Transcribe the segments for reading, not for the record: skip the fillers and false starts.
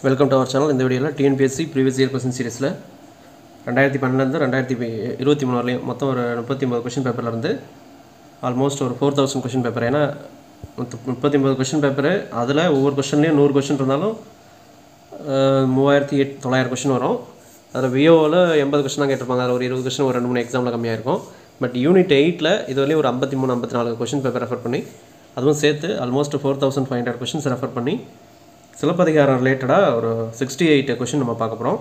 Welcome to our channel. இந்த வீடியோவில் TNPSC previous year question சீரிஸில் 2012 2023 வரலையும் மொத்தம் ஒரு 39 கொஸ்டின் பேப்பர்லேருந்து ஆல்மோஸ்ட் ஒரு 4000 கொஸ்டின் பேப்பர். ஏன்னா 39 கொஸ்டின் பேப்பரு, அதில் ஒவ்வொரு கொஸ்டின்லேயும் 100 கொஸ்டின் இருந்தாலும் 3900 கொஸ்டின் வரும். அதில் விஓவில் 80 கொஸ்டின் தான் கேட்டிருப்பாங்க. அதில் ஒரு 20 கொஸ்டின் ஒரு 2-3 எக்ஸாமில் கம்மியாக இருக்கும். பட் யூனிட் 8ல் இதுவரையும் ஒரு 53-54 கொஸ்டின் பேப்பர் ரெஃபர் பண்ணி, அதுவும் சேர்த்து ஆல்மோஸ்ட் 4500 கொஸ்டின்ஸ் ரெஃபர் பண்ணி சிலப்பதிகாரம் ரிலேட்டடாக ஒரு 68 கொஸ்டின் நம்ம பார்க்க போகிறோம்.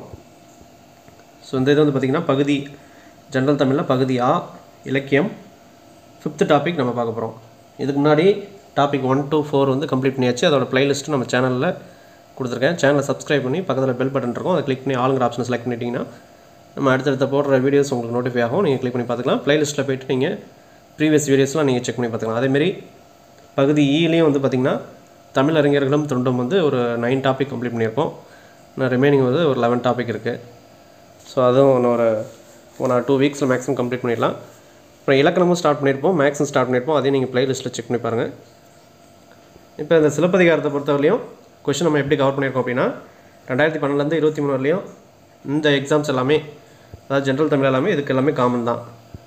ஸோ இந்த இது வந்து பார்த்திங்கன்னா பகுதி ஜென்ரல் தமிழில் பகுதி ஆ இலக்கியம் 5th டாபிக் நம்ம பார்க்க போகிறோம். இதுக்கு முன்னாடி டாபிக் 1 to 4 வந்து கம்ப்ளீட் பண்ணியாச்சு. அதோட ப்ளேலிஸ்ட்டு நம்ம சேனலில் கொடுத்துருக்கேன். சேனலை சப்ஸ்கிரைப் பண்ணி பக்கத்தில் பெல் பட்டன் இருக்கும், அதை கிளிக் பண்ணி ஆளுங்கிற ஆப்ஷன் செலக்ட் பண்ணிட்டீங்கன்னா நம்ம அடுத்தடுத்த போடுற வீடியோஸ் உங்களுக்கு நோட்டிஃபை ஆகும். நீங்கள் கிளிக் பண்ணி பார்த்துக்கலாம். ப்ளேலிஸ்ட்டில் போய்ட்டு நீங்கள் ப்ரீவியஸ் வீடியோஸ்லாம் நீங்கள் செக் பண்ணி பார்த்துக்கலாம். அதேமாரி பகுதி ஈலையும் வந்து பார்த்திங்கன்னா தமிழ் அறிஞர்களும் தொண்டும் வந்து ஒரு 9 டாபிக் கம்ப்ளீட் பண்ணியிருக்கோம். இன்னும் ரிமைனிங் வந்து ஒரு 11 டாபிக் இருக்குது. ஸோ அதுவும் இன்னும் ஒரு 1 or 2 வீக்ஸில் மேக்ஸிமம் கம்ப்ளீட் பண்ணிடலாம். அப்புறம் இலக்கணமும் ஸ்டார்ட் பண்ணியிருப்போம், மேக்ஸும் ஸ்டார்ட் பண்ணியிருப்போம். அதையும் நீங்கள் ப்ளேலிஸ்ட்டில் செக் பண்ணி பாருங்கள். இப்போ இந்த சிலப்பதிகாரத்தை பொறுத்தவரையிலையும் கொஸ்டின் நம்ம எப்படி கவர் பண்ணியிருக்கோம் அப்படின்னா 2012 23 வரலையும் இந்த எக்ஸாம்ஸ் எல்லாமே, அதாவது ஜென்ரல் தமிழ் எல்லாமே இதுக்கு எல்லாமே காமன் தான்.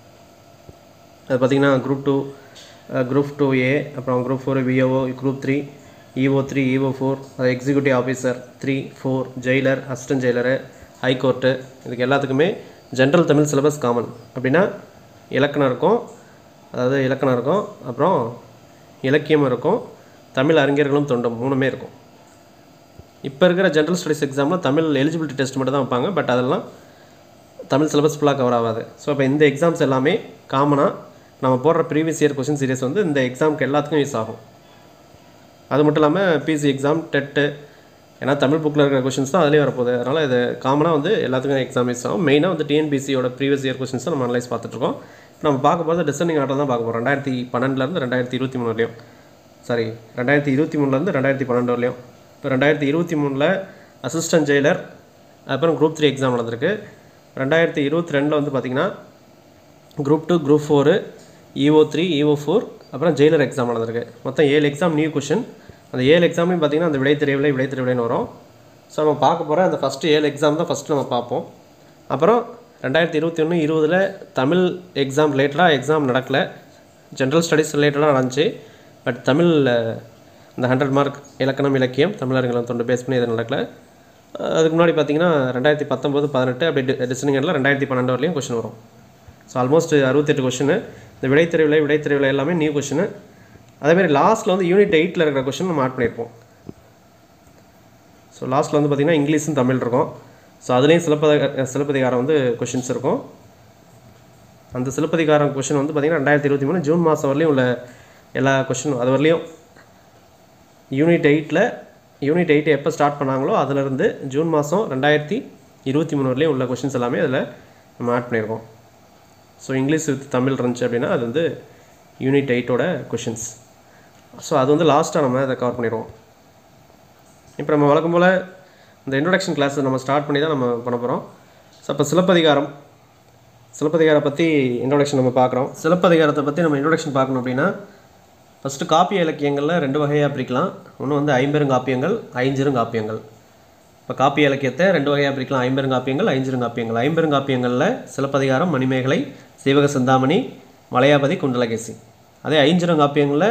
அது பார்த்திங்கன்னா குரூப் 2, குரூப் 2A, அப்புறம் குரூப் 4 விஓஓ, குரூப் 3 EO3 EO4, அது executive officer 3, 4, jailer, assistant jailer, high court, இதுக்கு எல்லாத்துக்குமே ஜென்ரல் தமிழ் சிலபஸ் காமன். அப்படின்னா இலக்கணம் இருக்கும், அதாவது இலக்கணம் இருக்கும், அப்புறம் இலக்கியம் இருக்கும், தமிழ் அறிஞர்களும் தொண்டும் 3மே இருக்கும். இப்போ இருக்கிற ஜென்ரல் ஸ்டடீஸ் எக்ஸாமில் தமிழ் எலிஜிபிலிட்டி டெஸ்ட் மட்டும் தான் வைப்பாங்க. பட் அதெல்லாம் தமிழ் சிலபஸ் ஃபுல்லாக கவர் ஆகாது. ஸோ இப்போ இந்த எக்ஸாம்ஸ் எல்லாமே காமனாக நம்ம போடுற ப்ரீவியஸ் இயர் கொஸ்டின் சீரிஸ் வந்து இந்த எக்ஸாமுக்கு எல்லாத்துக்கும் யூஸ் ஆகும். அது மட்டும் இல்லாமல் பிசி எக்ஸாம், டெட்டு, ஏன்னா தமிழ் புக்கில் இருக்கிற கொஸ்டின்ஸ் தான் அதிலே வரப்போகுது. அதனால் இது காமனாக வந்து எல்லாத்துக்கும் எக்ஸாம் யூஸ் ஆகும். மெயினாக வந்து டிஎன்பிசியோட ப்ரீவியஸ் இயர் கொஸ்டின்ஸ் நம்ம அனலைஸ் பார்த்துட்ருக்கோம். நம்ம பார்க்க போகிறது டிசெண்டிங் ஆர்டர் தான் பார்க்க போகிறோம். 2012 2023 வரலையும், சாரி 2023 2012 வரலையும். இப்போ 2023 அசிஸ்டன்ட் ஜெயிலர், அப்புறம் குரூப் 3 எக்ஸாம் நடந்திருக்கு. 2022 வந்து பார்த்திங்கன்னா குரூப் 2, குரூப் 4, EO3 EO4, அப்புறம் ஜெயிலர் எக்ஸாம் நடந்திருக்கு. மொத்தம் 7 எக்ஸாம் நியூ கொஷின். அந்த 7 எக்ஸாம்லையும் பார்த்திங்கன்னா அந்த விடை தெரியவில்லைன்னு வரும். ஸோ நம்ம பார்க்க போகிற அந்த ஃபஸ்ட்டு 7 எக்ஸாம் தான் ஃபஸ்ட்டு நம்ம பார்ப்போம். அப்புறம் 2021 20 தமிழ் எக்ஸாம் ரிலேட்டடாக எக்ஸாம் நடக்கலை, ஜென்ரல் ஸ்டடீஸ் ரிலேட்டடாக நடந்துச்சு. பட் தமிழ் இந்த 100 மார்க் இலக்கணம் இலக்கியம் தமிழ் அறிஞர்களும் தொண்டு பேஸ் பண்ணி எதுவும் நடக்கலை. அதுக்கு முன்னாடி பார்த்திங்கன்னா 2019 18 அப்படி டிசனிங்கில் 2012 வரலையும் கொஷின் வரும். So almost 68 question. இந்த விடை தெரியவில்லை எல்லாமே நியூ கொஷின். அதேமாதிரி லாஸ்ட்டில் வந்து யூனிட் 8ல் இருக்கிற கொஷின் நம்ம ஆட் பண்ணியிருப்போம். ஸோ லாஸ்ட்டில் வந்து பார்த்திங்கன்னா இங்கிலீஷும் தமிழ் இருக்கும். ஸோ அதுலேயும் சிலப்பதிகாரம் வந்து கொஷின்ஸ் இருக்கும். அந்த சிலப்பதிகாரம் கொஷின் வந்து பார்த்திங்கன்னா 2023 ஜூன் மாதம் வரலையும் உள்ள எல்லா கொஷினும், அது வரலையும் யூனிட் 8 எப்போ ஸ்டார்ட் பண்ணாங்களோ அதிலிருந்து ஜூன் மாதம் 2023 வரலையும் உள்ள கொஷின்ஸ் எல்லாமே அதில் நம்ம ஆட் பண்ணியிருக்கோம். ஸோ இங்கிலீஷ் வித் தமிழ் இருந்துச்சு அப்படின்னா அது வந்து யூனிட் 8ஓட கொஷின்ஸ். ஸோ அது வந்து லாஸ்ட்டாக நம்ம அதை கவர் பண்ணிடுவோம். இப்போ நம்ம வழக்கம் போல் இந்த இன்ட்ரொடக்ஷன் கிளாஸ் நம்ம ஸ்டார்ட் பண்ணி தான் நம்ம பண்ண போகிறோம். ஸோ அப்போ சிலப்பதிகாரம் பற்றி இன்ட்ரொடக்ஷன் நம்ம பார்க்குறோம். சிலப்பதிகாரத்தை பற்றி நம்ம இன்ட்ரொடக்ஷன் பார்க்கணும் அப்படின்னா ஃபஸ்ட்டு காப்பிய இலக்கியங்களில் 2 வகையாக பிரிக்கலாம். ஒன்று வந்து ஐம்பெருங்காப்பியங்கள், ஐஞ்சிறுங்காப்பியங்கள். இப்போ காப்பிய இலக்கியத்தை 2 வகையாக பிரிக்கலாம், ஐம்பெருங்காப்பியங்கள், ஐஞ்சிறுங்காப்பியங்கள். ஐம்பெருங்காப்பியங்களில் சிலப்பதிகாரம், மணிமேகலை, சீவக சிந்தாமணி, வளையாபதி, குண்டலகேசி. அதே ஐஞ்சிறுங்காப்பியங்களில்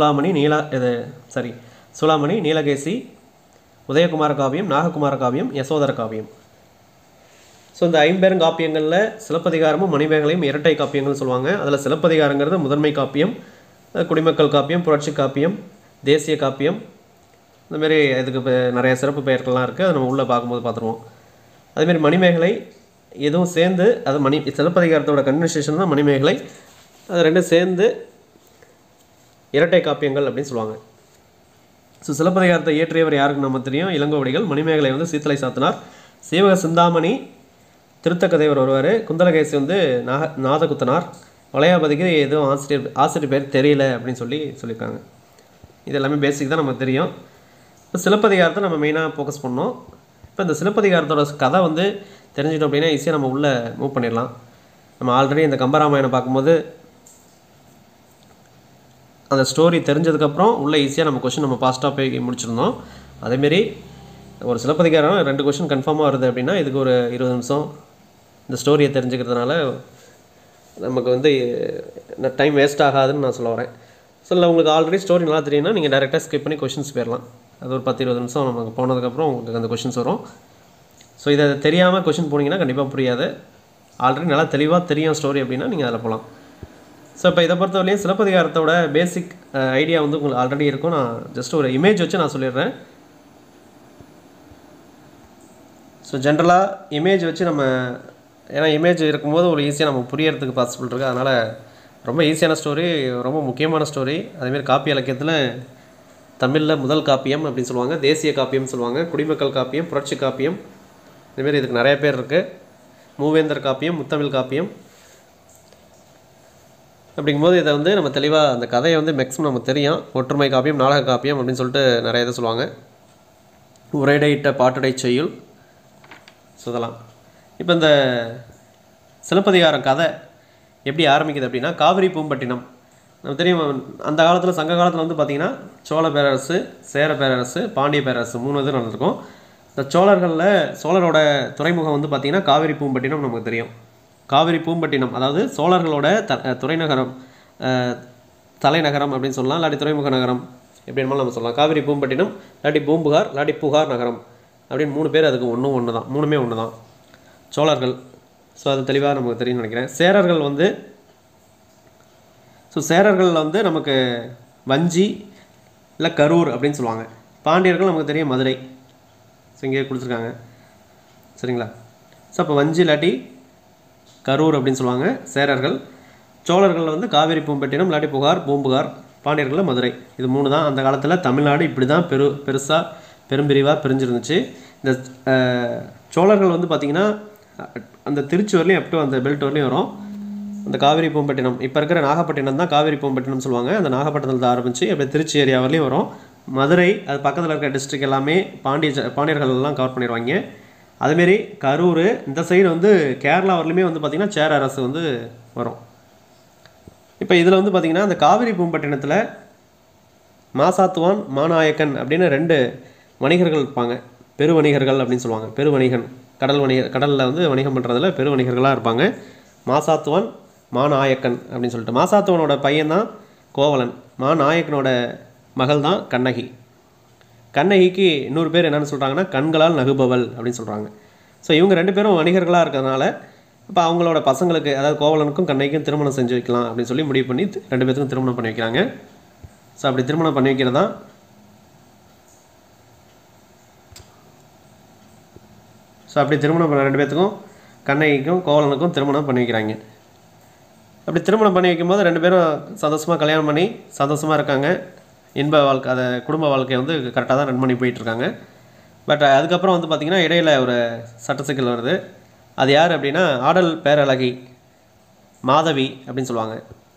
சூளாமணி, நீலகேசி, உதயகுமார காவியம், நாககுமார காவியம், யசோதர காவியம். ஸோ இந்த ஐம்பெருங்காப்பியங்களில் சிலப்பதிகாரமும் மணிமேகலையும் இரட்டை காப்பியங்கள்னு சொல்லுவாங்க. அதில் சிலப்பதிகாரங்கிறது முதன்மை காப்பியம், குடிமக்கள் காப்பியம், புரட்சி காப்பியம், தேசிய காப்பியம், இந்தமாரி இதுக்கு நிறைய சிறப்பு பெயர்கள்லாம் இருக்குது. அதை நம்ம உள்ளே பார்க்கும்போது பார்த்துருவோம். அதேமாரி மணிமேகலை எதுவும் சேர்ந்து, அது சிலப்பதிகாரத்தோட கன்வர்சேஷன் தான் மணிமேகலை. அது ரெண்டும் சேர்ந்து இரட்டை காப்பியங்கள் அப்படின்னு சொல்லுவாங்க. ஸோ சிலப்பதிகாரத்தை இயற்றியவர் யாருக்கு நம்ம தெரியும், இளங்கோவடிகள். மணிமேகலை வந்து சீத்தலை சாத்தனார். சீவக சிந்தாமணி திருத்தக்கதைவர் ஒருவர். குந்தலகேசி வந்து நாதகுத்தனார். வளையாபதிக்கு எதுவும் ஆசிரியர் பேர் தெரியல அப்படின்னு சொல்லியிருக்காங்க. இது எல்லாமே பேசிக் தான் நமக்கு தெரியும். இப்போ சிலப்பதிகாரத்தை நம்ம மெயினாக ஃபோக்கஸ் பண்ணோம். இப்போ இந்த சிலப்பதிகாரத்தோட கதை வந்து தெரிஞ்சிட்டோம் அப்படின்னா ஈஸியாக நம்ம உள்ளே மூவ் பண்ணிடலாம். நம்ம ஆல்ரெடி இந்த கம்பராமாயணம் பார்க்கும்போது அந்த ஸ்டோரி தெரிஞ்சதுக்கப்புறம் உள்ளே ஈஸியாக நம்ம கொஷின் நம்ம ஃபாஸ்ட்டாக போய் முடிச்சிருந்தோம். அதேமாரி ஒரு சிலப்பதிகாரம் 2 கொஷின் கன்ஃபார்மாக வருது அப்படின்னா இதுக்கு ஒரு 20 நிமிஷம் இந்த ஸ்டோரியை தெரிஞ்சுக்கிறதுனால நமக்கு வந்து டைம் வேஸ்ட் ஆகாதுன்னு நான் சொல்ல வரேன். ஸோ இல்லை உங்களுக்கு ஆல்ரெடி ஸ்டோரி நல்லா தெரியும்னா நீங்கள் டேரெக்டாக ஸ்கிப் பண்ணி கொஷின்ஸ் போயிடலாம். அது ஒரு 10-20 நிமிஷம் நமக்கு போனதுக்கப்புறம் உங்களுக்கு அந்த கொஷின்ஸ் வரும். ஸோ இதை தெரியாமல் கொஷின் போனீங்கன்னா கண்டிப்பாக புரியாது. ஆல்ரெடி நல்லா தெளிவாக தெரியும் ஸ்டோரி அப்படின்னா நீங்கள் அதில் போகலாம். ஸோ இப்போ இதை பொறுத்தவரையும் சிலப்பதிகாரத்தோட பேசிக் ஐடியா வந்து உங்களுக்கு ஆல்ரெடி இருக்கும். நான் ஜஸ்ட் ஒரு இமேஜ் வச்சு நான் சொல்லிடுறேன். ஸோ ஜென்ரலாக இமேஜ் வச்சு நம்ம, ஏன்னா இமேஜ் இருக்கும்போது ஒரு ஈஸியாக நம்ம புரியறதுக்கு பாசிபிள் இருக்குது. அதனால் ரொம்ப ஈஸியான ஸ்டோரி, ரொம்ப முக்கியமான ஸ்டோரி. அதேமாதிரி காப்பிய இலக்கியத்தில் தமிழில் முதல் காப்பியம் அப்படின்னு சொல்லுவாங்க, தேசிய காப்பியம்னு சொல்லுவாங்க, குடிமக்கள் காப்பியம், புரட்சி காப்பியம், இதுமாரி இதுக்கு நிறைய பேர் இருக்குது. மூவேந்தர் காப்பியம், முத்தமிழ் காப்பியம். அப்படிங்கும்போது இதை வந்து நம்ம தெளிவாக அந்த கதையை வந்து மேக்ஸிமம் நமக்கு தெரியும். ஒற்றுமை காப்பியம், நாடக காப்பியம் அப்படின்னு சொல்லிட்டு நிறைய இதை சொல்லுவாங்க. உரையிடையிட்ட பாட்டடை செய்யுள். ஸோ இதெல்லாம் இப்போ இந்த சிலப்பதிகாரம் கதை எப்படி ஆரம்பிக்குது அப்படின்னா, காவிரி பூம்பட்டினம் நமக்கு தெரியும். அந்த காலத்தில் சங்க காலத்தில் வந்து பார்த்திங்கன்னா சோழ பேரரசு, சேர பேரரசு, பாண்டிய பேரரசு 3 இது நடந்திருக்கும். இந்த சோழரோட துறைமுகம் வந்து பார்த்திங்கன்னா காவிரி பூம்பட்டினம் நமக்கு தெரியும். காவிரி பூம்பட்டினம் அதாவது சோழர்களோட துறைநகரம், தலைநகரம் அப்படின்னு சொல்லலாம், இல்லாட்டி துறைமுக நகரம் எப்படி வேணுமாலும் நம்ம சொல்லலாம். காவிரி பூம்பட்டினம், இல்லாட்டி பூம்புகார், இல்லாட்டி புகார் நகரம் அப்படின்னு 3 பேர். அதுக்கு ஒன்று தான், 3மே ஒன்று தான் சோழர்கள். ஸோ அது தெளிவாக நமக்கு தெரியும்னு நினைக்கிறேன். சேரர்கள் வந்து, ஸோ சேரர்கள் வந்து நமக்கு வஞ்சி இல்லை கரூர் அப்படின்னு சொல்லுவாங்க. பாண்டியர்கள் நமக்கு தெரியும் மதுரை. ஸோ இங்கே கொடுத்துருக்காங்க சரிங்களா. ஸோ அப்போ வஞ்சி இல்லாட்டி கரூர் அப்படின்னு சொல்லுவாங்க சேரர்கள். சோழர்கள் வந்து காவிரி பூம்பட்டினம் இல்லாட்டி புகார், பூம்புகார், பாண்டியர்கள் மதுரை. இது 3 தான். அந்த காலத்தில் தமிழ்நாடு இப்படி தான் பெருசாக பெரும்பிரிவாக பிரிஞ்சிருந்துச்சு. இந்த சோழர்கள் வந்து பார்த்திங்கன்னா அந்த திருச்சி வரலையும் அப் டு அந்த பெல்ட் வரலையும் வரும். அந்த காவிரி பூம்பட்டினம் இப்போ இருக்கிற நாகப்பட்டினம் தான் காவிரி பூம்பட்டினம் சொல்லுவாங்க. அந்த நாகப்பட்டினத்தில் ஆரம்பித்து அப்படியே திருச்சி ஏரியா வரலையும் வரும். மதுரை அது பக்கத்தில் இருக்கிற டிஸ்ட்ரிக்ட் எல்லாமே பாண்டியர்கள் எல்லாம் கவர் பண்ணிடுவாங்க. அதுமாரி கரூர் இந்த சைடு வந்து கேரளா வரலுமே வந்து பார்த்திங்கன்னா சேர அரசு வந்து வரும். இப்போ இதில் வந்து பார்த்திங்கன்னா அந்த காவிரி பூம்பட்டினத்தில் மாசாத்துவான், மாநாயக்கன் அப்படின்னு 2 வணிகர்கள் இருப்பாங்க. பெருவணிகர்கள் அப்படின்னு சொல்லுவாங்க. பெருவணிகன் கடலில் வந்து வணிகம் பண்ணுறதுல பெருவணிகர்களாக இருப்பாங்க. மாசாத்துவான், மாநாயக்கன் அப்படின்னு சொல்லிட்டு. மாசாத்துவனோட பையன் தான் கோவலன், மாநாயக்கனோட மகள் தான் கண்ணகி. கண்ணகிக்கு இன்னொரு பேர் என்னென்னு சொல்கிறாங்கன்னா கண்களால் நகுபவள் அப்படின்னு சொல்கிறாங்க. ஸோ இவங்க 2 பேரும் வணிகர்களாக இருக்கிறதுனால இப்போ அவங்களோட பசங்களுக்கு, அதாவது கோவலனுக்கும் கண்ணகிக்கும் திருமணம் செஞ்சு வைக்கலாம் அப்படின்னு சொல்லி முடிவு பண்ணி 2 பேருக்கும் திருமணம் பண்ணி வைக்கிறாங்க. ஸோ அப்படி திருமணம் பண்ணி வைக்கிறதா அப்படி திருமணம் பண்ண 2 பேர்த்துக்கும் கண்ணகிக்கும் கோவலனுக்கும் திருமணம் பண்ணி வைக்கிறாங்க. அப்படி திருமணம் பண்ணி வைக்கும்போது 2 பேரும் சந்தோஷமாக கல்யாணம் பண்ணி சந்தோஷமாக இருக்காங்க. இன்ப வாழ்க்கை, அதை குடும்ப வாழ்க்கையை வந்து கரெக்டாக தான் ரன் பண்ணி போயிட்டுருக்காங்க. பட் அதுக்கப்புறம் வந்து பார்த்திங்கன்னா இடையில் ஒரு சட்ட சிக்கல் வருது. அது யார் அப்படின்னா ஆடல் பேரழகி மாதவி அப்படின்னு சொல்லுவாங்க.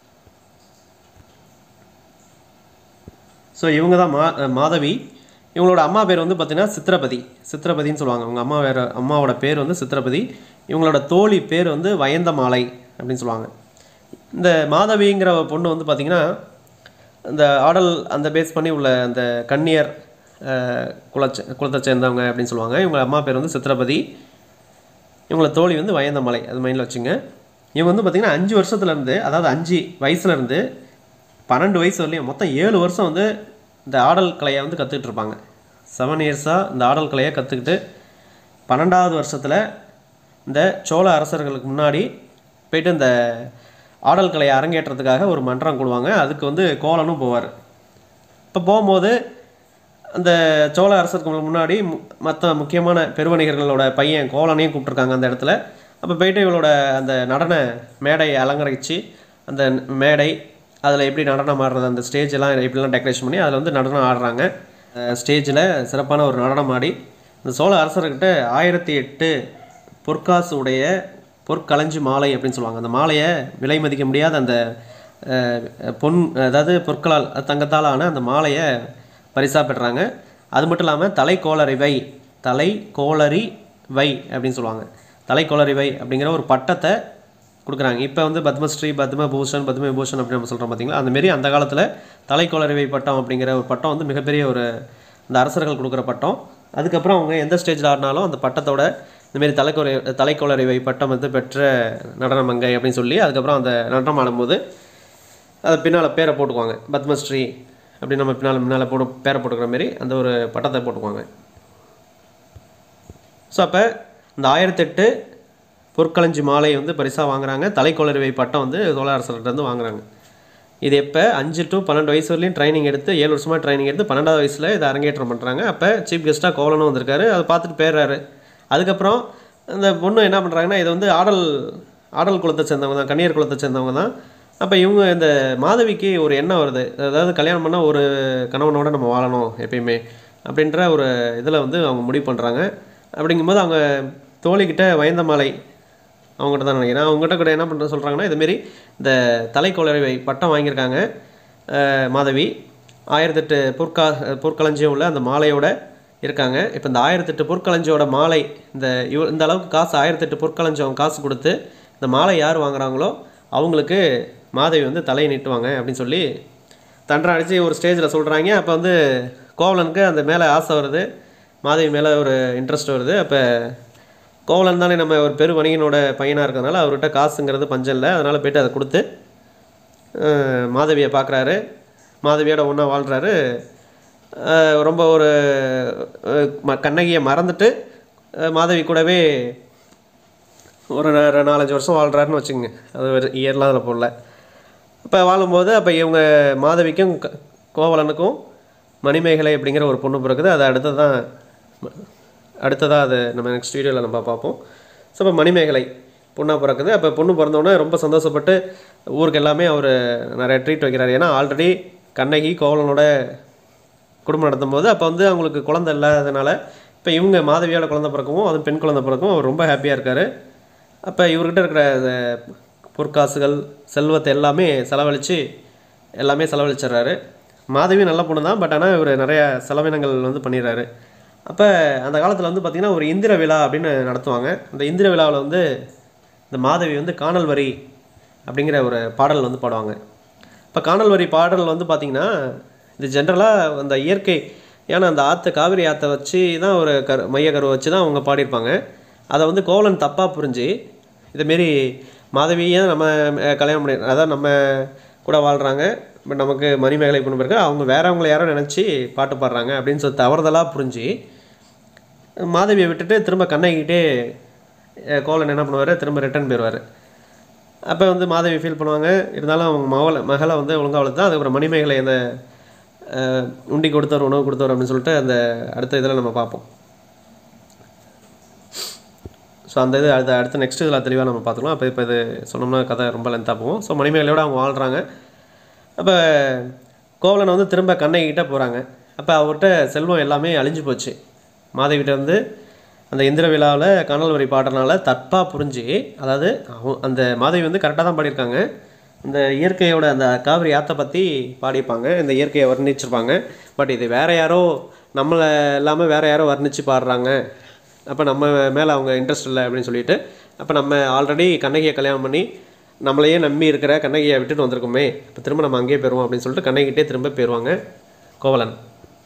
ஸோ இவங்க தான் மாதவி. இவங்களோட அம்மா பேர் வந்து பார்த்திங்கன்னா சித்திரபதின்னு சொல்லுவாங்க. அவங்க அம்மாவோட பேர் வந்து சித்திரபதி. இவங்களோட தோழி பேர் வந்து வயந்தமாலை அப்படின்னு சொல்லுவாங்க. இந்த மாதவிங்கிற பொண்ணு வந்து பார்த்திங்கன்னா இந்த ஆடல் அந்த பேஸ் பண்ணி உள்ள அந்த கன்னியர் குலத்தை சேர்ந்தவங்க அப்படின்னு சொல்லுவாங்க. இவங்க அம்மா பேர் வந்து சித்திரபதி, இவங்கள தோழி வந்து வயந்தமலை. அது மைண்டில் வச்சுங்க. இவங்க வந்து பார்த்திங்கன்னா 5 வருஷத்துலேருந்து, அதாவது 5 வயசுலேருந்து 12 வயசு வரலையும் மொத்தம் 7 வருஷம் வந்து இந்த ஆடல் கலையை வந்து கற்றுக்கிட்டு இருப்பாங்க. 7 இயர்ஸாக இந்த ஆடல் கலையை கற்றுக்கிட்டு 12வது வருஷத்தில் இந்த சோழ அரசர்களுக்கு முன்னாடி போய்ட்டு இந்த ஆடல் கலையை அரங்கேற்றத்துக்காக ஒரு மன்றம் கூடுவாங்க. அதுக்கு வந்து கோவலனும் போவார். இப்போ போகும்போது அந்த சோழ அரசருக்கு முன்னாடி மற்ற முக்கியமான பெருவணிகர்களோட பையன் கோவலனையும் கூப்பிட்ருக்காங்க அந்த இடத்துல. அப்போ போய்ட்டு இவளோட அந்த நடன மேடையை அலங்கரித்து அந்த மேடை அதில் எப்படி நடனம் ஆடுறது, அந்த ஸ்டேஜெல்லாம் எப்படிலாம் டெக்கரேஷன் பண்ணி அதில் வந்து நடனம் ஆடுறாங்க. ஸ்டேஜில் சிறப்பான ஒரு நடனம் ஆடி இந்த சோழ அரசர்கிட்ட 1008 பொற்காசு உடைய பொற்களஞ்சி மாலை அப்படின்னு சொல்லுவாங்க. அந்த மாலையை விலை மதிக்க முடியாத அந்த அதாவது பொற்களால் தங்கத்தால் ஆன அந்த மாலையை பரிசாக பெற்றாங்க. அது மட்டும் இல்லாமல் தலைக்கோளரி வை அப்படின்னு சொல்லுவாங்க. தலைக்கோளரி அப்படிங்கிற ஒரு பட்டத்தை கொடுக்குறாங்க. இப்போ வந்து பத்மஸ்ரீ, பத்மபூஷன் அப்படின்னு நம்ம சொல்கிறோம் பார்த்தீங்களா. அந்தமாரி அந்த காலத்தில் தலைக்கோளரி வை பட்டம் அப்படிங்கிற ஒரு பட்டம் வந்து மிகப்பெரிய ஒரு அந்த அரசர்கள் கொடுக்குற பட்டம். அதுக்கப்புறம் அவங்க எந்த ஸ்டேஜில் ஆடினாலும் அந்த பட்டத்தோட இந்தமாரி தலைக்கோளறிவை பட்டம் வந்து பெற்ற நடன மங்கை அப்படின்னு சொல்லி அதுக்கப்புறம் அந்த நடனம் ஆடும்போது அதை பின்னால் பேரை போட்டுக்குவாங்க. பத்மஸ்ரீ அப்படின்னு நம்ம முன்னால் பேரை போட்டுக்கிற மாரி அந்த ஒரு பட்டத்தை போட்டுக்குவாங்க. ஸோ அப்போ இந்த 1008 பொற்களஞ்சி மாலை வந்து பரிசாக வாங்குறாங்க. தலைக்கோளறிவை பட்டம் வந்து சோழ அரசர்கிட்டருந்து வாங்குறாங்க. இது எப்போ 5 to 12 வயசு வரலையும் ட்ரைனிங் எடுத்து 7 வருஷமாக ட்ரைனிங் எடுத்து 12வது வயசில் இதை அரங்கேற்றம் பண்ணுறாங்க. அப்போ சீஃப் கெஸ்ட்டாக கோவலனும் வந்திருக்காரு. அதை பார்த்துட்டு போயிடுறாரு. அதுக்கப்புறம் இந்த பொண்ணு என்ன பண்ணுறாங்கன்னா இதை வந்து ஆடல் குலத்தை சேர்ந்தவங்க தான், கன்னியர் குலத்தை சேர்ந்தவங்க தான். அப்போ இவங்க இந்த மாதவிக்கு ஒரு எண்ணம் வருது, அதாவது கல்யாணம் பண்ணால் ஒரு கணவனோட நம்ம வாழணும் எப்பயுமே அப்படின்ற ஒரு இதில் வந்து அவங்க முடிவு பண்ணுறாங்க. அப்படிங்கும்போது அவங்க தோழிக்கிட்ட வயந்தமாலை அவங்ககிட்ட தான் நினைக்கிறேன், அவங்ககிட்ட கூட என்ன பண்ணுற சொல்கிறாங்கன்னா இதுமாரி இந்த தலைக்கோளறிவை பட்டம் வாங்கியிருக்காங்க மாதவி. 1008 பொற்களஞ்சியம் உள்ள அந்த மாலையோட இருக்காங்க. இப்போ இந்த 1008 பொற்களஞ்சியோட மாலை இந்த அளவுக்கு காசு 1008 பொற்களஞ்சியம் காசு கொடுத்து இந்த மாலை யார் வாங்குறாங்களோ அவங்களுக்கு மாதவி வந்து தலையை நீட்டுவாங்க அப்படின்னு சொல்லி தண்டனை அடித்து ஒரு ஸ்டேஜில் சொல்கிறாங்க. அப்போ வந்து கோவலனுக்கு அந்த மேலே ஆசை வருது, மாதவி மேலே ஒரு இன்ட்ரெஸ்ட் வருது. அப்போ கோவலன் தானே நம்ம ஒரு பெரு வணிகனோட பையனாக இருக்கிறதுனால அவர்கிட்ட காசுங்கிறது பஞ்சம் இல்லை. அதனால் போய்ட்டு அதை கொடுத்து மாதவியை பார்க்குறாரு, மாதவியோட ஒன்றா வாழ்கிறாரு. ரொம்ப ஒரு கண்ணகியை மறந்துட்டு மாதவி கூடவே ஒரு 4-5 வருஷம் வாழ்கிறாருன்னு வச்சுக்கோங்க. அது ஒரு இயர்லாம் அதில் போடல. அப்போ வாழும்போது அப்போ இவங்க மாதவிக்கும் கோவலனுக்கும் மணிமேகலை அப்படிங்கிற ஒரு பொண்ணு பிறகுது. அது அடுத்ததாக அது நம்ம நெக்ஸ்ட் வீடியோவில் நம்ம பார்ப்போம். ஸோ இப்போ மணிமேகலை பொண்ணாக பிறக்குது. அப்போ பொண்ணு பிறந்தோடனே ரொம்ப சந்தோஷப்பட்டு ஊருக்கு எல்லாமே அவர் நிறைய ட்ரீட் வைக்கிறார். ஏன்னா ஆல்ரெடி கண்ணகி கோவலனோட குடும்பம் நடத்தும் போது அப்போ வந்து அவங்களுக்கு குழந்தை இல்லாததுனால இப்போ இவங்க மாதவியோட குழந்தை பிறக்கவும் அதுவும் பெண் குழந்தை பிறக்கவும் அவர் ரொம்ப ஹாப்பியாக இருக்கார். அப்போ இவர்கிட்ட இருக்கிற பொற்காசுகள் செல்வத்தை எல்லாமே செலவழிச்சிட்றாரு. மாதவி நல்ல பொண்ணு தான், பட் ஆனால் இவர் நிறையா செலவினங்கள் வந்து பண்ணிடுறாரு. அப்போ அந்த காலத்தில் வந்து பார்த்திங்கன்னா ஒரு இந்திர விழா அப்படின்னு நடத்துவாங்க. அந்த இந்திர விழாவில் வந்து இந்த மாதவி வந்து காணல் வரி அப்படிங்கிற ஒரு பாடல் வந்து பாடுவாங்க. இப்போ காணல் வரி பாடல் வந்து பார்த்திங்கன்னா இது ஜென்ரலாக அந்த இயற்கை, ஏன்னா அந்த காவிரி ஆற்றை வச்சு தான் ஒரு மையக்கருவை வச்சு தான் அவங்க பாடியிருப்பாங்க. அதை வந்து கோவலன் தப்பாக புரிஞ்சு இதுமாரி மாதவியை நம்ம கல்யாணம் பண்ணி, அதாவது நம்ம கூட வாழ்கிறாங்க, பட் நமக்கு மணிமேகலை பொண்ணு பிறகு அவங்க வேறவங்களை யாரோ நினச்சி பாட்டு பாடுறாங்க அப்படின்னு சொல்லி தவறுதலாக புரிஞ்சு மாதவியை விட்டுட்டு திரும்ப கண்ணகிட்டே கோவலன் என்ன பண்ணுவார், திரும்ப ரிட்டர்ன் போயிடுவார். அப்போ வந்து மாதவி ஃபீல் பண்ணுவாங்க. இருந்தாலும் அவங்க மகளை வந்து ஒழுங்காக வளர்த்து அதுக்கப்புறம் மணிமேகலை அந்த உண்டி கொடுத்தவர் உணவு கொடுத்தவர் அப்படின்னு சொல்லிட்டு அந்த அடுத்த இதில் நம்ம பார்ப்போம். ஸோ அந்த இது அடுத்த நெக்ஸ்ட் இதில் தெளிவாக நம்ம பார்த்துக்கலாம். அப்போ இப்போ இது சொன்னோம்னா கதை ரொம்ப லென்த்தாக போகும். ஸோ மணிமேகலையோடு அவங்க வாழ்கிறாங்க. அப்போ கோவலன் வந்து திரும்ப கண்ணகிட்ட போகிறாங்க. அப்போ அவர்கிட்ட செல்வம் எல்லாமே அழிஞ்சு போச்சு. மாதவிகிட்ட வந்து அந்த இந்திர விழாவில் காணல் வரி பாடுறதுனால தப்பாக புரிஞ்சு, அதாவது அந்த மாதவி வந்து கரெக்டாக தான் பாடியிருக்காங்க. இந்த இயற்கையோட அந்த காவிரி ஆற்றை பற்றி பாடியிருப்பாங்க, இந்த இயற்கையை வர்ணிச்சிருப்பாங்க. பட் இது வேறு யாரோ நம்மளை இல்லாமல் வேறு யாரோ வர்ணித்து பாடுறாங்க, அப்போ நம்ம மேலே அவங்க இன்ட்ரெஸ்ட் இல்லை அப்படின்னு சொல்லிட்டு, அப்போ நம்ம ஆல்ரெடி கண்ணகியை கல்யாணம் பண்ணி நம்மளையே நம்பி இருக்கிற கண்ணகியை விட்டுட்டு வந்திருக்கோமே, இப்போ திரும்ப நம்ம அங்கேயே போயிடுவோம் அப்படின்னு சொல்லிட்டு கண்ணகிட்டே திரும்ப போயிடுவாங்க கோவலன்.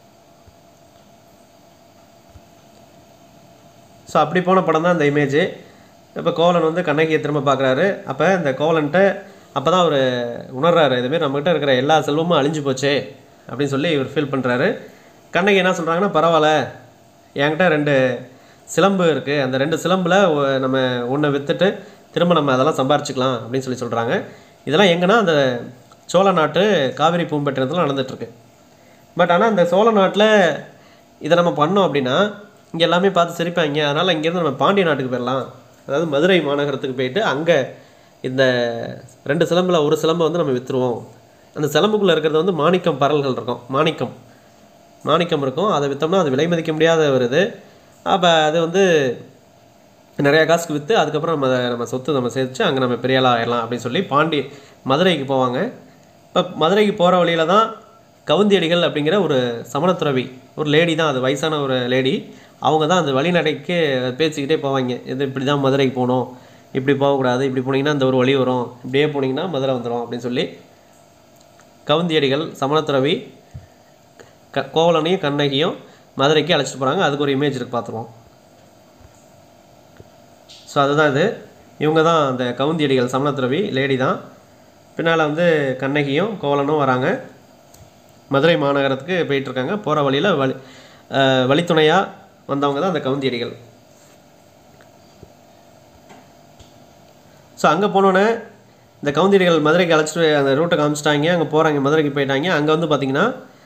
ஸோ அப்படி போன படம் தான் இந்த இமேஜ். இப்போ கோவலன் வந்து கண்ணகியை திரும்ப பார்க்குறாரு. அப்போ இந்த கோவலன்ட்ட அப்போ தான் அவர் உணர்றாரு, இதுமாரி நம்மகிட்ட இருக்கிற எல்லா செல்வமும் அழிஞ்சு போச்சே அப்படின்னு சொல்லி இவர் ஃபீல் பண்ணுறாரு. கண்ணகி என்ன சொல்கிறாங்கன்னா, பரவாயில்ல, என்கிட்ட 2 சிலம்பு இருக்குது, அந்த 2 சிலம்பில் நம்ம ஒன்றை விற்றுட்டு திரும்ப நம்ம அதெல்லாம் சம்பாரிச்சிக்கலாம் அப்படின்னு சொல்கிறாங்க. இதெல்லாம் எங்கன்னா அந்த சோழ நாட்டு காவிரி பூம்பட்டினத்தில் நடந்துகிட்ருக்கு. பட் ஆனால் அந்த சோழ நாட்டில் இதை நம்ம பண்ணோம் அப்படின்னா இங்கே எல்லாமே பார்த்து சிரிப்பாங்க. அதனால் இங்கேருந்து நம்ம பாண்டிய நாட்டுக்கு போயிடலாம், அதாவது மதுரை மாநகரத்துக்கு போயிட்டு அங்கே இந்த 2 சிலம்பில் ஒரு சிலம்பை வந்து நம்ம விற்றுருவோம். அந்த சிலம்புக்குள்ளே இருக்கிறது வந்து மாணிக்கம் பரல்கள் இருக்கும், மாணிக்கம் இருக்கும். அதை விற்றோம்னா அது விலை மதிக்க முடியாத வருது. அப்போ அது வந்து நிறையா காசுக்கு விற்று அதுக்கப்புறம் நம்ம சொத்து நம்ம சேர்த்து அங்கே நம்ம பெரிய ஆளாக ஆயிடலாம் அப்படின்னு சொல்லி மதுரைக்கு போவாங்க. இப்போ மதுரைக்கு போகிற வழியில் தான் கவுந்தியடிகள் அப்படிங்கிற ஒரு சமணத்துறவி, ஒரு லேடி தான், அது வயசான ஒரு லேடி. அவங்க தான் அந்த வழிநடைக்கு பேசிக்கிட்டே போவாங்க, இது இப்படி தான் மதுரைக்கு போகணும், இப்படி போகக்கூடாது, இப்படி போனீங்கன்னா இந்த ஒரு வழி வரும், இப்படியே போனீங்கன்னா மதுரை வந்துடும் அப்படின்னு சொல்லி கவுந்தியடிகள் சமணத்துறவி கோவலனையும் கண்ணகியும் மதுரைக்கு அழைச்சிட்டு போகிறாங்க. அதுக்கு ஒரு இமேஜ் இருக்குது, பார்த்துருவோம். ஸோ அதுதான் இது. இவங்க தான் அந்த கவுந்தியடிகள், சமணத்துறவி லேடி தான். பின்னால் வந்து கண்ணகியும் கோவலனும் வராங்க. மதுரை மாநகரத்துக்கு போயிட்டுருக்காங்க. போகிற வழியில் வழித்துணையாக வந்தவங்க தான் அந்த கவுந்தியடிகள். ஸோ அங்கே போனோன்னே இந்த கவுந்தியடிகள் மதுரைக்கு அழைச்சிட்டு அந்த ரூட்டை காமிச்சிட்டாங்க. அங்கே போகிறாங்க, மதுரைக்கு போயிட்டாங்க. அங்கே வந்து பார்த்திங்கன்னா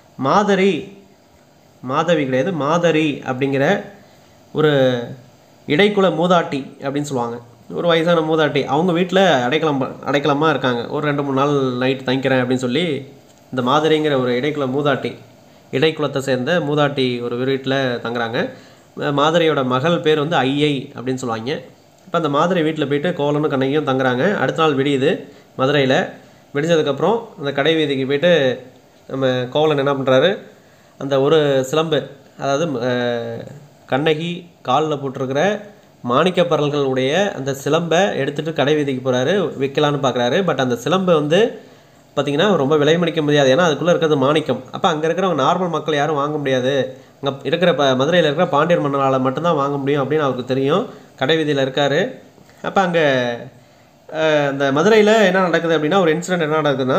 மாதவி கிடையாது, மாதரி அப்படிங்கிற ஒரு இடைக்குல மூதாட்டி அப்படின்னு சொல்லுவாங்க. ஒரு வயசான மூதாட்டி. அவங்க வீட்டில் அடைக்கலமாக இருக்காங்க. ஒரு 2-3 நாள் நைட்டு தங்கிக்கிறேன் அப்படின்னு சொல்லி இந்த மாதரிங்கிற ஒரு இடைக்குலத்தை சேர்ந்த மூதாட்டி ஒரு வீட்டில் தங்குறாங்க. மாதரியோட மகள் பேர் வந்து ஐயை அப்படின்னு சொல்லுவாங்க. இப்போ அந்த மாதரி வீட்டில் போயிட்டு கோவலனும் கண்ணகியும் தங்குறாங்க. அடுத்த நாள் விடியுது மதுரையில். விடிஞ்சதுக்கப்புறம் அந்த கடை வீதிக்கு போயிட்டு நம்ம கோவலன் என்ன பண்ணுறாரு, அந்த ஒரு சிலம்பு, அதாவது கண்ணகி காலில் போட்டிருக்கிற மாணிக்கப்பரல்களுடைய அந்த சிலம்பை எடுத்துகிட்டு கடை வீதிக்கு போகிறாரு, விற்கலான்னு பார்க்குறாரு. பட் அந்த சிலம்பை வந்து பார்த்திங்கன்னா ரொம்ப விலை மதிக்க முடியாது, ஏன்னா அதுக்குள்ளே இருக்கிறது மாணிக்கம். அப்போ அங்கே இருக்கிறவங்க நார்மல் மக்கள் யாரும் வாங்க முடியாது, அங்கே இருக்கிற மதுரையில் இருக்கிற பாண்டியர் மன்னரால் மட்டும்தான் வாங்க முடியும் அப்படின்னு அவருக்கு தெரியும். கடை வீதியில் இருக்கார். அப்போ அங்கே அந்த மதுரையில் என்ன நடக்குது அப்படின்னா, ஒரு இன்சிடென்ட் என்ன நடக்குதுன்னா,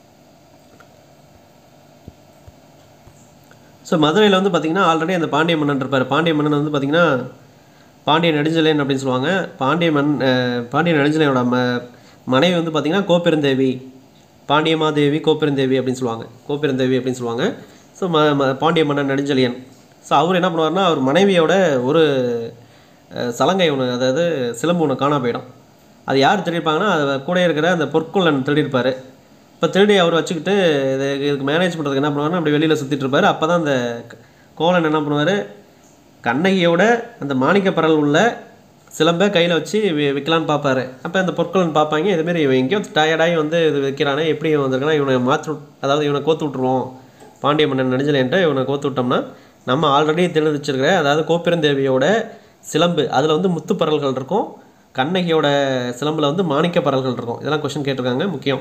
ஸோ மதுரையில் வந்து பார்த்திங்கன்னா ஆல்ரெடி அந்த பாண்டிய மன்னன் இருப்பார். பாண்டிய மன்னன் வந்து பார்த்திங்கன்னா பாண்டிய நெடுஞ்செழியன் அப்படின்னு சொல்லுவாங்க. பாண்டிய நெடுஞ்செழியனோட மனைவி வந்து பார்த்திங்கன்னா கோப்பெருந்தேவி, பாண்டியமாதேவி கோப்பெருந்தேவி அப்படின்னு சொல்லுவாங்க. ஸோ பாண்டிய மன்னன் நெடுஞ்செழியன். ஸோ அவர் என்ன பண்ணுவார்னா, அவர் மனைவியோட ஒரு சலங்கை ஒன்று, அதாவது சிலம்பு ஒன்று காணா போயிடும். அது யார் திருடிப்பாங்கன்னா, அது கூட இருக்கிற அந்த பொற்கொள்ளன் திருடியிருப்பார். இப்போ திருடி அவர் வச்சுக்கிட்டு இதுக்கு மேனேஜ் பண்ணுறதுக்கு என்ன பண்ணுவார்னா, அப்படி வெளியில் சுற்றிட்டு இருப்பார். அப்போ தான் அந்த கோவலன் என்ன பண்ணுவார், கண்ணகியோட அந்த மாணிக்கப்பரல் உள்ள சிலம்பை கையில் வச்சு விற்கலான்னு பார்ப்பாரு. அப்போ அந்த பொற்கொள்ளன் பார்ப்பாங்க, இதுமாரி இவன் எங்கேயோ டயர்டாகி வந்து இது விற்கிறானே, எப்படி வந்திருக்கானா, இவனை இவனை கோத்து விட்ருவோம், பாண்டிய மன்னன் நெடுஞ்செழியன்ட்டு இவனை கோத்து விட்டோம்னா நம்ம ஆல்ரெடி தெரிவிச்சிருக்கிற அதாவது கோப்பெருந்தேவியோட சிலம்பு, அதில் வந்து முத்துப்பரல்கள் இருக்கும், கண்ணகியோட சிலம்பில் வந்து மாணிக்கப்பரல்கள் இருக்கும். இதெல்லாம் கொஸ்டின் கேட்டிருக்காங்க, முக்கியம்.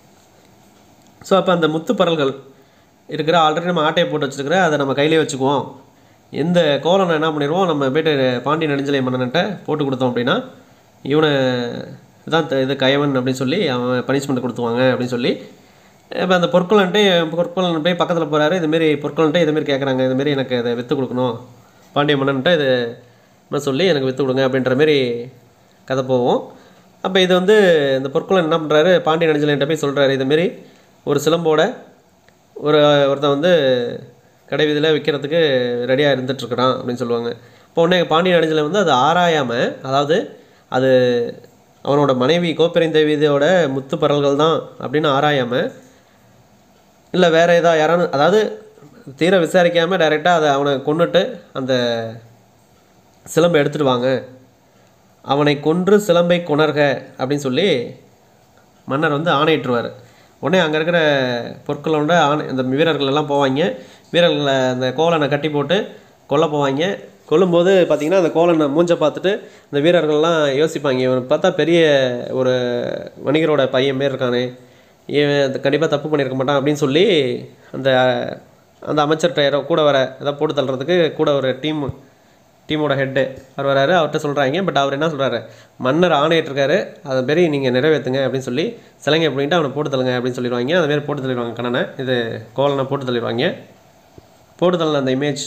ஸோ அப்போ அந்த முத்துப்பரல்கள் இருக்கிற ஆல்ரெடி நம்ம ஆட்டையை போட்டு வச்சுருக்கிற அதை நம்ம கையிலே வச்சுக்குவோம். இந்த கோவலனை என்ன பண்ணிடுவோம், நம்ம போய்ட்டு பாண்டிய நெடுஞ்செழியன் மன்னன்ட்ட போட்டு கொடுத்தோம் அப்படின்னா இவனை தான் இது கயவன் அப்படின்னு சொல்லி அவன் பனிஷ்மெண்ட் கொடுத்துவாங்க அப்படின்னு சொல்லி, இப்போ அந்த பொற்கொள்ளன் போய் பக்கத்தில் போகிறாரு. இதுமாரி பொற்கொள்ளன்ட்டு இதுமாரி கேட்குறாங்க, இதுமாரி எனக்கு இதை விற்று கொடுக்கணும், பாண்டிய மன்னன்ட்ட இது சொல்லி எனக்கு விற்று கொடுங்க அப்படின்ற மாரி கதை போவோம். அப்போ இது வந்து இந்த பொற்கொள்ளன் என்ன பண்ணுறாரு, பாண்டிய நெடுஞ்செழியன்ட்ட போய் சொல்கிறாரு, இதுமாரி ஒரு சிலம்போட ஒருத்தன் வந்து கடை வீதியில் விற்கிறதுக்கு ரெடியாக இருந்துகிட்ருக்கிறான் அப்படின்னு சொல்லுவாங்க. இப்போ உடனே பாண்டிய நெடுஞ்செழியன் வந்து அது ஆராயாமல், அதாவது அது அவனோட மனைவி கோப்பெருந்தேவியோட முத்துப்பரல்கள் தான் அப்படின்னு ஆராயாமல், இல்லை வேறு ஏதாவது யாரானு, அதாவது தீர விசாரிக்காமல் டைரெக்டாக அதை அவனை கொன்னுட்டு அந்த சிலம்பை எடுத்துகிட்டு வாங்க, அவனை கொன்று சிலம்பை கொணர்க அப்படின்னு சொல்லி மன்னர் வந்து ஆணையிட்டுருவார். உடனே அங்கே இருக்கிற பொற்களோட இந்த வீரர்கள் எல்லாம் போவாங்க. வீரர்களை அந்த கோவலனை கட்டி போட்டு கொல்ல போவாங்க. கொல்லும்போது பார்த்திங்கன்னா அந்த கோவலனை மூஞ்சை பார்த்துட்டு அந்த வீரர்கள்லாம் யோசிப்பாங்க, இவனை பார்த்தா பெரிய ஒரு வணிகரோட பையன் மாரி இருக்கானே, இவன் கண்டிப்பாக தப்பு பண்ணியிருக்க மாட்டான் அப்படின்னு சொல்லி அந்த அந்த அமைச்சர்கிட்ட கூட வர ஏதாவது போட்டு தள்ளுறதுக்கு கூட ஒரு டீமோட ஹெட்டு அவர் வராரு. அவர்கிட்ட சொல்கிறாங்க. பட் அவர் என்ன சொல்கிறாரு, மன்னர் ஆணையிட்டிருக்காரு, அதை மாரி நீங்கள் நிறைவேற்றுங்க அப்படின்னு சொல்லி சிலைங்க அப்படின்ட்டு அவனை போட்டு தள்ளுங்க அப்படின்னு சொல்லிடுவாங்க. அதுமாரி போட்டு தள்ளிடுவாங்க கண்ணனை, இது கோவலனை போட்டு தள்ளிடுவாங்க. போட்டு தள்ளின அந்த இமேஜ்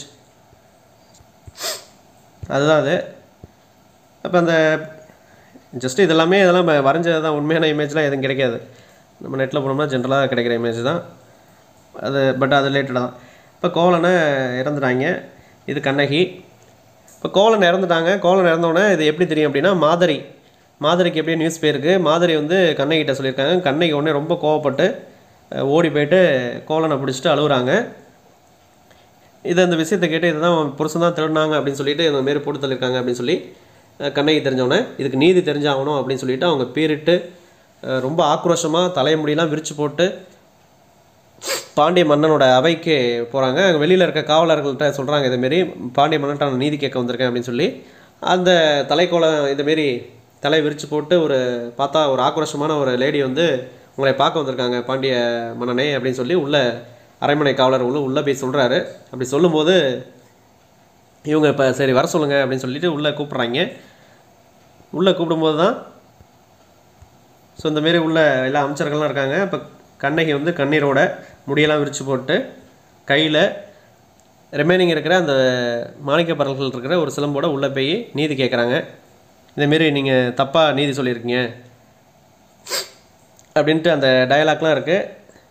அதுதான் அது. அப்போ அந்த ஜஸ்ட்டு இதெல்லாம் வரைஞ்சது தான், உண்மையான இமேஜ்லாம் எதுவும் கிடைக்காது. நம்ம நெட்டில் போனோம்னா ஜென்ரலாக கிடைக்கிற இமேஜ் தான் அது. பட் அது ரிலேட்டடாக தான். இப்போ கோவலனை இறந்துட்டாங்க, இது கண்ணகி. இப்போ கோவலன் இறந்துட்டாங்க. கோவலன் இறந்தோடனே இது எப்படி தெரியும் அப்படின்னா, மாதரிக்கு எப்படியும் நியூஸ் போயிருக்கு. மாதரி வந்து கண்ணகிட்ட சொல்லியிருக்காங்க. கண்ணகி உடனே ரொம்ப கோவப்பட்டு ஓடி போயிட்டு கோவலனை பிடிச்சிட்டு அழுகுறாங்க. இது அந்த விஷயத்தை கேட்டு இதுதான் புருஷன் தான் திருடினாங்க அப்படின்னு சொல்லிட்டு இந்த மாரி போட்டு தள்ளியிருக்காங்க அப்படின்னு சொல்லி கண்ணகி தெரிஞ்சவொடனே இதுக்கு நீதி தெரிஞ்சாகணும் அப்படின்னு சொல்லிட்டு அவங்க பீரிட்டு ரொம்ப ஆக்ரோஷமாக தலைமுடியெல்லாம் விரித்து போட்டு பாண்டிய மன்னனோட அவைக்கு போகிறாங்க. அங்கே வெளியில் இருக்க காவலர்கள்ட்ட சொல்கிறாங்க, இதுமாரி பாண்டிய மன்னன்ட்ட நான் நீதி கேட்க வந்திருக்கேன் அப்படின்னு சொல்லி. அந்த தலைக்கோலம் இதுமாரி தலை விரித்து போட்டு பார்த்தா ஒரு ஆக்ரோஷமான ஒரு லேடி வந்து உங்களை பார்க்க வந்திருக்காங்க பாண்டிய மன்னனே அப்படின்னு சொல்லி உள்ள அரண்மனை காவலர் உள்ளே போய் சொல்கிறாரு. அப்படி சொல்லும்போது இவங்க இப்போ சரி வர சொல்லுங்கள் அப்படின்னு சொல்லிட்டு உள்ளே கூப்பிட்றாங்க. உள்ளே கூப்பிடும்போது தான் ஸோ இந்தமாரி உள்ள எல்லா அமைச்சர்கள்லாம் இருக்காங்க. இப்போ கண்ணகி வந்து கண்ணீரோட முடியெல்லாம் விரித்து போட்டு கையில் ரிமைனிங் இருக்கிற அந்த மாணிக்க பரல்கள் இருக்கிற ஒரு சிலம்போட உள்ளே போய் நீதி கேட்குறாங்க. இதேமாரி நீங்கள் தப்பாக நீதி சொல்லியிருக்கீங்க அப்படின்ட்டு அந்த டயலாக்லாம் இருக்குது.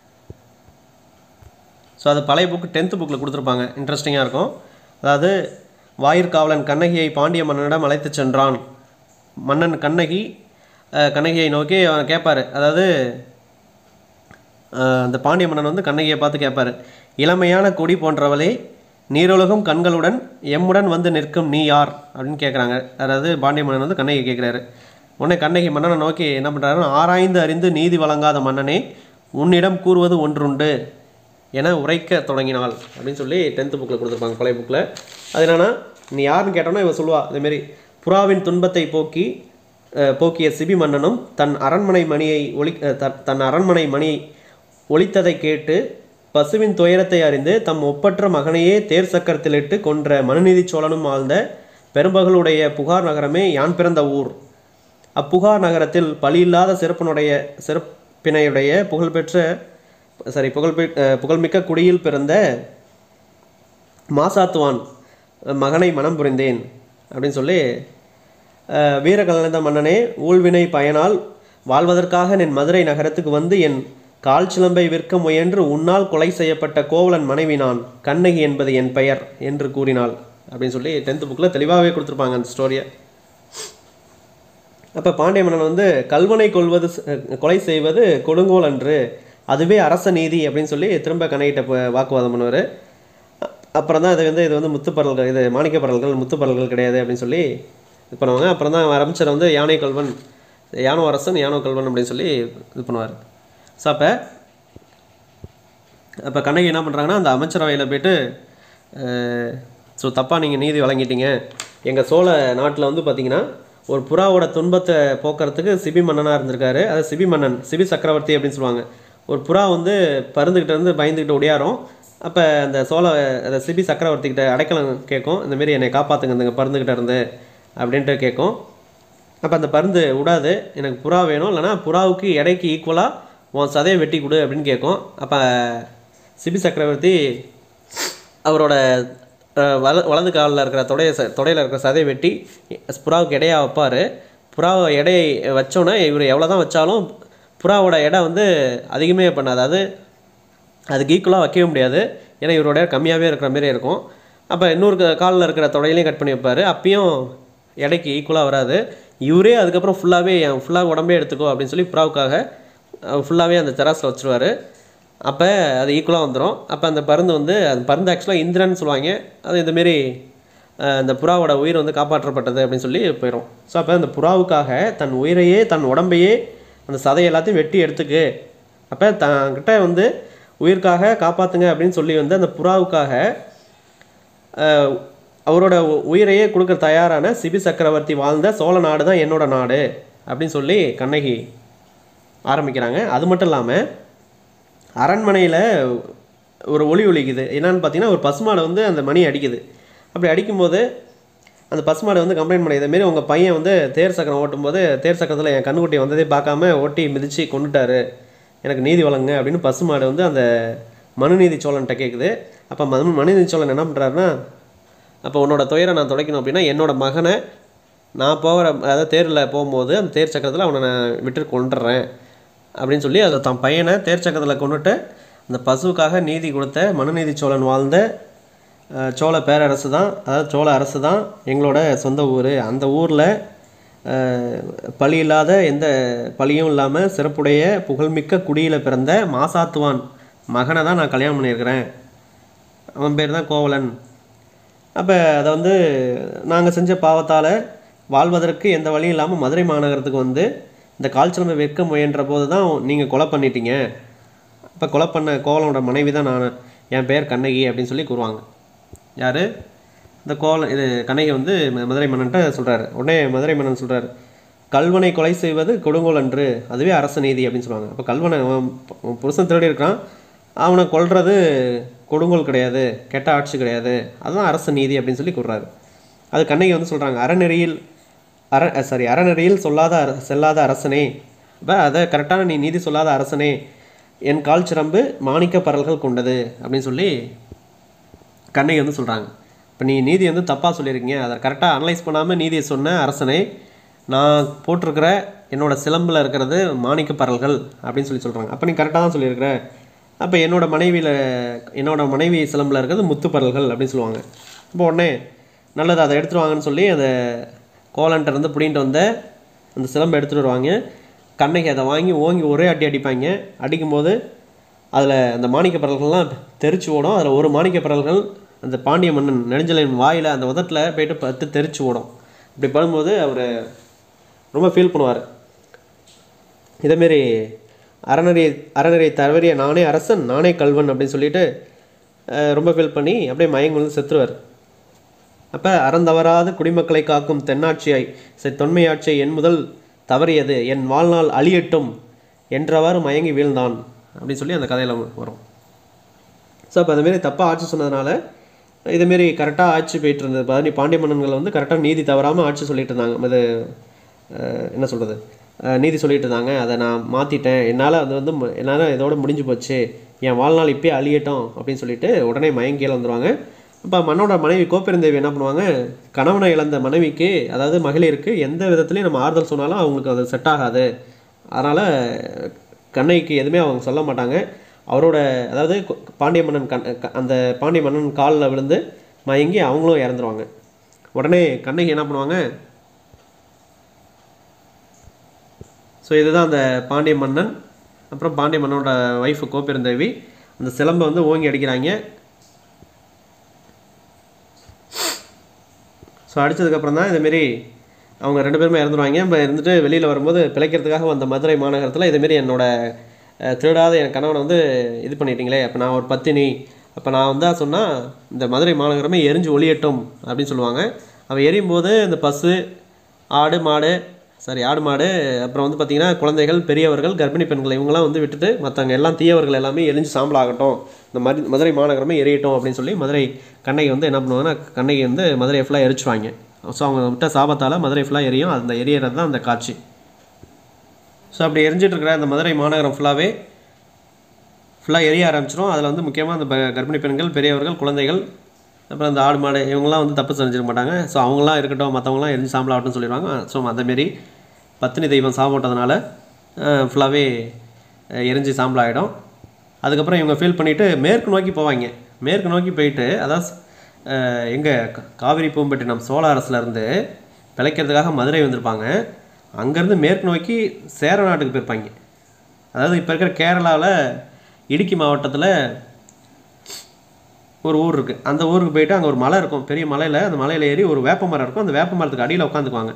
ஸோ அது பழைய புக்கு 10th புக்கில் கொடுத்துருப்பாங்க, இன்ட்ரெஸ்டிங்காக இருக்கும். அதாவது வாயிற்காவலன் கண்ணகியை பாண்டிய மன்னனிடம் அழைத்து சென்றான். மன்னன் கண்ணகியை நோக்கி அவன் கேட்பார். அதாவது அந்த பாண்டிய மன்னன் வந்து கண்ணகியை பார்த்து கேட்பார், இளமையான கொடி போன்றவளே, நீரொழுகும் கண்களுடன் எம்முடன் வந்து நிற்கும் நீ யார் அப்படின்னு கேட்குறாங்க. அதாவது பாண்டிய மன்னன் வந்து கண்ணகி கேட்குறாரு. உடனே கண்ணகி மன்னனை நோக்கி என்ன பண்ணுறாருன்னா, ஆராய்ந்து அறிந்து நீதி வழங்காத மன்னனே, உன்னிடம் கூறுவது ஒன்றுண்டு என உரைக்க தொடங்கினாள் அப்படின்னு சொல்லி 10th புக்கில் கொடுத்துருப்பாங்க, பழைய புக்கில். அது என்னென்னா, நீ யாருன்னு கேட்டோன்னா இவன் சொல்லுவா இதேமாரி, புறாவின் துன்பத்தை போக்கிய சிபி மன்னனும் தன் அரண்மனை மணி ஒலித்ததை கேட்டு பசுவின் துயரத்தை அறிந்து தம் ஒப்பற்ற மகனையே தேர் சக்கரத்திலிட்டு கொன்ற மனுநீதி சோழனும் ஆழ்ந்த பெரும்பகலுடைய புகார் நகரமே யான் பிறந்த ஊர். அப்புகார் நகரத்தில் பழியில்லாத சிறப்பினையுடைய புகழ்மிக்க குடியில் பிறந்த மாசாத்துவான் மகனை மனம் புரிந்தேன் அப்படின்னு சொல்லி, வீரகலந்த மன்னனே, ஊழ்வினை பயனால் வாழ்வதற்காக என் மதுரை நகரத்துக்கு வந்து என் கால் சிலம்பை விற்க முயன்று உன்னால் கொலை செய்யப்பட்ட கோவலன் மனைவி நான், கண்ணகி என்பது என் பெயர் என்று கூறினாள் அப்படின்னு சொல்லி 10th புக்கில் தெளிவாகவே கொடுத்துருப்பாங்க அந்த ஸ்டோரியை. அப்போ பாண்டிய மன்னன் வந்து கல்வனை கொலை செய்வது கொடுங்கோல் அன்று, அதுவே அரச நீதி அப்படின்னு சொல்லி திரும்ப கண்ணகிட்ட வாக்குவாதம் பண்ணுவார். அப்புறம் தான் இது வந்து முத்துப்பரல்கள், இது மாணிக்கப்பரல்கள் முத்துப்பரல்கள் கிடையாது அப்படின்னு சொல்லி இது பண்ணுவாங்க. அப்புறம் தான் அமைச்சர் வந்து யானோ அரசன் யானோ கல்வன் அப்படின்னு சொல்லி இது பண்ணுவார். ஸோ அப்போ கண்ணகி என்ன பண்ணுறாங்கன்னா, அந்த அமைச்சரவையில் போய்ட்டு, ஸோ தப்பாக நீங்கள் நீதி வழங்கிட்டீங்க. எங்கள் சோழ நாட்டில் வந்து பார்த்திங்கன்னா ஒரு புறாவோட துன்பத்தை போக்குறதுக்கு சிபி மன்னனாக இருந்திருக்காரு. அது சிபி சக்கரவர்த்தி அப்படின்னு சொல்லுவாங்க. ஒரு புறா வந்து பருந்துக்கிட்ட இருந்து பயந்துக்கிட்டு ஒடியாரும். அப்போ அந்த சிபி சக்கரவர்த்திக்கிட்ட அடைக்கலம் கேட்கும், இந்தமாரி என்னை காப்பாற்றுங்க இந்த பருந்துக்கிட்ட இருந்து அப்படின்ட்டு கேட்கும். அப்போ அந்த பருந்து விடாது, எனக்கு புறா வேணும், இல்லைனா புறாவுக்கு எடைக்கு ஈக்குவலாக உன் சதையை வெட்டி கொடு அப்படின்னு கேட்கும். அப்போ சிபி சக்கரவர்த்தி அவரோட வலது காலில் இருக்கிற தொடையில் இருக்கிற சதையை வெட்டி புறாவுக்கு எடையாக வைப்பார். புறாவை எடையை வச்சோன்னே இவர் எவ்வளோ தான் வச்சாலும் புறாவோட எடை வந்து அதிகமே பண்ணாது, அதுக்கு ஈக்குவலாக வைக்கவே முடியாது. ஏன்னா இவரோட கம்மியாகவே இருக்கிற மாரி இருக்கும். அப்போ இன்னொரு காலில் இருக்கிற தொடையிலையும் கட் பண்ணி வைப்பார், அப்பயும் எடைக்கு ஈக்குவலாக வராது. இவரே அதுக்கப்புறம் ஃபுல்லாக உடம்பே எடுத்துக்கோ அப்படின்னு சொல்லி புறாவுக்காக ஃபுல்லாகவே அந்த தெராஸில் வச்சுருவார். அப்போ அது ஈக்குவலாக வந்துடும். அப்போ அந்த பருந்து ஆக்சுவலாக இந்திரன்னு சொல்லுவாங்க. அது இந்தமாரி அந்த புறாவோட உயிர் வந்து காப்பாற்றப்பட்டது அப்படின்னு சொல்லி போயிடும். ஸோ அப்போ அந்த புறாவுக்காக தன் உயிரையே தன் உடம்பையே அந்த சதையை எல்லாத்தையும் வெட்டி எடுத்துக்கு, அப்போ தங்கிட்ட வந்து உயிர்க்காக காப்பாற்றுங்க அப்படின்னு சொல்லி வந்து அந்த புறாவுக்காக அவரோட உயிரையே கொடுக்க தயாரான சிபி சக்கரவர்த்தி வாழ்ந்த சோழ நாடு தான் என்னோட நாடு அப்படின்னு சொல்லி கண்ணகி ஆரம்பிக்கிறாங்க. அது மட்டும் இல்லாமல் அரண்மனையில் ஒரு ஒலிக்குது. என்னன்னு பார்த்தீங்கன்னா, ஒரு பசுமாடை வந்து அந்த மணி அடிக்குது. அப்படி அடிக்கும்போது அந்த பசுமாடை வந்து கம்ப்ளைண்ட் பண்ணி, இதேமாரி உங்கள் பையன் வந்து தேர் சக்கரம் ஓட்டும்போது தேர் சக்கரத்தில் என் கண்ணுக்குட்டி வந்ததே பார்க்காம ஓட்டி மிதித்து கொண்டுட்டாரு, எனக்கு நீதி வழங்குங்க அப்படின்னு பசுமாடு வந்து அந்த மனுநீதி சோழன்கிட்ட கேட்குது. அப்போ மனுநீதி சோழன் என்ன பண்ணுறாருன்னா, அப்போ உன்னோட துயரை நான் துடைக்கணும் அப்படின்னா என்னோட மகனை நான் அதாவது தேரில் போகும்போது அந்த தேர் சக்கரத்தில் அவனை நான் விட்டு கொண்டுறேன் அப்படின்னு சொல்லி அதை தன் பையனை தேர் சக்கரத்தில் கொண்டுட்டு அந்த பசுவுக்காக நீதி கொடுத்த மனுநீதி சோழன் வாழ்ந்த சோழ பேரரசு தான், அதாவது சோழ அரசு தான் எங்களோட சொந்த ஊர். அந்த ஊரில் பழி இல்லாத எந்த பழியும் இல்லாமல் சிறப்புடைய புகழ்மிக்க குடியில் பிறந்த மாசாத்துவான் மகனை தான் நான் கல்யாணம் பண்ணியிருக்கிறேன், அவன் பேர் தான் கோவலன். அப்போ அதை வந்து நாங்கள் செஞ்ச பாவத்தால் வாழ்வதற்கு எந்த வழியும் இல்லாமல் மதுரை மாநகரத்துக்கு வந்து இந்த கால்சிலம்பை விற்க முயன்ற போது தான் நீங்கள் கொலை பண்ணிட்டீங்க. அப்போ கொலை பண்ண கோவலனோட மனைவி தான் நான், என் பேர் கண்ணகி அப்படின்னு சொல்லி கூறுவாங்க. யார்? இந்த கண்ணகி வந்து மதுரை மன்னன்ட்ட சொல்கிறாரு. உடனே மதுரை மன்னன் சொல்கிறார், கல்வனை கொலை செய்வது கொடுங்கோல் அன்று, அதுவே அரச நீதி அப்படின்னு சொல்லுவாங்க. அப்போ கல்வனை புருஷன் திருடி இருக்கிறான், அவனை கொல்றது கொடுங்கோல் கிடையாது, கெட்ட ஆட்சி கிடையாது, அதுதான் அரச நீதி அப்படின்னு சொல்லி கூறுறாரு. அது கண்ணகி வந்து சொல்கிறாங்க, அறநெறியில் செல்லாத அரசனே, இப்போ அதை கரெக்டான நீதி சொல்லாத அரசனே, என் கால் சிரம்பு மாணிக்க பரல்கள் கொண்டது அப்படின்னு சொல்லி கண்ணகி வந்து சொல்கிறாங்க. இப்போ நீ நீதி வந்து தப்பாக சொல்லியிருக்கீங்க, அதை கரெக்டாக அனலைஸ் பண்ணாமல் நீதியை சொன்ன அரசனை, நான் போட்டிருக்கிற என்னோடய சிலம்பில் இருக்கிறது மாணிக்க பரல்கள் அப்படின்னு சொல்கிறாங்க. அப்போ நீ கரெக்டாக தான் சொல்லியிருக்கிற. அப்போ என்னோட மனைவி சிலம்பில் இருக்கிறது முத்து பரல்கள் அப்படின்னு சொல்லுவாங்க. இப்போ உடனே நல்லது, அதை எடுத்துகிட்டு வாங்கன்னு சொல்லி அந்த கோலன்ட்டு பிடிங்கிட்டு வந்த அந்த சிலம்பை எடுத்துகிட்டு வருவாங்க. கண்ணகி அதை வாங்கி ஓங்கி ஒரே அடிப்பாங்க. அடிக்கும்போது அதில் அந்த மாணிக்க பரல்கள்லாம் தெரிச்சு ஓடும். அதில் ஒரு மாணிக்க பரல்கள் அந்த பாண்டிய மன்னன் நெடுஞ்செழியன் வாயில் அந்த உதட்டில் போய்ட்டு பட்டு தெரிச்சு ஓடும். இப்படி பண்ணும்போது அவர் ரொம்ப ஃபீல் பண்ணுவார். இதேமாரி அறநெறியை தவறிய நானே அரசன், நானே கல்வன் அப்படின்னு சொல்லிட்டு ரொம்ப ஃபீல் பண்ணி அப்படியே மயங்கி வந்து செத்துருவார். அப்போ அறந்தவராது குடிமக்களை காக்கும் தொன்மையாட்சியை என் முதல் தவறியது, என் வாழ்நாள் அழியட்டும் என்றவாறு மயங்கி வீழ்ந்தான் அப்படின்னு சொல்லி அந்த கதையில் வரும். ஸோ அப்போ அதுமாரி தப்பாக ஆட்சி சொன்னதுனால இதுமாரி கரெக்டாக ஆட்சி போயிட்டு இருந்தது. பாண்டிய மன்னன்கள் வந்து கரெக்டாக நீதி தவறாமல் ஆட்சி சொல்லிட்டு இருந்தாங்க. அது என்ன சொல்கிறது, நீதி சொல்லிட்டு இருந்தாங்க. அதை நான் மாற்றிட்டேன், என்னால் இதோட முடிஞ்சு போச்சு, என் வாழ்நாள் இப்போயே அழியட்டும் அப்படின்னு சொல்லிட்டு உடனே மயங்கியில் வந்துடுவாங்க. இப்போ மன்னோட மனைவி கோப்பெருந்தேவி என்ன பண்ணுவாங்க, கணவனை இழந்த மனைவிக்கு, அதாவது மகளிருக்கு எந்த விதத்துலையும் நம்ம ஆறுதல் சொன்னாலும் அவங்களுக்கு அது செட் ஆகாது. அதனால் கண்ணகிக்கு எதுவுமே அவங்க சொல்ல மாட்டாங்க. அவரோட அதாவது பாண்டிய மன்னன் காலில் விழுந்து மயங்கி அவங்களும் இறந்துருவாங்க. உடனே கண்ணகி என்ன பண்ணுவாங்க, ஸோ இதுதான் அந்த பாண்டிய மன்னன், அப்புறம் பாண்டிய மன்னனோட ஒய்ஃபு கோப்பெருந்தேவி அந்த சிலம்பை வந்து ஓங்கி அடிக்கிறாங்க. ஸோ அடித்ததுக்கப்புறம் தான் இதுமாரி அவங்க 2 பேருமே இறந்துருவாங்க. இப்போ இருந்துட்டு வெளியில் வரும்போது பிழைக்கிறதுக்காக வந்த மதுரை மாநகரத்தில் இதுமாரி திருடாத என் கணவனை வந்து இது பண்ணிட்டீங்களே, அப்போ நான் ஒரு பத்தினி, அப்போ நான் வந்து சொன்னால் இந்த மதுரை மாநகரமே எரிஞ்சு ஒளியட்டும் அப்படின்னு சொல்லுவாங்க. அவள் எரியும் போது இந்த பசு, ஆடு மாடு, அப்புறம் வந்து பார்த்திங்கன்னா குழந்தைகள், பெரியவர்கள், கர்ப்பிணி பெண்கள் இவங்களாம் வந்து விட்டுட்டு மற்றவங்க எல்லாம் தீயவர்கள் எல்லாமே எரிஞ்சு சாம்பல் ஆகட்டும், இந்த மதுரை மாநகரமே எரியட்டும் அப்படின்னு சொல்லி கண்ணகி வந்து என்ன பண்ணுவாங்கன்னா, கண்ணகி வந்து மதுரையை ஃபுல்லாக எரிச்சுவாங்க. ஸோ அவங்க விட்ட சாபத்தால் மதுரை ஃபுல்லாக எரியும். அந்த எரியறது தான் அந்த காட்சி. ஸோ அப்படி எரிஞ்சிட்டு இருக்கிற அந்த மதுரை மாநகரம் ஃபுல்லாக எரிய ஆரம்பிச்சிடும். அதில் வந்து முக்கியமாக அந்த கர்ப்பிணி பெண்கள், பெரியவர்கள், குழந்தைகள், அப்புறம் அந்த ஆடு மாடு இவங்களாம் வந்து தப்பு செஞ்சிருக்க மாட்டாங்க. ஸோ அவங்களாம் இருக்கட்டும், மற்றவங்களாம் எரிஞ்சு சாம்பல் ஆகட்டும்னு சொல்லிடுவாங்க. ஸோ அந்தமாரி பத்தினி தெய்வம் சாபம் போட்டதுனால ஃபுல்லாகவே எரிஞ்சு சாம்பல் ஆகிடும். அதுக்கப்புறம் இவங்க ஃபீல் பண்ணிவிட்டு மேற்கு நோக்கி போவாங்க. மேற்கு நோக்கி போயிட்டு, அதாவது எங்கள் காவிரி பூம்பட்டினம் சோழ அரசுலேருந்து பிழைக்கிறதுக்காக மதுரை வந்திருப்பாங்க. அங்கேருந்து மேற்கு நோக்கி சேர நாட்டுக்கு போயிருப்பாங்க. அதாவது இப்போ இருக்கிற கேரளாவில் இடுக்கி மாவட்டத்தில் ஒரு ஊர் இருக்குது. அந்த ஊருக்கு போயிட்டு அங்கே ஒரு மலை இருக்கும், பெரிய மலையில். அந்த மலையில் ஏறி ஒரு வேப்ப மரம் இருக்கும். அந்த வேப்ப மரத்துக்கு அடியில் உட்காந்துக்குவாங்க.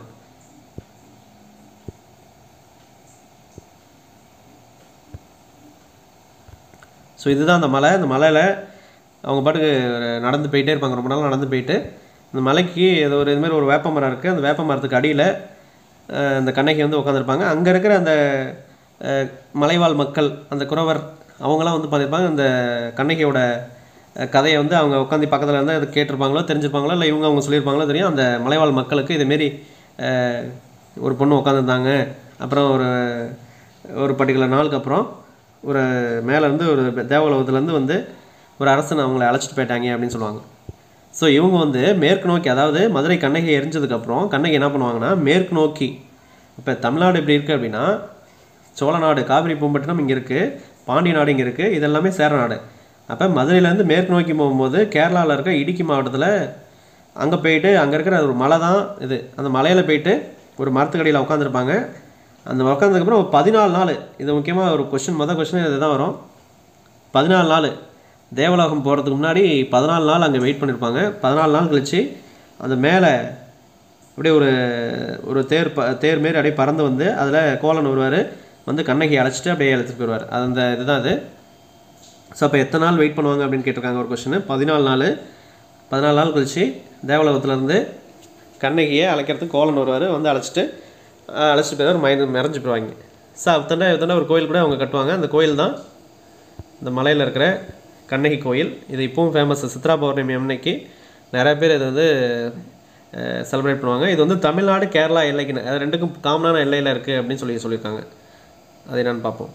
ஸோ இதுதான் அந்த மலை. அந்த மலையில் அவங்க பாட்டுக்கு நடந்து போயிட்டே இருப்பாங்க. ரொம்ப நாள் நடந்து போயிட்டு அந்த மலைக்கு ஏதோ இதுமாரி ஒரு வேப்ப மரம் இருக்குது. அந்த வேப்ப மரத்துக்கு அடியில் அந்த கண்ணகி வந்து உட்காந்துருப்பாங்க. அங்கே இருக்கிற அந்த மலைவாழ் மக்கள், அந்த குறவர், அவங்களாம் வந்து பார்த்துருப்பாங்க. அந்த கண்ணகியோட கதையை வந்து அவங்க உட்காந்து பக்கத்தில் இருந்தால் அது கேட்டிருப்பாங்களோ, தெரிஞ்சிருப்பாங்களோ, இல்லை அவங்க சொல்லியிருப்பாங்களோ தெரியும். அந்த மலைவாழ் மக்களுக்கு இதுமாரி ஒரு பொண்ணு உட்காந்துருந்தாங்க. அப்புறம் ஒரு பர்டிகுலர் நாளுக்கு அப்புறம் ஒரு மேலேருந்து ஒரு தேவலோகத்துலேருந்து வந்து ஒரு அரசன் அவங்கள அழைச்சிட்டு போயிட்டாங்க அப்படின்னு சொல்லுவாங்க. ஸோ இவங்க வந்து மேற்கு நோக்கி, அதாவது மதுரை கண்ணகி எரிஞ்சதுக்கப்புறம் கண்ணகி என்ன பண்ணுவாங்கன்னா மேற்கு நோக்கி, இப்போ தமிழ்நாடு எப்படி இருக்குது அப்படின்னா, சோழ நாடு காவிரி பூம்பட்டினம் இங்கே இருக்குது, பாண்டிய நாடு இங்கே இருக்குது, இதெல்லாமே சேர நாடு. அப்போ மதுரையிலேருந்து மேற்கு நோக்கி போகும்போது கேரளாவில் இருக்க இடுக்கி மாவட்டத்தில் அங்கே போயிட்டு அங்கே இருக்கிற ஒரு மலை தான் இது. அந்த மலையில் போயிட்டு ஒரு மரத்துக்கடியில் உட்காந்துருப்பாங்க. அந்த உட்காந்ததுக்கப்புறம் 14 நாள், இது முக்கியமாக ஒரு மொதல் கொஸ்டின் இது தான் வரும். 14 நாள் தேவலோகம் போகிறதுக்கு முன்னாடி 14 நாள் அங்கே வெயிட் பண்ணியிருப்பாங்க. 14 நாள் கழித்து அந்த மேலே அப்படியே ஒரு தேர் மாரி அப்படியே பறந்து வந்து அதில் கோலன் வருவார், வந்து கண்ணகி அழைச்சிட்டு அப்படியே அழைச்சிட்டு போயிடுவார். அந்த இதுதான் அது. ஸோ அப்போ எத்தனை நாள் வெயிட் பண்ணுவாங்க அப்படின்னு கேட்டிருக்காங்க ஒரு கொஸ்டின். 14 நாள். 14 நாள் கழித்து தேவலோகத்துலேருந்து கண்ணகியை அழைக்கிறதுக்கு கோலன் வருவார், வந்து அழைச்சிட்டு போயிடுவார், மறைஞ்சு போயிடுவாங்க. ஸோ இத்தனை ஒரு கோயில் கூட அவங்க கட்டுவாங்க. அந்த கோயில் தான் இந்த மலையில் இருக்கிற கண்ணகி கோயில். இது இப்பவும் ஃபேமஸ். சித்ரா பௌர்ணமி அன்னைக்கு நிறைய பேர் இது வந்து செலிப்ரேட் பண்ணுவாங்க. இது வந்து தமிழ்நாடு கேரளா எல்லைக்கு அது ரெண்டுக்கும் காமனான எல்லையில் இருக்குது அப்படின்னு சொல்லியிருக்காங்க. அது என்னென்னு பார்ப்போம்.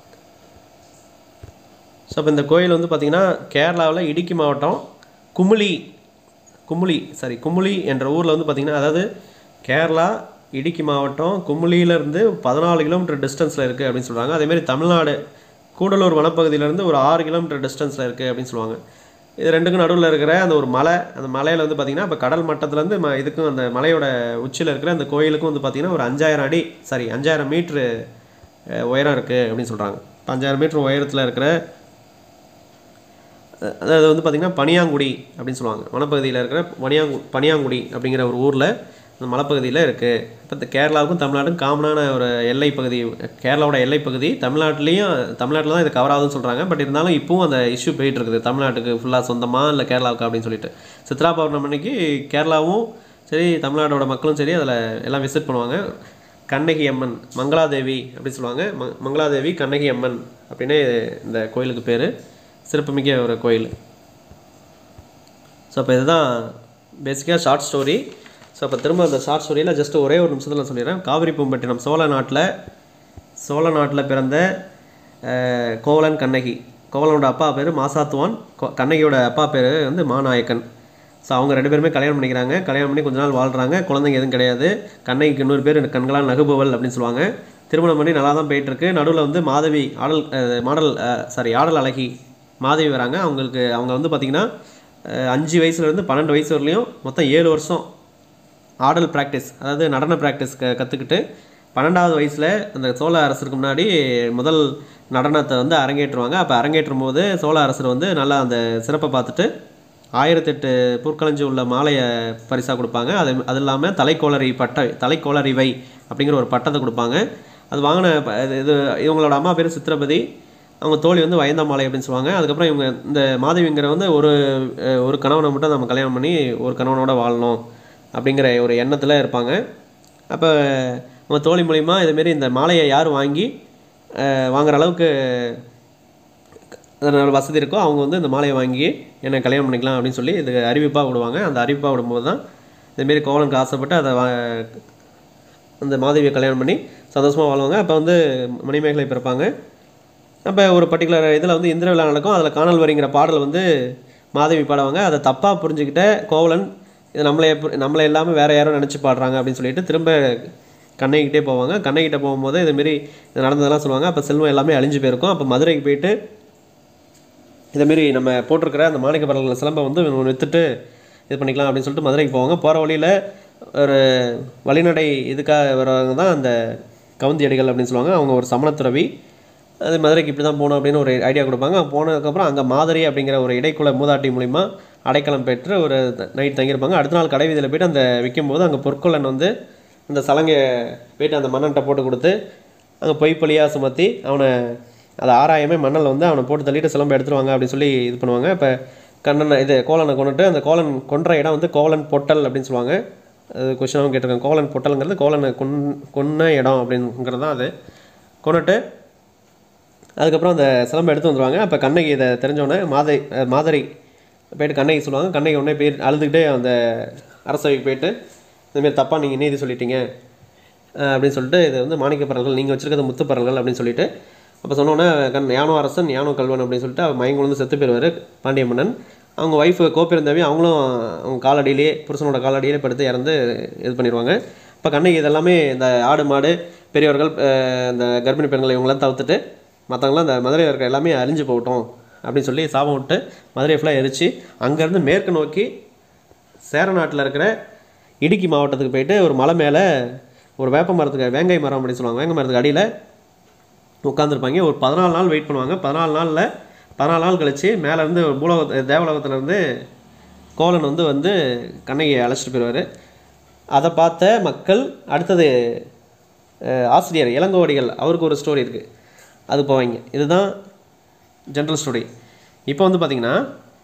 ஸோ இப்போ இந்த கோயில் வந்து பார்த்திங்கன்னா கேரளாவில் இடுக்கி மாவட்டம் குமுளி என்ற ஊரில் வந்து பார்த்திங்கன்னா, அதாவது கேரளா இடுக்கி மாவட்டம் குமுளியிலேருந்து 14 கிலோமீட்டர் டிஸ்டன்ஸில் இருக்குது அப்படின்னு சொல்கிறாங்க. அதேமாதிரி தமிழ்நாடு கூடலூர் வனப்பகுதியிலேருந்து ஒரு 6 கிலோமீட்டர் டிஸ்டன்ஸில் இருக்குது அப்படின்னு சொல்லுவாங்க. இது ரெண்டுக்கும் நடுவில் இருக்கிற அந்த ஒரு மலை, அந்த மலையில் வந்து பார்த்திங்கன்னா இப்போ கடல் மட்டத்துலேருந்து இதுக்கும் அந்த மலையோட உச்சியில் இருக்கிற அந்த கோயிலுக்கும் வந்து பார்த்திங்கன்னா ஒரு 5000 மீட்ரு உயரம் இருக்குது அப்படின்னு சொல்கிறாங்க. 5000 மீட்ரு உயரத்தில் இருக்கிற அதாவது வந்து பார்த்திங்கன்னா பனியாங்குடி அப்படின்னு சொல்லுவாங்க. வனப்பகுதியில் இருக்கிற பனியாங்குடி அப்படிங்கிற ஒரு ஊரில் அந்த மலைப்பகுதியில் இருக்குது. இப்போ இந்த கேரளாவுக்கும் தமிழ்நாட்டுக்கும் காமனான ஒரு எல்லை பகுதி, கேரளாவோட எல்லை பகுதி. தமிழ்நாட்டில் தான் இது கவர் ஆகுதுன்னு சொல்கிறாங்க. பட் இருந்தாலும் இப்போவும் அந்த இஷ்யூ போயிட்டு இருக்குது, தமிழ்நாட்டுக்கு ஃபுல்லாக சொந்தமாக இல்லை கேரளாவுக்கு அப்படின்னு சொல்லிட்டு. சித்ரா பௌர்ணமி அன்னைக்கு கேரளாவும் சரி தமிழ்நாடோட மக்களும் சரி அதில் எல்லாம் விசிட் பண்ணுவாங்க. கண்ணகி அம்மன், மங்களாதேவி அப்படின்னு சொல்லுவாங்க. மங்களாதேவி கண்ணகி அம்மன் அப்படின்னு இந்த கோயிலுக்கு பேர். சிறப்புமிக்க ஒரு கோயில். ஸோ இப்போ இதுதான் பேசிக்காக ஷார்ட் ஸ்டோரி. ஸோ அப்போ திரும்ப அந்த ஷார்ட் ஸ்டோரியில் ஜஸ்ட் ஒரே ஒரு நிமிஷத்தில் நான் சொல்லிடுறேன். காவிரிப்பூம்பட்டினம் சோழ நாட்டில் பிறந்த கோவலன் கண்ணகி. கோவலனோட அப்பா பேர் மாசாத்துவான், கண்ணகியோட அப்பா பேர் வந்து மாநாயக்கன். ஸோ அவங்க 2 பேருமே கல்யாணம் பண்ணிக்கிறாங்க. கல்யாணம் பண்ணி கொஞ்ச நாள் வாழ்கிறாங்க. குழந்தைங்க எதுவும் கிடையாது. கண்ணகிக்கு இன்னொரு பேர் கண்களால் நகுபவல் அப்படின்னு சொல்லுவாங்க. திருமணம் பண்ணி நல்லா தான் போயிட்டுருக்கு. நடுவில் வந்து ஆடல் அழகி மாதவி வராங்க. அவங்க வந்து பார்த்திங்கன்னா 5 வயசுலேருந்து 12 வயசு வரலையும் மொத்தம் 7 வருஷம் ஆடல் ப்ராக்டிஸ், அதாவது நடன ப்ராக்டிஸ் கற்றுக்கிட்டு 12வது வயசில் அந்த சோழ அரசருக்கு முன்னாடி முதல் நடனத்தை வந்து அரங்கேற்றுவாங்க. அப்போ அரங்கேற்றும் போது சோழ அரசர் வந்து நல்லா அந்த சிறப்பை பார்த்துட்டு 1008 பொற்களஞ்சி உள்ள மாலையை பரிசாக கொடுப்பாங்க. அது இல்லாமல் தலைக்கோளரிவை அப்படிங்கிற ஒரு பட்டத்தை கொடுப்பாங்க. அது வாங்கின இது இவங்களோட அம்மா பேர் சித்திரபதி, அவங்க தோழி வந்து வயந்தாமாலை அப்படின்னு சொல்லுவாங்க. அதுக்கப்புறம் இவங்க இந்த மாதவிங்கிற வந்து ஒரு கணவனை மட்டும் நம்ம கல்யாணம் பண்ணி ஒரு கணவனோட வாழணும் அப்படிங்கிற ஒரு எண்ணத்தில் இருப்பாங்க. அப்போ அவங்க தோழி மூலிமா இதுமாரி இந்த மாலையை யார் வாங்குற அளவுக்கு வசதி இருக்கோ அவங்க வந்து இந்த மாலையை வாங்கி என்னை கல்யாணம் பண்ணிக்கலாம் அப்படின்னு சொல்லி இது அறிவிப்பாக விடுவாங்க. அந்த அறிவிப்பாக விடும்போது தான் இதுமாரி கோவலனுக்கு ஆசைப்பட்டு அந்த மாதவியை கல்யாணம் பண்ணி சந்தோஷமாக வாழ்வாங்க. அப்போ வந்து மணிமேகலை பிறப்பாங்க. அப்போ ஒரு பர்டிகுலர் இதில் வந்து இந்திர விழா நடக்கும். அதில் காணல் வரிங்கிற பாடல் வந்து மாதவி பாடுவாங்க. அதை தப்பாக புரிஞ்சுக்கிட்ட கோவலன் இது நம்மளை இல்லாமல் வேறு யாரும் நினச்சி பாடுறாங்க அப்படின்னு சொல்லிட்டு திரும்ப கண்ணகிட்டே போவாங்க. கண்ணகிட்ட போகும்போது இதுமாரி இது நடந்ததெல்லாம் சொல்லுவாங்க. அப்போ செல்வம் எல்லாமே அழிஞ்சு போயிருக்கும். அப்போ மதுரைக்கு போயிட்டு இதேமாரி நம்ம போட்டிருக்கிற அந்த மாணிக்க பரல்கள் சிலம்பை வந்து விற்றுட்டு இது பண்ணிக்கலாம் அப்படின்னு சொல்லிட்டு மதுரைக்கு போவாங்க. போகிற வழியில் ஒரு வழிநடை இதுக்காக வரவங்க தான் அந்த கவுந்தியடிகள் அப்படின்னு சொல்லுவாங்க. அவங்க ஒரு சமணத்துறவி. அது மதுரைக்கு இப்படி தான் போகணும் அப்படின்னு ஒரு ஐடியா கொடுப்பாங்க. போனதுக்கப்புறம் அங்கே மாதிரி அப்படிங்கிற ஒரு இடைக்குள்ள மூதாட்டி மூலிமா அடைக்கலம் பெற்று ஒரு நைட் தங்கியிருப்பாங்க. அடுத்த நாள் கடை வீதியில் போய்ட்டு அந்த விற்கும்போது அங்கே பொற்கொள்ளன் வந்து அந்த சலங்கை போய்ட்டு அந்த மன்னன்ட்ட போட்டு கொடுத்து அங்கே பொய்ப்பொழியாக சுமத்தி அவனை அதை ஆராயமே மன்னல் வந்து அவனை போட்டு தள்ளிட்டு சிலம்பை எடுத்துருவாங்க அப்படின்னு சொல்லி இது பண்ணுவாங்க. இப்போ கோவலனை கொண்டுட்டு அந்த கோவலன் கொன்ற இடம் வந்து கோவலன் பொட்டல் அப்படின்னு சொல்லுவாங்க. அது கொஸ்டினாகவும் கேட்டிருக்காங்க. கோவலன் பொட்டலுங்கிறது கோவலனை கொன்ன இடம் அப்படிங்கிறது தான். அது கொண்டுட்டு அதுக்கப்புறம் அந்த சிலம்பை எடுத்து வந்துடுவாங்க. அப்போ கண்ணகி இதை தெரிஞ்சோடனே மாதரி போய்ட்டு கண்ணகி சொல்லுவாங்க. கண்ணகி உடனே போய் அழுதுகிட்டே அந்த அரசவைக்கு போய்ட்டு இந்தமாரி தப்பாக நீங்கள் நீதி சொல்லிட்டீங்க அப்படின்னு சொல்லிட்டு இது வந்து மாணிக்க பரல்கள், நீங்கள் வச்சுருக்கிறது முத்து பரல்கள் அப்படின்னு சொல்லிட்டு அப்போ சொன்னோன்னே யானோ அரசன் யானோ கல்வன் அப்படின்னு சொல்லிட்டு அவர் மயங்க வந்து செத்து போயிடுவார் பாண்டிய மன்னன். அவங்க ஒய்ஃபு கோப்பெருந்தேவி அவங்களும் அவங்க காலடியிலே புருஷனோட காலடியிலே படுத்து இறந்து இது பண்ணிடுவாங்க. இப்போ கண்ணகி இதெல்லாமே இந்த ஆடு மாடு பெரியவர்கள் இந்த கர்ப்பிணி பெண்களை இவங்களாம் தவிர்த்துட்டு மற்றவங்களாம் இந்த மதுரையில் இருக்க எல்லாமே அழிஞ்சு போகட்டும் அப்படின்னு சொல்லி சாபம் விட்டு மதுரையை ஃபுல்லாக எரிச்சு அங்கேருந்து மேற்கு நோக்கி சேர நாட்டில் இருக்கிற இடுக்கி மாவட்டத்துக்கு போயிட்டு ஒரு மலை மேலே ஒரு வேங்கை மரம் அப்படின்னு சொல்லுவாங்க. வேங்கை மரத்துக்கு அடியில் உட்காந்துருப்பாங்க. ஒரு 14 நாள் வெயிட் பண்ணுவாங்க. 14 நாள் கழித்து மேலேருந்து தேவலோகத்திலேருந்து கோவலன் வந்து கண்ணகியை அழைச்சிட்டு போயிடுவார். அதை பார்த்த மக்கள் அடுத்தது ஆசிரியர் இளங்கோவடிகள் அவருக்கு ஒரு ஸ்டோரி இருக்குது, அது போவாங்க. இதுதான் ஜென்ரல் ஸ்டோரி. இப்போ வந்து பார்த்திங்கன்னா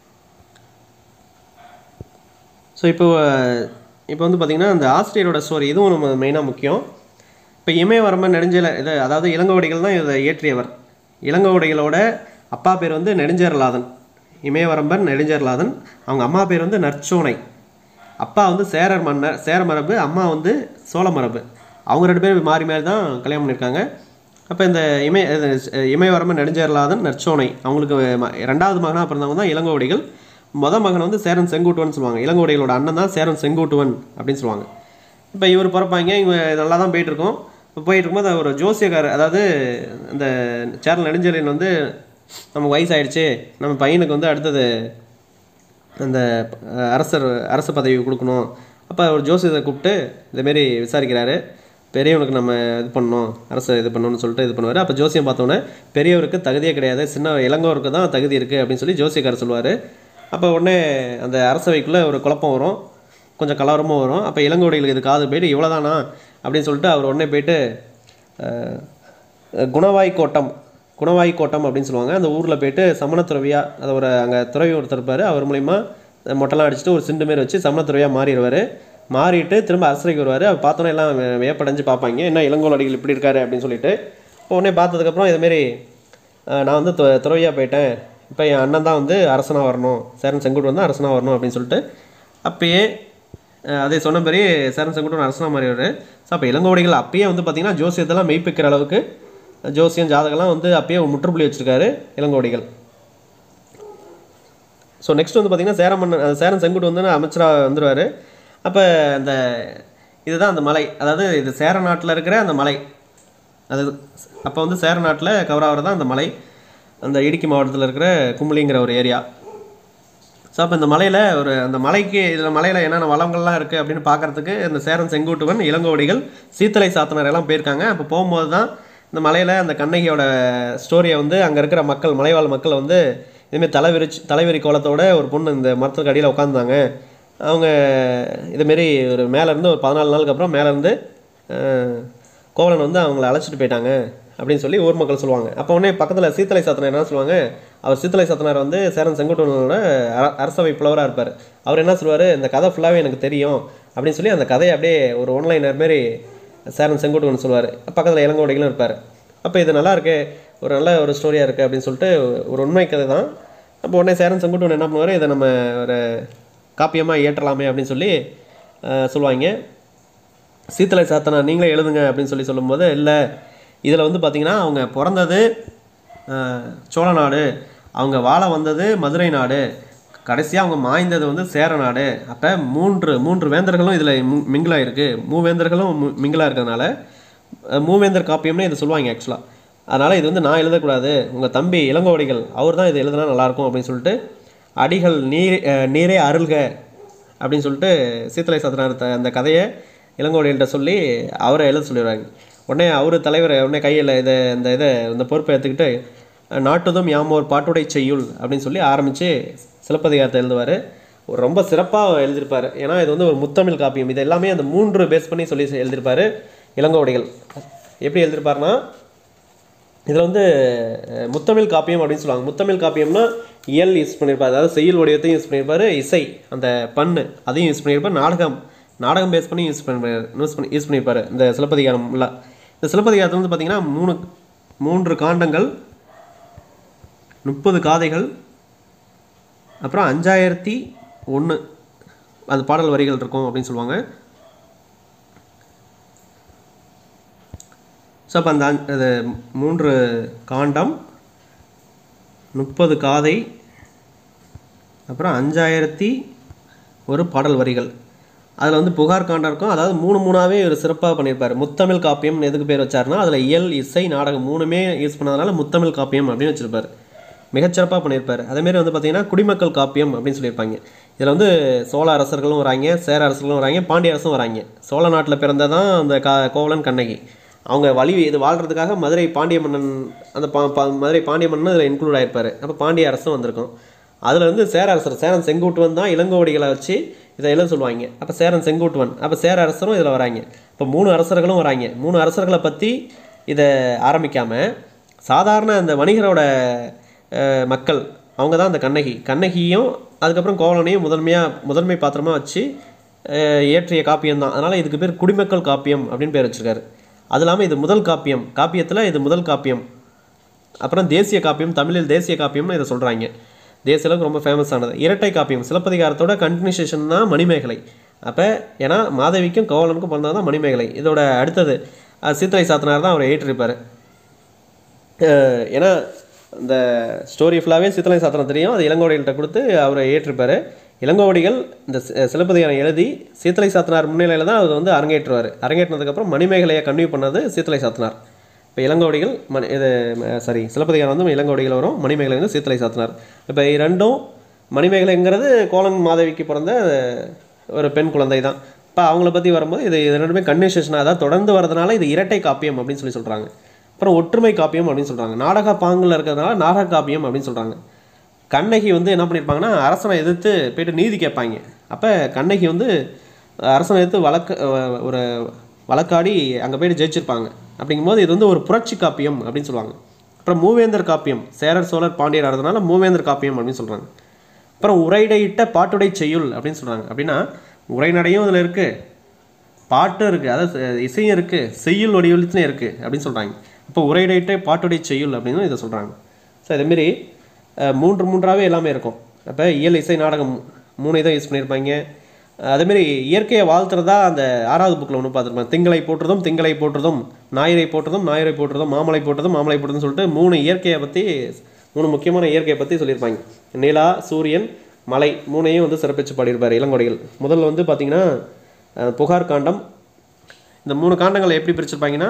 இப்போ வந்து பார்த்திங்கன்னா அந்த ஆசிரியரோட ஸ்டோரி இதுவும் நம்ம மெயினாக முக்கியம். இப்போ இமயவரம்பன் அதாவது இளங்கோவடிகள் தான் இதை இயற்றியவர். இளங்கோவடிகளோட அப்பா பேர் வந்து நெடுஞ்சேரலாதன். இமயவரம்பன் நெடுஞ்சேரலாதன். அவங்க அம்மா பேர் வந்து நற்சோனை. அப்பா வந்து சேரர் மன்னர், சேர மரபு. அம்மா வந்து சோழ மரபு. அவங்க 2 பேரும் மாறி மாறி தான் கல்யாணம் பண்ணியிருக்காங்க. அப்போ இந்த இமயவரம்பன் நெடுஞ்சேரலாதன் நற்சோனை அவங்களுக்கு 2வது மகனாக பிறந்தவங்க தான் இளங்கோவடிகள். மொதல் மகன் வந்து சேரன் செங்குட்டுவன் சொல்லுவாங்க. இளங்கோவடிகளோட அண்ணன் தான் சேரன் செங்குட்டுவன் அப்படின்னு சொல்லுவாங்க. இப்போ இவர் பிறப்பாங்க. இவங்க நல்லா தான் போயிட்டுருக்கோம். இப்போ போயிட்டு இருக்கும்போது ஒரு ஜோசியக்காரர், அதாவது இந்த சேரல் நெடுஞ்செழியன் வந்து நம்ம வயசாகிடுச்சு, நம்ம பையனுக்கு வந்து அடுத்தது அந்த அரச பதவி கொடுக்கணும். அப்போ ஒரு ஜோசியத்தை கூப்பிட்டு இதேமாரி விசாரிக்கிறாரு. பெரியவனுக்கு நம்ம இது பண்ணணும், அரசு இது பண்ணணும்னு சொல்லிட்டு இது பண்ணுவார். அப்போ ஜோசியம் பார்த்தோன்னே பெரியவருக்கு தகுதியே கிடையாது, சின்ன இளங்கோருக்கு தான் தகுதி இருக்குது அப்படின்னு சொல்லி ஜோசியக்காரர் சொல்லுவார். அப்போ உடனே அந்த அரசவைக்குள்ளே ஒரு குழப்பம் வரும், கொஞ்சம் கலவரமும் வரும். அப்போ இளங்கோவடிகளுக்கு இது காது போயிட்டு இவ்வளோதானா அப்படின்னு சொல்லிட்டு அவர் உடனே போயிட்டு குணவாய் கோட்டம் அப்படின்னு சொல்லுவாங்க. அந்த ஊரில் போயிட்டு சமண துறவியாக, அதை ஒரு அங்கே துறவி ஒருத்தர் இருப்பார். அவர் மூலிமா மொட்டைலாம் அடிச்சுட்டு ஒரு சிண்டு மாரி வச்சு சமண துறவியாக மாறிட்டு திரும்ப அரசரைக்கு வருவார். அவர் பார்த்தோன்னே எல்லாம் வியப்படைஞ்சு பார்ப்பாங்க, என்ன இளங்கோவடிகள் இப்படி இருக்காரு அப்படின்னு சொல்லிட்டு. இப்போ உடனே பார்த்ததுக்கப்புறம் இதுமாரி நான் வந்து துறவியாக போயிட்டேன், இப்போ என் அண்ணன் தான் வந்து அரசனாக வரணும், சேரன் செங்குட்டுவன் தான் அரசனாக வரணும் அப்படின்னு சொல்லிட்டு அப்பயே அதே சொன்ன பெரிய சேரன் செங்குட்டுவன் அரசனாக மாறிவார். ஸோ அப்போ இளங்கோவடிகள் அப்பயே வந்து பார்த்திங்கன்னா ஜோசியத்தெல்லாம் மெய்ப்பிக்கிற அளவுக்கு ஜோசியம் ஜாதகம்லாம் வந்து அப்பயே முற்றுப்புள்ளி வச்சுருக்காரு இளங்கோவடிகள். ஸோ நெக்ஸ்ட் வந்து பார்த்திங்கன்னா சேரன் செங்குட்டுவன் வந்து அமைச்சராக வந்துடுவார். அப்போ அந்த இதுதான் அந்த மலை, அதாவது இது சேர நாட்டில் இருக்கிற அந்த மலை, அது அப்போ வந்து சேர நாட்டில் கவராவது தான் அந்த மலை, அந்த இடுக்கி மாவட்டத்தில் இருக்கிற குமுளிங்கிற ஒரு ஏரியா. ஸோ அப்போ இந்த மலையில் அந்த மலைக்கு இதில் மலையில் என்னென்ன வளங்கள்லாம் இருக்குது அப்படின்னு பார்க்குறதுக்கு இந்த சேரன் செங்குட்டுவன் இளங்கோவடிகள் சீத்தலை சாத்தனார் எல்லாம் போயிருக்காங்க. அப்போ போகும்போது தான் இந்த மலையில் அந்த கண்ணகியோட ஸ்டோரியை வந்து அங்கே இருக்கிற மக்கள், மலைவாழ் மக்கள் வந்து இதுமாரி தலைவரி கோலத்தோட ஒரு பொண்ணு இந்த மரத்துக்கு அடியில் உட்காந்துருந்தாங்க. அவங்க இதுமாரி ஒரு மேலேருந்து ஒரு 14 நாளுக்கு அப்புறம் மேலேருந்து கோவலன் வந்து அவங்கள அழைச்சிட்டு போயிட்டாங்க அப்படின்னு சொல்லி ஊர் மக்கள் சொல்லுவாங்க. அப்போ உடனே பக்கத்தில் சீத்தலை சாத்தனார் என்ன சொல்லுவாங்க, அவர் சீத்தலை சாத்தனார் வந்து சேரன் செங்குட்டுவனோட அரசவை புலவராக இருப்பார். அவர் என்ன சொல்லுவார், இந்த கதை ஃபுல்லாகவே எனக்கு தெரியும் அப்படின்னு சொல்லி அந்த கதையை அப்படியே ஒரு ஒன்லைனர் மாரி சேரன் செங்குட்டுவன் சொல்லுவார். பக்கத்தில் இளங்கோவடிகளும் இருப்பார். அப்போ இது நல்லா இருக்கு, ஒரு நல்ல ஒரு ஸ்டோரியாக இருக்குது அப்படின்னு சொல்லிட்டு ஒரு உண்மை கதை தான். அப்போ உடனே சேரன் செங்குட்டுவன் என்ன பண்ணுவார், இதை நம்ம ஒரு காப்பியமாக ஏற்றலாமே அப்படின்னு சொல்லி சொல்லுவாங்க. சீத்தலை சாத்தனார் நீங்களே எழுதுங்க அப்படின்னு சொல்லி சொல்லும்போது, இல்லை இதில் வந்து பார்த்திங்கன்னா அவங்க பிறந்தது சோழ நாடு, அவங்க வாழ வந்தது மதுரை நாடு, கடைசியாக அவங்க மாய்ந்தது வந்து சேர நாடு. அப்போ மூன்று வேந்தர்களும் இதில் மிங்கிளாக இருக்குது, மூவேந்தர்களும் மிங்கிளாக இருக்கிறதுனால மூவேந்தர் காப்பியம்னு இதை சொல்லுவாங்க ஆக்சுவலாக. அதனால் இது வந்து நான் எழுதக்கூடாது, உங்கள் தம்பி இளங்கோவடிகள் அவர் தான் இது எழுதுனா நல்லாயிருக்கும் அப்படின்னு சொல்லிட்டு அடிகள் நீரே அருள்க அப்படின்னு சொல்லிட்டு சீத்தலை சாத்தனார் அந்த கதையை இளங்கோவடிகள்கிட்ட சொல்லி அவரை எழுத சொல்லிடுவாங்க. உடனே அவர் தலைவர் உடனே கையில் இந்த பொறுப்பை எடுத்துக்கிட்டு நாட்டுதும் யாமோர் பாட்டுடை செய்யுள் அப்படின்னு சொல்லி ஆரம்பித்து சிலப்பதிகாரத்தை எழுதுவார். ரொம்ப சிறப்பாக எழுதியிருப்பார். ஏன்னா இது வந்து ஒரு முத்தமிழ் காப்பியம். இது எல்லாமே அந்த 3 பேஸ் பண்ணி சொல்லி எழுதியிருப்பார் இளங்கோவடிகள். எப்படி எழுதியிருப்பார்னா, இதில் வந்து முத்தமிழ் காப்பியம் அப்படின்னு சொல்லுவாங்க. முத்தமிழ் காப்பியம்னா இயல் யூஸ் பண்ணியிருப்பார், அதாவது செய்யுள் வடிவத்தையும் யூஸ் பண்ணியிருப்பார், இசை அந்த பண்ணு அதையும் யூஸ் பண்ணியிருப்பார், நாடகம் பேஸ் பண்ணி யூஸ் பண்ணியிருப்பார் இந்த சிலப்பதிகாரம். இல்லை, இந்த சிலப்பதிகாரத்தில் வந்து பார்த்திங்கன்னா 3 காண்டங்கள், 30 காதைகள், அப்புறம் 5001 அந்த பாடல் வரிகள் இருக்கும் அப்படின்னு சொல்லுவாங்க. ஸோ அப்போ அந்த 3 காண்டம், 30 காதை, அப்புறம் 5001 பாடல் வரிகள். அதில் வந்து புகார் காண்டம் இருக்கும். அதாவது 3 ஒரு சிறப்பாக பண்ணியிருப்பார். முத்தமிழ் காப்பியம்னு எதுக்கு பேர் வச்சார்னா, அதில் இயல் இசை நாடகம் 3மே யூஸ் பண்ணதுனால முத்தமிழ் காப்பியம் அப்படின்னு வச்சுருப்பார். மிகச்சிறப்பாக பண்ணியிருப்பார். அதேமாரி வந்து பார்த்திங்கன்னா குடிமக்கள் காப்பியம் அப்படின்னு சொல்லியிருப்பாங்க. இதில் வந்து சோழ அரசர்களும் வராங்க, சேர அரசர்களும் வராங்க, பாண்டிய அரசும் வராங்க. சோழ நாட்டில் பிறந்ததான் அந்த கோவலன் கண்ணகி. அவங்க இது வாழ்கிறதுக்காக மதுரை பாண்டிய மன்னன், அந்த மதுரை பாண்டிய மன்னன் இதில் இன்க்ளூட் ஆகிருப்பார். அப்போ பாண்டிய அரசும் வந்திருக்கும். அதில் வந்து சேர அரசர் சேரன் செங்குட்டுவன் தான் இளங்கோவடிகளை வச்சு இதை எழுத சொல்லுவாங்க. அப்போ சேரன் செங்குட்டுவன், அப்போ சேர அரசரும் இதில் வராங்க. இப்போ 3 அரசர்களும் வராங்க. 3 அரசர்களை பற்றி இதை ஆரம்பிக்காமல் சாதாரண அந்த வணிகரோட மக்கள், அவங்க தான் அந்த கண்ணகியும் அதுக்கப்புறம் கோவலனையும் முதன்மை பாத்திரமாக வச்சு இயற்றிய காப்பியம் தான். அதனால் இதுக்கு பேர் குடிமக்கள் காப்பியம் அப்படின்னு பேர் வச்சுருக்காரு. அது இல்லாமல் இது முதல் காப்பியத்தில் இது முதல் காப்பியம். அப்புறம் தேசிய காப்பியம், தமிழில் தேசிய காப்பியம்னு இதை சொல்கிறாங்க. தேசிய அளவுக்கு ரொம்ப ஃபேமஸானது. இரட்டை காப்பியம் சிலப்பதிகாரத்தோட கண்டினியூஷன் தான் மணிமேகலை. அப்போ ஏன்னா மாதவிக்கும் கோவலனுக்கும் பிறந்தது தான் மணிமேகலை. இதோட அடுத்தது சீத்தலை சாத்தனார் தான் அவர் ஏற்றிருப்பார். ஏன்னா இந்த ஸ்டோரி ஃபுல்லாகவே சீத்தலை சாத்தனார் தெரியும், அது இளங்கோவடிகள்கிட்ட கொடுத்து அவரை ஏற்றிருப்பார். இளங்கோவடிகள் இந்த சிலப்பதிகாரம் எழுதி சீத்தலை சாத்தனார் முன்னிலையில் தான் அவர் வந்து அரங்கேற்றுவார். அரங்கேற்றினதுக்கப்புறம் மணிமேகலையை கன்டினியூ பண்ணது சீத்தலை சாத்தனார். இப்போ இளங்கோவடிகள் சிலப்பதிகாரம் வந்து இளங்கோவடிகள் வரும், மணிமேகலை வந்து சீத்தலை சாத்தனார். இப்போ ரெண்டும் மணிமேகலைங்கிறது கோவலன் மாதவிக்கு பிறந்த ஒரு பெண் குழந்தை தான். இப்போ அவங்கள பற்றி வரும்போது இது ரெண்டுமே கன்டினியூஷனாக தான் தொடர்ந்து வரதுனால இது இரட்டை காப்பியம் அப்படின்னு சொல்லி சொல்கிறாங்க. அப்புறம் ஒற்றுமை காப்பியம் அப்படின்னு சொல்கிறாங்க. நாடக பாங்கில் இருக்கிறதுனால நாடக காப்பியம் அப்படின்னு சொல்கிறாங்க. கண்ணகி வந்து என்ன பண்ணியிருப்பாங்கன்னா அரசனை எதிர்த்து போய்ட்டு நீதி கேட்பாங்க. அப்போ கண்ணகி வந்து அரசனை எதிர்த்து ஒரு வழக்காடி அங்கே போய்ட்டு ஜெயிச்சிருப்பாங்க. அப்படிங்கும்போது இது வந்து ஒரு புரட்சி காப்பியம் அப்படின்னு சொல்லுவாங்க. அப்புறம் மூவேந்தர் காப்பியம் சேரர் சோழர் பாண்டியர் ஆடுறதுனால மூவேந்தர் காப்பியம் அப்படின்னு சொல்கிறாங்க. அப்புறம் உரையிட்ட பாட்டுடை செய்யுள் அப்படின்னு சொல்கிறாங்க. அப்படின்னா உரைநடையும் இதில் இருக்குது, பாட்டும் இருக்குது, அதாவது இசையும் இருக்குது, செய்யுள் வடிவத்துலையும் இருக்குது அப்படின்னு சொல்கிறாங்க. இப்போ உரையிட்ட பாட்டுடை செய்யுள் அப்படின்னு இதை சொல்கிறாங்க. ஸோ இதேமாரி மூன்றாவே எல்லாமே இருக்கும். அப்போ இயல் இசை நாடகம் 3 தான் யூஸ் பண்ணியிருப்பாங்க. அதேமாரி இயற்கையை வாழ்த்துறதா அந்த 6வது புக்கில் ஒன்று பார்த்துருப்பாங்க. திங்களை போற்றுதும் திங்களை போற்றுதும், ஞாயிறை போற்றுதும் ஞாயிறை போற்றுதும், மாமலை போற்றுதும் மாமலை போற்றுதுன்னு சொல்லிட்டு 3 இயற்கையை பற்றி 3 முக்கியமான இயற்கையை பற்றி சொல்லியிருப்பாங்க. நிலா, சூரியன், மலை 3ஐயும் வந்து சிறப்பித்து பாடியிருப்பார் இளங்கோவடிகள். முதல்ல வந்து பார்த்திங்கன்னா புகார் காண்டம். இந்த 3 காண்டங்களை எப்படி பிரிச்சிருப்பாங்கன்னா,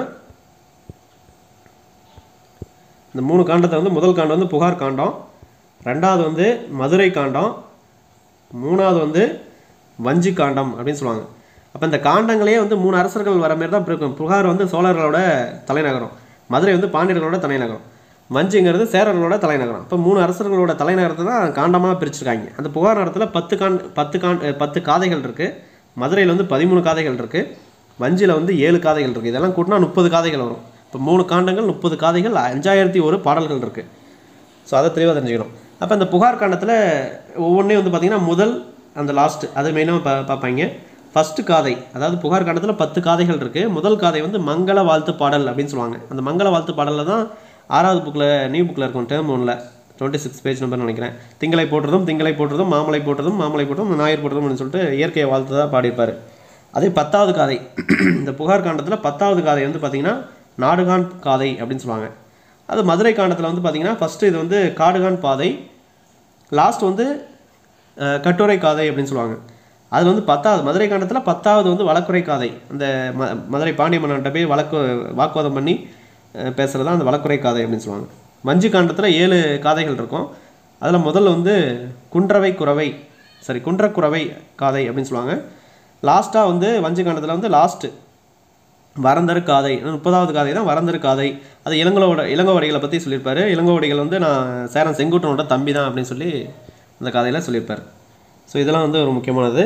இந்த 3 காண்டத்தை வந்து முதல் காண்டம் வந்து புகார் காண்டம், 2வது வந்து மதுரை காண்டம், 3வது வந்து வஞ்சி காண்டம் அப்படின்னு சொல்லுவாங்க. அப்போ இந்த காண்டங்களே வந்து 3 அரசர்கள் வர மாதிரி தான் இருக்கும். புகார் வந்து சோழர்களோட தலைநகரம், மதுரை வந்து பாண்டியர்களோட தலைநகரம், வஞ்சிங்கிறது சேரர்களோட தலைநகரம். இப்போ 3 அரசர்களோட தலைநகரத்தை தான் காண்டமாக பிரிச்சிருக்காங்க. அந்த புகார் நகரத்தில் 10 காதைகள் இருக்குது, மதுரையில் வந்து 13 காதைகள் இருக்குது, வஞ்சியில் வந்து 7 காதைகள் இருக்குது. இதெல்லாம் கூட்டினா 30 காதைகள் வரும். இப்போ 3 காண்டங்கள் 30 காதைகள் 5001 பாடல்கள் இருக்குது. ஸோ அதை தெளிவாக தெரிஞ்சுக்கணும். அப்போ இந்த புகார் காண்டத்தில் ஒவ்வொன்றையும் வந்து பார்த்திங்கன்னா முதல் அந்த லாஸ்ட்டு அது மெயினாக பார்ப்பாங்க. ஃபஸ்ட்டு காதை, அதாவது புகார் காண்டத்தில் 10 காதைகள் இருக்குது. முதல் காதை வந்து மங்கள வாழ்த்து பாடல் அப்படின்னு சொல்லுவாங்க. அந்த மங்கள வாழ்த்து பாடலில் தான் 6வது புக்கில் நியூ புக்கில் இருக்கும், டேர்ம் 1ல் 26 பேஜ் நம்பர்னு நினைக்கிறேன். திங்களை போற்றுதும் திங்களை போற்றுதும், மாமலை போற்றுதும் மாமலை போற்றுதும், ஞாயிறு போற்றுதும் அப்படின்னு சொல்லிட்டு இயற்கையை வாழ்த்து தான் பாடியிருப்பார். அதே 10வது காதை, இந்த புகார் காண்டத்தில் 10வது காதை வந்து பார்த்திங்கன்னா நாடுகான் காதை அப்படின்னு சொல்லுவாங்க. அது மதுரை காண்டத்தில் வந்து பார்த்திங்கன்னா ஃபஸ்ட்டு இது வந்து காடுகான் பாதை, லாஸ்ட் வந்து கட்டுரை காதை அப்படின்னு சொல்லுவாங்க. அதில் வந்து 10வது மதுரை காண்டத்தில் 10வது வந்து வழக்குரை காதை. அந்த மதுரை பாண்டிய மன்னன்கிட்ட போய் வாக்குவாதம் பண்ணி பேசுகிறது தான் அந்த வழக்குரை காதை அப்படின்னு சொல்லுவாங்க. வஞ்சி காண்டத்தில் 7 காதைகள் இருக்கும். அதில் முதல்ல வந்து குன்றக்குறவை காதை அப்படின்னு சொல்லுவாங்க. லாஸ்ட்டாக வந்து வஞ்சி காண்டத்தில் வந்து லாஸ்ட்டு வரந்தரு காதை, 30வது காதை தான் வரந்தரு காதை. அது இளங்கோவடிகளை பற்றி சொல்லியிருப்பார். இளங்கோவடிகள் வந்து நான் சேரன் செங்குட்டுவனோட தம்பி தான் அப்படின்னு சொல்லி அந்த கதையில் சொல்லியிருப்பார். ஸோ இதெல்லாம் வந்து ஒரு முக்கியமானது.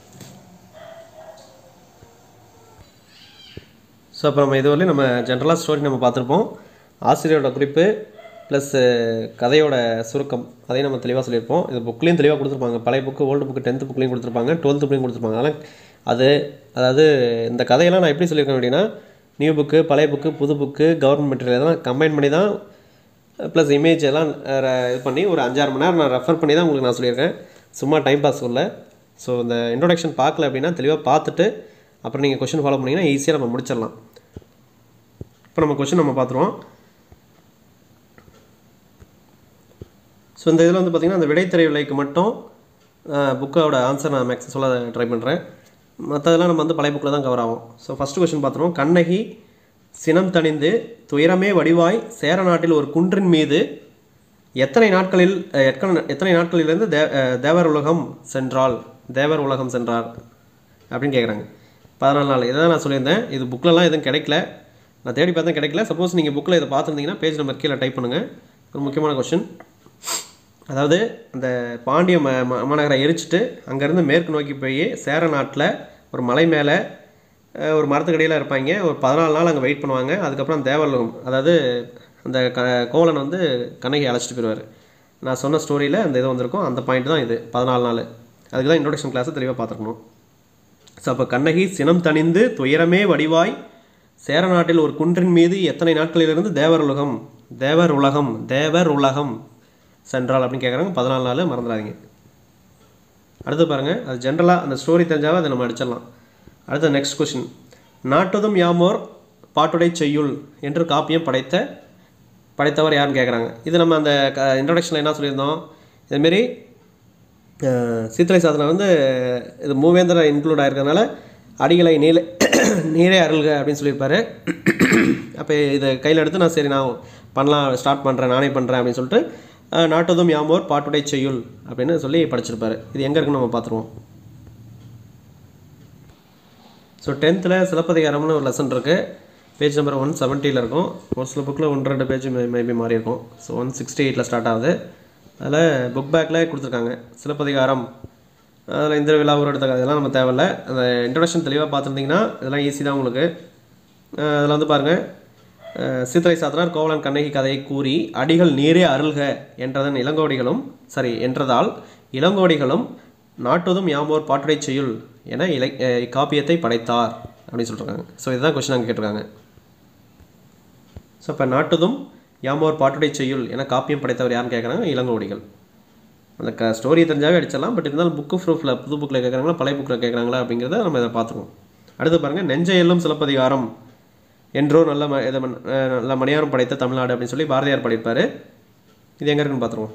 ஸோ அப்போ நம்ம இதுவரையும் நம்ம ஜென்ரலாக ஸ்டோரி நம்ம பார்த்துருப்போம். ஆசிரியரோட குறிப்பு ப்ளஸ் கதையோட சுருக்கம் அதையும் நம்ம தெளிவாக சொல்லியிருப்போம். இது புக்லேயும் தெளிவாக கொடுத்துருப்பாங்க. பழைய புக்கு, ஓல்டு புக்கு, 10th புக்லேயும் கொடுத்துருப்பாங்க, 12th புக்லேயும் கொடுத்துருப்பாங்க. அதனால் அதாவது இந்த கதையெல்லாம் நான் எப்படி சொல்லியிருக்கேன் அப்படின்னா, நியூ புக்கு, பழைய புக்கு, புது புக்கு, கவர்மெண்ட் மெட்டீரியல் இதெல்லாம் கம்பைன் பண்ணி தான் ப்ளஸ் இமேஜ் எல்லாம் இது பண்ணி ஒரு 5-6 மணி நேரம் நான் ரெஃபர் பண்ணி தான் உங்களுக்கு நான் சொல்லியிருக்கேன். சும்மா டைம் பாஸ் இல்லை. ஸோ இந்த இன்ட்ரோடக்ஷன் பார்க்கல அப்படின்னா தெளிவாக பார்த்துட்டு அப்புறம் நீங்கள் கொஷின் ஃபாலோ பண்ணிங்கன்னா ஈஸியாக நம்ம முடிச்சிடலாம். இப்போ நம்ம கொஷின் நம்ம பார்த்துருவோம். ஸோ இந்த இதில் வந்து பார்த்திங்கன்னா அந்த விடைத்திரை விலைக்கு மட்டும் புக்கோட ஆன்சர் நான் மேக்ஸிமம் சொல்ல ட்ரை பண்ணுறேன். மற்றதெல்லாம் நம்ம வந்து பழைய புக்கில் தான் கவர் ஆகும். ஸோ ஃபஸ்ட்டு கொஷின் பார்த்துருவோம். கண்ணகி சினம் தணிந்து துயரமே வடிவாய் சேர நாட்டில் ஒரு குன்றின் மீது எத்தனை நாட்களிலிருந்து தேவர் உலகம் சென்றார் அப்படின்னு கேட்குறாங்க. 14 நாள். இதை தான் நான் சொல்லியிருந்தேன். இது புக்கிலலாம் எதுவும் கிடைக்கல, நான் தேடி பார்த்தா கிடைக்கல. சப்போஸ் நீங்கள் புக்கில் இதை பார்த்துருந்தீங்கன்னா பேஜ் நம்பர் கீழே டைப் பண்ணுங்கள். ஒரு முக்கியமான கொஷின். அதாவது அந்த பாண்டிய மாநகரை எரிச்சிட்டு அங்கேருந்து மேற்கு நோக்கி போய் சேர நாட்டில் ஒரு மலை மேலே ஒரு மரத்துக்கடியில் இருப்பாங்க. ஒரு 14 நாள் அங்கே வெயிட் பண்ணுவாங்க. அதுக்கப்புறம் தேவலோகம், அதாவது அந்த கோவலன் வந்து கண்ணகி அழைச்சிட்டு போயிடுவார். நான் சொன்ன ஸ்டோரியில் அந்த இது வந்திருக்கும், அந்த பாயிண்ட் தான் இது 14 நாள். அதுக்கு தான் இன்ட்ரோடக்ஷன் கிளாஸை தெளிவாக பார்த்துருக்கணும். ஸோ அப்போ கண்ணகி சினம் தணிந்து துயரமே வடிவாய் சேர நாட்டில் ஒரு குன்றின் மீது எத்தனை நாட்களிலிருந்து தேவர் உலகம் சென்றால் அப்படின்னு கேட்குறாங்க. 14 நாள் மறந்துடாதீங்க. அடுத்து பாருங்கள், அது ஜென்ரலாக அந்த ஸ்டோரி தெரிஞ்சாவே அதை நம்ம அடிச்சிடலாம். அடுத்த நெக்ஸ்ட் கொஷின், நாட்டதும் யாமோர் பாட்டுடை செய்யுள் என்று காப்பியம் படைத்தவர் யாருன்னு கேட்குறாங்க. இது நம்ம அந்த இன்ட்ரடக்ஷனில் என்ன சொல்லியிருந்தோம், இதுமாரி சீத்தலை சாதனை வந்து இது மூவேந்தரை இன்க்ளூட் ஆகிருக்கிறதுனால அடிகளை நீரே அருள்க அப்படின்னு சொல்லியிருப்பார். அப்போ இதை கையில் எடுத்து நான் சரி நான் பண்ணலாம், ஸ்டார்ட் பண்ணுறேன், நானே பண்ணுறேன் அப்படின்னு சொல்லிட்டு நாட்டதும் யாமோர் பாட்டுடை செய்யுள் அப்படின்னு சொல்லி படிச்சிருப்பார். இது எங்கே இருக்குன்னு நம்ம பார்த்துருவோம். ஸோ 10th சிலப்பதிகாரம்னு ஒரு லெசன் இருக்குது. பேஜ் நம்பர் 170 இருக்கும். ஒரு சில புக்கில் 1-2 பேஜ் மேபி மாறி இருக்கும். ஸோ 168 ஸ்டார்ட் ஆகுது. அதில் புக் பேக்கில் கொடுத்துருக்காங்க சிலப்பதிகாரம். அதில் இந்த விழா ஒரு எடுத்த இதெல்லாம் நம்ம தேவையில்லை. அந்த இன்ட்ரடக்ஷன் தெளிவாக பார்த்துருந்தீங்கன்னா இதெல்லாம் ஈஸி தான் உங்களுக்கு. அதில் வந்து பாருங்கள், சீத்தலை சாத்தனார் கோவலன் கண்ணகி கதையை கூறி அடிகள் நீரே அருள்க என்றதால் இளங்கோடிகளும் நாட்டதும் யாமோர் பாட்டுடை செய்யுள் என காப்பியத்தை படைத்தார் அப்படின்னு சொல்லியிருக்காங்க. ஸோ இதுதான் கொஸ்டின் அங்கே கேட்டிருக்காங்க. ஸோ இப்போ நாட்டதும் யாமோர் பாட்டுடை செய்யுள் என காப்பியம் படைத்தவர் யாருன்னு கேட்குறாங்க, இளங்கோடிகள். அந்த ஸ்டோரி தெரிஞ்சாவே அடிச்சிடலாம். பட் இருந்தாலும் புக்கு ப்ரூஃபில் புது புக்கில் கேட்குறாங்களா பழைய புக்கில் கேட்குறாங்களா அப்படிங்கிறத நம்ம இதை பார்த்துருவோம். அடுத்து பாருங்கள், நெஞ்சை எல்லும் சிலப்பதிகாரம் என்றோ நல்ல மணியாரம் படைத்த தமிழ்நாடு அப்படின்னு சொல்லி பாரதியார் பாடியிருப்பார். இது எங்கே இருக்குன்னு பார்த்துருவோம்.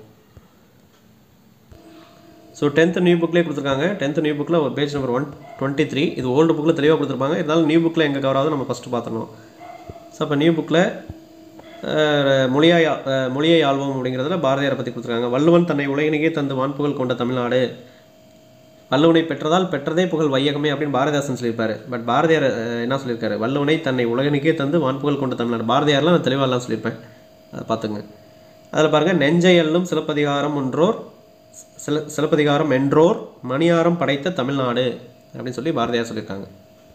ஸோ 10th நியூ புக்லேயே கொடுத்துருக்காங்க. 10th நியூ புக்கில் ஒரு பேஜ் நம்பர் 123. இது ஓல்டு புக்கில் தெளிவாக கொடுத்துருப்பாங்க. இருந்தாலும் நியூ புக்கில் எங்கே கவர் ஆகுது நம்ம ஃபஸ்ட்டு பார்த்துடணும். ஸோ அப்போ நியூ புக்கில் மொழியை ஆள்வோம் அப்படிங்கிறதுல பாரதியாரை பற்றி கொடுத்துருக்காங்க. வள்ளுவன் தன்னை உலகினிக்கே தந்து வான்புகழ் கொண்ட தமிழ்நாடு, வள்ளுவனை பெற்றதால் பெற்றதே புகழ் வையகமே அப்படின்னு பாரதிதாசன் சொல்லியிருப்பார். பட் பாரதியார் என்ன சொல்லியிருக்காரு, வள்ளுவனை தன்னை உலகினிக்கே தந்து வான்புகழ் கொண்ட தமிழ்நாடு. பாரதியார்லாம் நான் தெளிவாகலாம் சொல்லியிருப்பேன், அதை பார்த்துங்க. அதில் பாருங்கள், நெஞ்சை எல்லும் சிலப்பதிகாரம் என்றோர் மணியாரம் படைத்த தமிழ்நாடு அப்படின்னு சொல்லி பாரதியார் சொல்லியிருக்காங்க.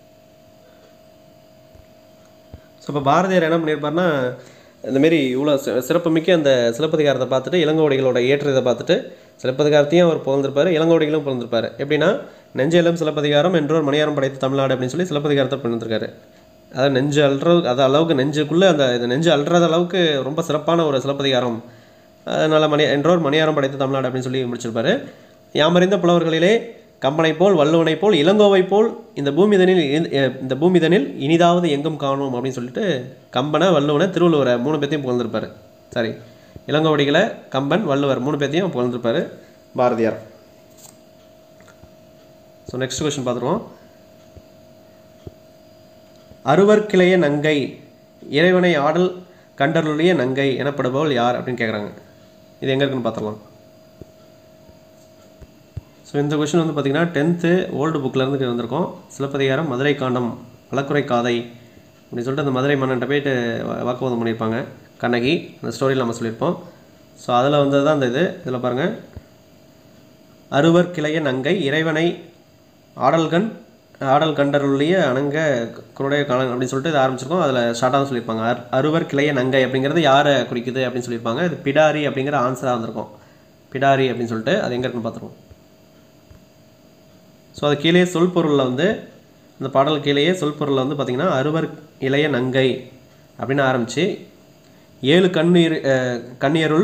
ஸோ இப்போ பாரதியார் என்ன பண்ணியிருப்பார்னா, இந்தமாரி இவ்வளோ சிறப்புமிக்க அந்த சிலப்பதிகாரத்தை பார்த்துட்டு இளங்கோடிகளோட ஏற்றத்தை பார்த்துட்டு சிலப்பதிகாரத்தையும் அவர் புகழ்ந்திருப்பார், இளங்கோடிகளும் புகழ்ந்திருப்பார். எப்படின்னா, நெஞ்செல்லும் சிலப்பதிகாரம் என்றோர் மணியாரம் படைத்த தமிழ்நாடு அப்படின்னு சொல்லி சிலப்பதிகாரத்தை புகழ்ந்திருக்காரு. அதாவது நெஞ்சு அல்றது, அது அளவுக்கு நெஞ்சுக்குள்ளே அந்த நெஞ்சு அல்றது அளவுக்கு ரொம்ப சிறப்பான ஒரு சிலப்பதிகாரம். அதனால் என்றோர் மணியாரம் படைத்த தமிழ்நாடு அப்படின்னு சொல்லி முடிச்சிருப்பார். யாமறிந்த புலவர்களிலே கம்பனை போல் வள்ளுவனை போல் இளங்கோவை போல் இந்த பூமிதனில் இனிதாவது எங்கும் காணும் அப்படின்னு சொல்லிட்டு கம்பனை வள்ளுவனை திருவள்ளுவரை 3 பேர்த்தையும் புகழ்ந்திருப்பார். சரி, இளங்கோவடிகளை கம்பன் வள்ளுவர் 3 பேர்த்தையும் புகழ்ந்திருப்பார் பாரதியார். ஸோ நெக்ஸ்ட் கொஸ்டின் பார்த்துருவோம். அருவர்க்கிளைய நங்கை இறைவனை ஆடல் கண்டருளிய நங்கை எனப்படுபவள் யார் அப்படின்னு கேட்குறாங்க. இது எங்கே இருக்குன்னு பார்த்துடலாம். ஸோ இந்த கொஸ்டின் வந்து பார்த்திங்கன்னா 10th ஓல்டு புக்கிலேருந்து வந்திருக்கோம். சிலப்பதிகாரம் மதுரை காண்டம் வழக்குரை காதை அப்படின்னு சொல்லிட்டு அந்த மதுரை மன்னன்ட்ட போயிட்டு வாக்குவாதம் பண்ணியிருப்பாங்க கண்ணகி. அந்த ஸ்டோரியில் நம்ம சொல்லியிருப்போம். ஸோ அதில் வந்தது தான் அந்த இதில் பாருங்கள், அருவர் கிளைய நங்கை இறைவனை ஆடல் கண்டருளிய அணங்க குருடைய காலன் அப்படின்னு சொல்லிட்டு இது ஆரம்பிச்சிருக்கோம். அதில் ஷார்ட்டாக சொல்லியிருப்பாங்க. அருவர் கிளைய நங்கை அப்படிங்கிறது யாரை குறிக்குது அப்படின்னு சொல்லியிருப்பாங்க. இது பிடாரி அப்படிங்கிற ஆன்சராக வந்திருக்கும். பிடாரி அப்படின்னு சொல்லிட்டு அது எங்கே இருக்குன்னு பார்த்துருவோம். ஸோ அது கீழே சொல்பொருளில் வந்து அந்த பாடல் கீழேயே சொல்பொருளில் வந்து பார்த்திங்கன்னா அருவர் இளைய நங்கை அப்படின்னு ஆரம்பித்து 7 கண்ணியருள்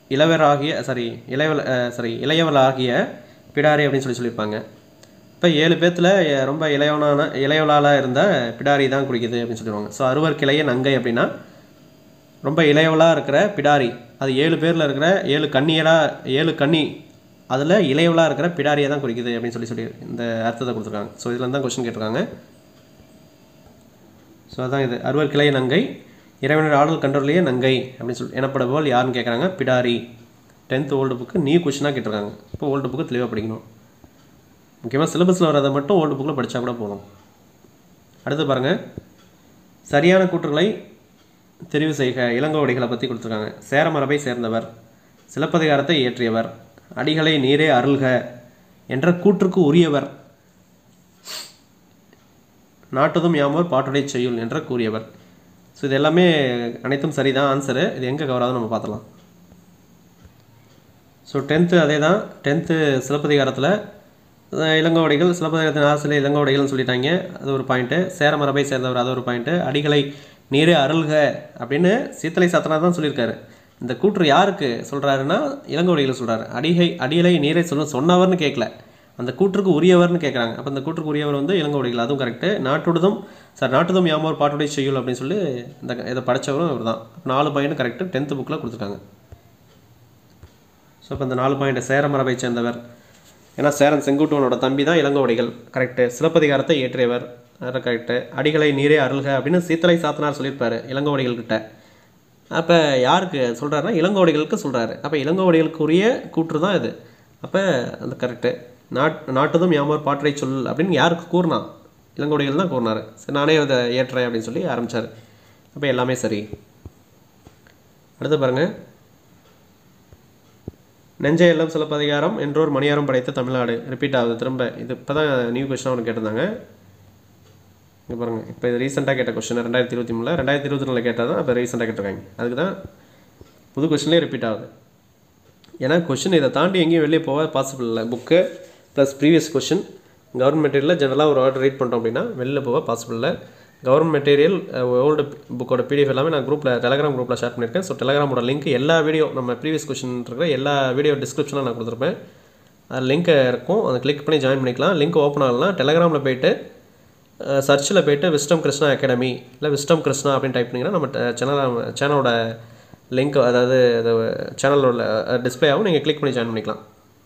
இளையவளாகிய பிடாரி அப்படின்னு சொல்லியிருப்பாங்க. இப்போ 7 பேர்த்தில் ரொம்ப இளையவளாக இருந்த பிடாரி தான் குறிக்குது அப்படின்னு சொல்லிடுவாங்க. ஸோ அருவர் கிளைய நங்கை அப்படின்னா ரொம்ப இளையவளாக இருக்கிற பிடாரி, அது 7 பேரில் இருக்கிற 7 கன்னி அதில் இளையவளாக இருக்கிற பிடாரியை தான் குறிக்குது அப்படின்னு சொல்லி இந்த அர்த்தத்தை கொடுத்துருக்காங்க. ஸோ இதில் தான் கொஸ்டின் கேட்டிருக்காங்க. ஸோ அதான் இது அருவர் கிளைய நங்கை இறைவனர் ஆடல் கண்டருளிய நங்கை அப்படின்னு சொல்லி எனப்படுபவள் யாருன்னு கேட்குறாங்க, பிடாரி. 10th ஓல்டு புக்கு நியூ கொஸ்டினாக கேட்டிருக்காங்க. இப்போ ஓல்டு புக்கு தெளிவாக படிக்கணும். முக்கியமாக சிலபஸில் வரதை மட்டும் ஓல்டு புக்கில் படித்தா கூட போதும். அடுத்து பாருங்கள், சரியான கூற்றுகளை தெரிவு செய்க இளங்கோவடிகளை பற்றி கொடுத்துருக்காங்க. சேர மரபை சேர்ந்தவர், சிலப்பதிகாரத்தை இயற்றியவர், அடிகளை நீரே அருள்க என்ற கூற்றுக்கு உரியவர், நாட்டதும் யாமோர் பாட்டுடை செய்யுள் என்ற கூறியவர். ஸோ இது எல்லாமே அனைத்தும் சரிதான் ஆன்சரு. இது எங்கே கவராது நம்ம பார்த்துலாம். ஸோ 10th அதே தான். 10th சிலப்பதிகாரத்தில் இளங்கோவடிகள் சிலப்பதிகாரத்தின் ஆசிரியர் இளங்கோவடிகள்னு சொல்லிட்டாங்க, அது ஒரு பாயிண்ட்டு. சேர மரபை சேர்ந்தவர் அது ஒரு பாயிண்ட்டு. அடிகளை நீரே அருள்க அப்படின்னு சீத்தலை சாத்தனார் தான் சொல்லியிருக்காரு. இந்த கூற்று யாருக்கு சொல்கிறாருன்னா இளங்கோவடிகள் சொல்கிறாரு. அடியலை நீரை சொன்னவர்னு கேட்கல, அந்த கூற்றுக்கு உரியவர்னு கேட்குறாங்க. அப்போ அந்த கூற்றுக்கு உரியவர் வந்து இளங்கோவடிகள், அதுவும் கரெக்டு. நாட்டுதும் யாமோர் பாட்டுடை செய்யுள் அப்படின்னு சொல்லி இதை படித்தவரும் இவர் தான். 4 பாயிண்ட் கரெக்டு, 10th புக்கில் கொடுத்துருக்காங்க. ஸோ இப்போ இந்த 4 பாயிண்ட் சேர மரபை சேர்ந்தவர், ஏன்னா சேரன் செங்குட்டுவனோட தம்பி தான் இளங்கோவடிகள், கரெக்டு. சிலப்பதிகாரத்தை இயற்றியவர், கரெக்டு. அடிகளை நீரே அருள்க அப்படின்னு சீத்தலை சாத்தனார் சொல்லியிருப்பார் இளங்கோவடிகள்கிட்ட. அப்போ யாருக்கு சொல்கிறாருன்னா இளங்கோவடிகளுக்கு சொல்கிறாரு. அப்போ இளங்கோவடிகளுக்குரிய கூற்று தான் இது. அப்போ அந்த கரெக்டு. நாட்டுதும் யாமோர் பாட்டுடை சொல் அப்படின்னு யாருக்கு கூறினா? இளங்கோவடிகள் தான் கூறினார். சரி, நானே அதை ஏற்றேன் அப்படின்னு சொல்லி ஆரம்பித்தார். அப்போ எல்லாமே சரி. அடுத்து பாருங்கள், நெஞ்சை எல்லாம் சிலப்பதிகாரம் என்றோர் மணியாரம் படைத்த தமிழ்நாடு ரிப்பீட் ஆகுது திரும்ப. இது இப்போ தான் நியூ கொஸ்டினாக ஒன்று கேட்டிருந்தாங்க. இங்கே பாருங்கள், இப்போ இது ரீசெண்டாக கேட்ட கொஸ்டின் 2023 2024 கேட்டால் தான் இப்போ ரீசெண்டாக கேட்டிருக்காங்க. அதுக்கு தான் புது கொஸ்டின்லேயே ரிப்பீட் ஆகுது. ஏன்னா கொஸ்டின் இதை தாண்டி எங்கேயும் வெளியே போக பாசிபிள் இல்லை. Book plus previous question government மெட்டீரியலில் ஜெனரலாக ஒரு ஆர்டர் ரீட் பண்ணுறோம் அப்படின்னா வெளியில் போக பாசிபிள் இல்லை. கவர்மெண்ட் மெட்டீரியல் ஓல்டு புக்கோட பிடிஎஃப் எல்லாமே நான் டெலகிராம் குரூப்பில் ஷேர் பண்ணியிருக்கேன். ஸோ டெலகிராமோட லிங்க் எல்லா வீடியோ நம்ம ப்ரீவியஸ் கொஸ்டின் இருக்கிற எல்லா வீடியோ டிஸ்கிரிப்ஷனில் நான் கொடுத்துருப்பேன். அது லிங்க் இருக்கும், அதை கிளிக் பண்ணி ஜாயின் பண்ணிக்கலாம். லிங்க் ஓப்பன் ஆகலாம். டெலகிராமில் போய்ட்டு சர்ச்சில் போய்ட்டு விஸ்டம் கிருஷ்ணா அகாடமி இல்லை விஸ்டம் கிருஷ்ணா அப்படின்னு டைப் பண்ணிங்கன்னா நம்ம சேனலோட லிங்க், அதாவது சேனலோட டிஸ்பிளே ஆகும், நீங்கள் கிளிக் பண்ணி ஜாயின் பண்ணிக்கலாம்.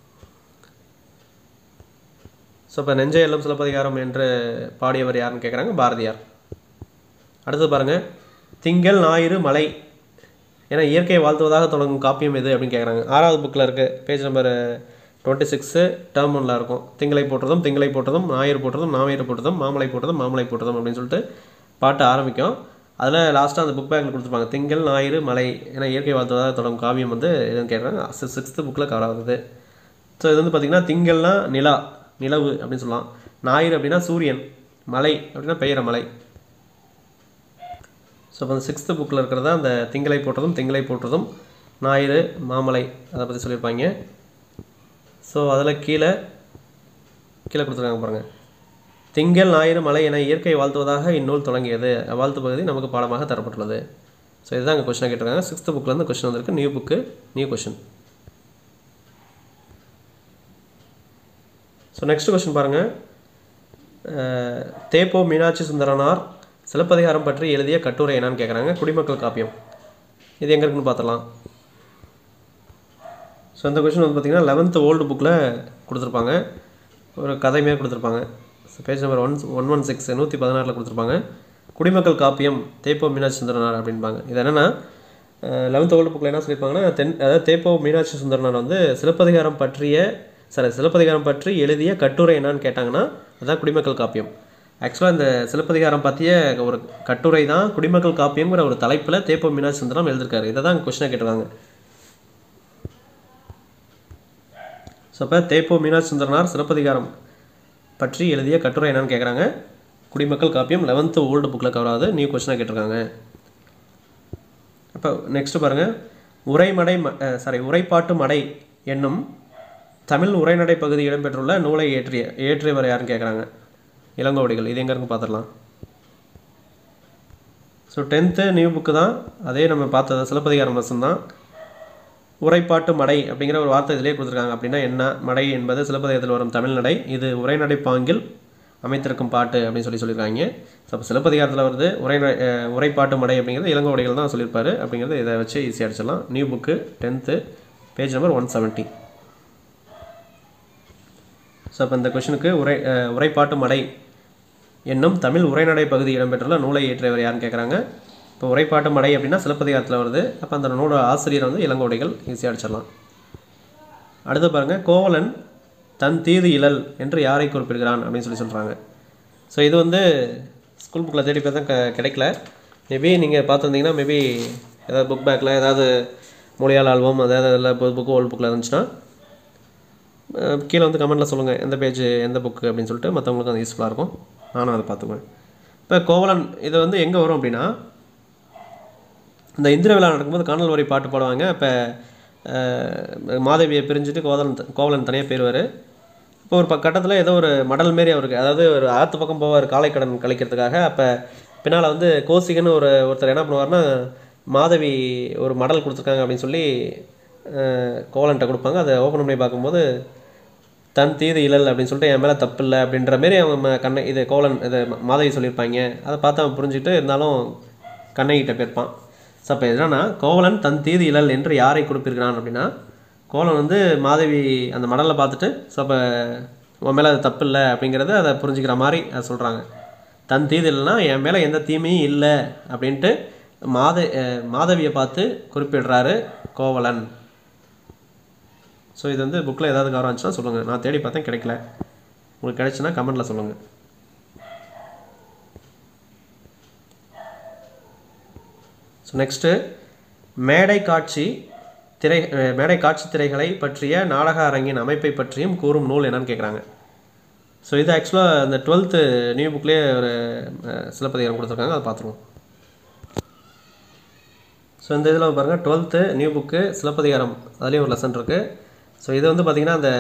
ஸோ இப்போ நெஞ்சை எல்லும் சிலப்பதிகாரம் என்று பாடியவர் யாருன்னு கேட்குறாங்க, பாரதியார். அடுத்து பாருங்கள், திங்கள் ஞாயிறு மலை ஏன்னா இயற்கையை வாழ்த்துவதாக தொடங்கும் காப்பியம் எது அப்படின்னு கேட்குறாங்க. 6வது புக்கில் இருக்குது, பேஜ் நம்பர் 26 டேர்ம் 1ல் இருக்கும். திங்களை போட்டதும் ஞாயிறு போட்டதும் மாமலை போட்டதும் அப்படின்னு சொல்லிட்டு பாட்டு ஆரம்பிக்கும். அதில் லாஸ்ட்டாக அந்த புக் பேக்கில் கொடுத்துருப்பாங்க திங்கள் ஞாயிறு மலை ஏன்னா இயற்கை வாழ்த்துவதாக தொடங்கும் காவியம் வந்து எதுன்னு கேட்குறாங்க. 6th புக்கில் கவர் ஆகுது. ஸோ இது வந்து பார்த்திங்கன்னா திங்கள்னா நிலவு அப்படின்னு சொல்லலாம், ஞாயிறு அப்படின்னா சூரியன், மலை அப்படின்னா பெய்கிற மலை. ஸோ இப்போ அந்த 6th புக்கில் இருக்கிறதா அந்த திங்களை போட்டதும் ஞாயிறு மாமலை அதை பற்றி சொல்லியிருப்பாங்க. ஸோ அதில் கீழே கொடுத்துருக்காங்க பாருங்கள், திங்கள் ஞாயிறு மலை என இயற்கை வாழ்த்துவதாக இந்நூல் தொடங்கியது, வாழ்த்து பகுதி நமக்கு பாடமாக தரப்பட்டுள்ளது. ஸோ இதுதான் அங்கே கொஸ்டினாக கேட்டிருக்காங்க. 6th புக்கில் கொஸ்டின் வந்திருக்கு, new question. So next question பாருங்கள், தேப்போ மீனாட்சி சுந்தரனார் சிலப்பதிகாரம் பற்றி எழுதிய கட்டுரை என்னான்னு கேட்குறாங்க. குடிமக்கள் காப்பியம் இது எங்கே இருக்குன்னு பார்த்துடலாம். ஸோ இந்த கொஸ்டின் வந்து பார்த்திங்கன்னா 11th ஓல்டு புக்கில் கொடுத்துருப்பாங்க, ஒரு கதை மாரி கொடுத்துருப்பாங்க. ஸோ பேஜ் நம்பர் 116 116 கொடுத்துருப்பாங்க. குடிமக்கள் காப்பியம் தேப்போ மீனாட்சி சுந்தரனார் அப்படின்பாங்க. இது என்னென்னா 11th ஓல்டு புக்கில் என்ன சொல்லியிருப்பாங்கன்னா அதாவது தேப்போ மீனாட்சி சுந்தரனார் வந்து சிலப்பதிகாரம் பற்றி எழுதிய கட்டுரை என்னான்னு கேட்டாங்கன்னா அதுதான் குடிமக்கள் காப்பியம். ஆக்சுவலாக இந்த சிலப்பதிகாரம் பற்றிய ஒரு கட்டுரை தான் குடிமக்கள் காப்பியங்கிற ஒரு தலைப்பில் தேப்போ மீனாட்சி சுந்தரம் எழுதியிருக்காரு. இதை தான் கொஸ்டினாக கேட்டிருக்காங்க. ஸோ இப்போ தேப்போ மீனாட்சி சுந்தரனார் சிலப்பதிகாரம் பற்றி எழுதிய கட்டுரை என்னன்னு கேட்குறாங்க. குடிமக்கள் காப்பியம் 11th ஓல்டு புக்கில் கவர் ஆகுது, நியூ கொஸ்டினாக கேட்டிருக்காங்க. அப்போ நெக்ஸ்ட்டு பாருங்கள், உரைப்பாட்டு மடை என்னும் தமிழ் உரைநடை பகுதி இடம்பெற்றுள்ள நூலை இயற்றியவர் யாருன்னு கேட்குறாங்க. இளங்கோவடிகள். இது எங்கே இருக்கு பார்த்துடலாம். ஸோ 10th நியூ புக்கு தான், அதே நம்ம பார்த்தது சிலப்பதிகாரம் லெசன் தான். உரைப்பாட்டு மடை அப்படிங்கிற ஒரு வார்த்தை இதிலே கொடுத்துருக்காங்க. அப்படின்னா என்ன? மடை என்பது சிலப்பதிகாரத்தில் வரும் தமிழ் நடை, இது உரைநடை பாங்கில் அமைத்திருக்கும் பாட்டு அப்படின்னு சொல்லியிருக்காங்க. ஸோ அப்போ சிலப்பதிகாரத்தில் வருது உரைப்பாட்டு மடை அப்படிங்கிறது இளங்கோவடிகள் தான் சொல்லியிருப்பார் அப்படிங்கிறது இதை வச்சு ஈஸியாக அடிச்சிடலாம். New book 10th page number 170. So அப்போ இந்த கொஷனுக்கு உரைப்பாட்டு மடை என்னும் தமிழ் உரைநடை பகுதி இடம்பெற்றுள்ள நூலை இயற்றியவர் யாருன்னு கேட்குறாங்க. இப்போ உரைப்பாட்டு மடை அப்படின்னா சிலப்பதிகாரத்தில் வருது. அப்போ அந்த நூலோட ஆசிரியர் வந்து இளங்கோவடிகள், ஈஸியாக அடிச்சிடலாம். அடுத்து பாருங்கள், கோவலன் தன் தீது இழல் என்று யாரை குறிப்பிடுகிறான் அப்படின்னு சொல்கிறாங்க. ஸோ இது வந்து ஸ்கூல் புக்கில் தேடி போய் தான் கிடைக்கல. மேபி நீங்கள் பார்த்துருந்தீங்கன்னா மேபி ஏதாவது புக் பேக்கில் ஏதாவது மொழியால் ஆல்பம் அதாவது எல்லாம் புக்கு ஓல்டு புக்கில் இருந்துச்சுன்னா கீழே வந்து கமெண்ட்டில் சொல்லுங்கள் எந்த பேஜ் எந்த புக்கு அப்படின்னு சொல்லிட்டு, மற்றவங்களுக்கு அது யூஸ்ஃபுல்லாக இருக்கும். நானும் அதை பார்த்துக்குவேன். இப்போ கோவலன் இது வந்து எங்கே வரும் அப்படின்னா, இந்த இந்திர விழா நடக்கும்போது காணல் வரி பாட்டு பாடுவாங்க. இப்போ மாதவியை பிரிஞ்சுட்டு கோவலன் தனியாக போயிடுவார். இப்போ ஒரு கட்டத்தில் ஏதோ ஒரு மடல் மாரி அவருக்கு, அதாவது ஒரு ஆற்று பக்கம் போவார் காலைக்கடன் கழிக்கிறதுக்காக. அப்போ பின்னால் வந்து கோசிகன்னு ஒருத்தர் என்ன பண்ணுவார்னா மாதவி ஒரு மடல் கொடுத்துருக்காங்க அப்படின்னு சொல்லி கோவலன்ட்ட கொடுப்பாங்க. அதை ஓப்பன் பண்ணி பார்க்கும்போது தன் தீது இழல் அப்படின்னு சொல்லிட்டு என் மேலே தப்பு இல்லை அப்படின்ற மாரி அவங்க இது கோவலன் இது மாதவி சொல்லியிருப்பாங்க. அதை பார்த்து அவன் புரிஞ்சுக்கிட்டு இருந்தாலும் கண்ணகிட்ட போயிருப்பான். ஸோ அப்போ என்னன்னா கோவலன் தன் தீது இழல் என்று யாரை குறிப்பிருக்கிறான் அப்படின்னா கோவலன் வந்து மாதவி அந்த மடலை பார்த்துட்டு ஸோ அப்போ உன் மேலே அது தப்பு இல்லை அப்படிங்கிறத அதை புரிஞ்சுக்கிற மாதிரி அதை சொல்கிறாங்க. தன் தீது இல்லைன்னா என் மேலே எந்த தீமையும் இல்லை அப்படின்ட்டு மாதவியை பார்த்து குறிப்பிடுறாரு கோவலன். ஸோ இது வந்து புக்கில் ஏதாவது கவரம் இருந்துச்சுன்னா சொல்லுங்கள். நான் தேடி பார்த்தேன், கிடைக்கல. உங்களுக்கு கிடைச்சுன்னா கமெண்ட்டில் சொல்லுங்கள். ஸோ நெக்ஸ்ட்டு மேடை காட்சி திரைகளை பற்றிய நாடக அரங்கின் அமைப்பை பற்றியும் கூறும் நூல் என்னன்னு கேட்குறாங்க. ஸோ இது ஆக்சுவலாக இந்த 12th நியூ புக்லேயே ஒரு சிலப்பதிகாரம் கொடுத்துருக்காங்க, அதை பார்த்துருவோம். ஸோ இந்த இதில் பாருங்கள் 12th நியூ புக்கு சிலப்பதிகாரம், அதுலேயும் ஒரு லெசன் இருக்குது. ஸோ இது வந்து பார்த்திங்கன்னா அந்த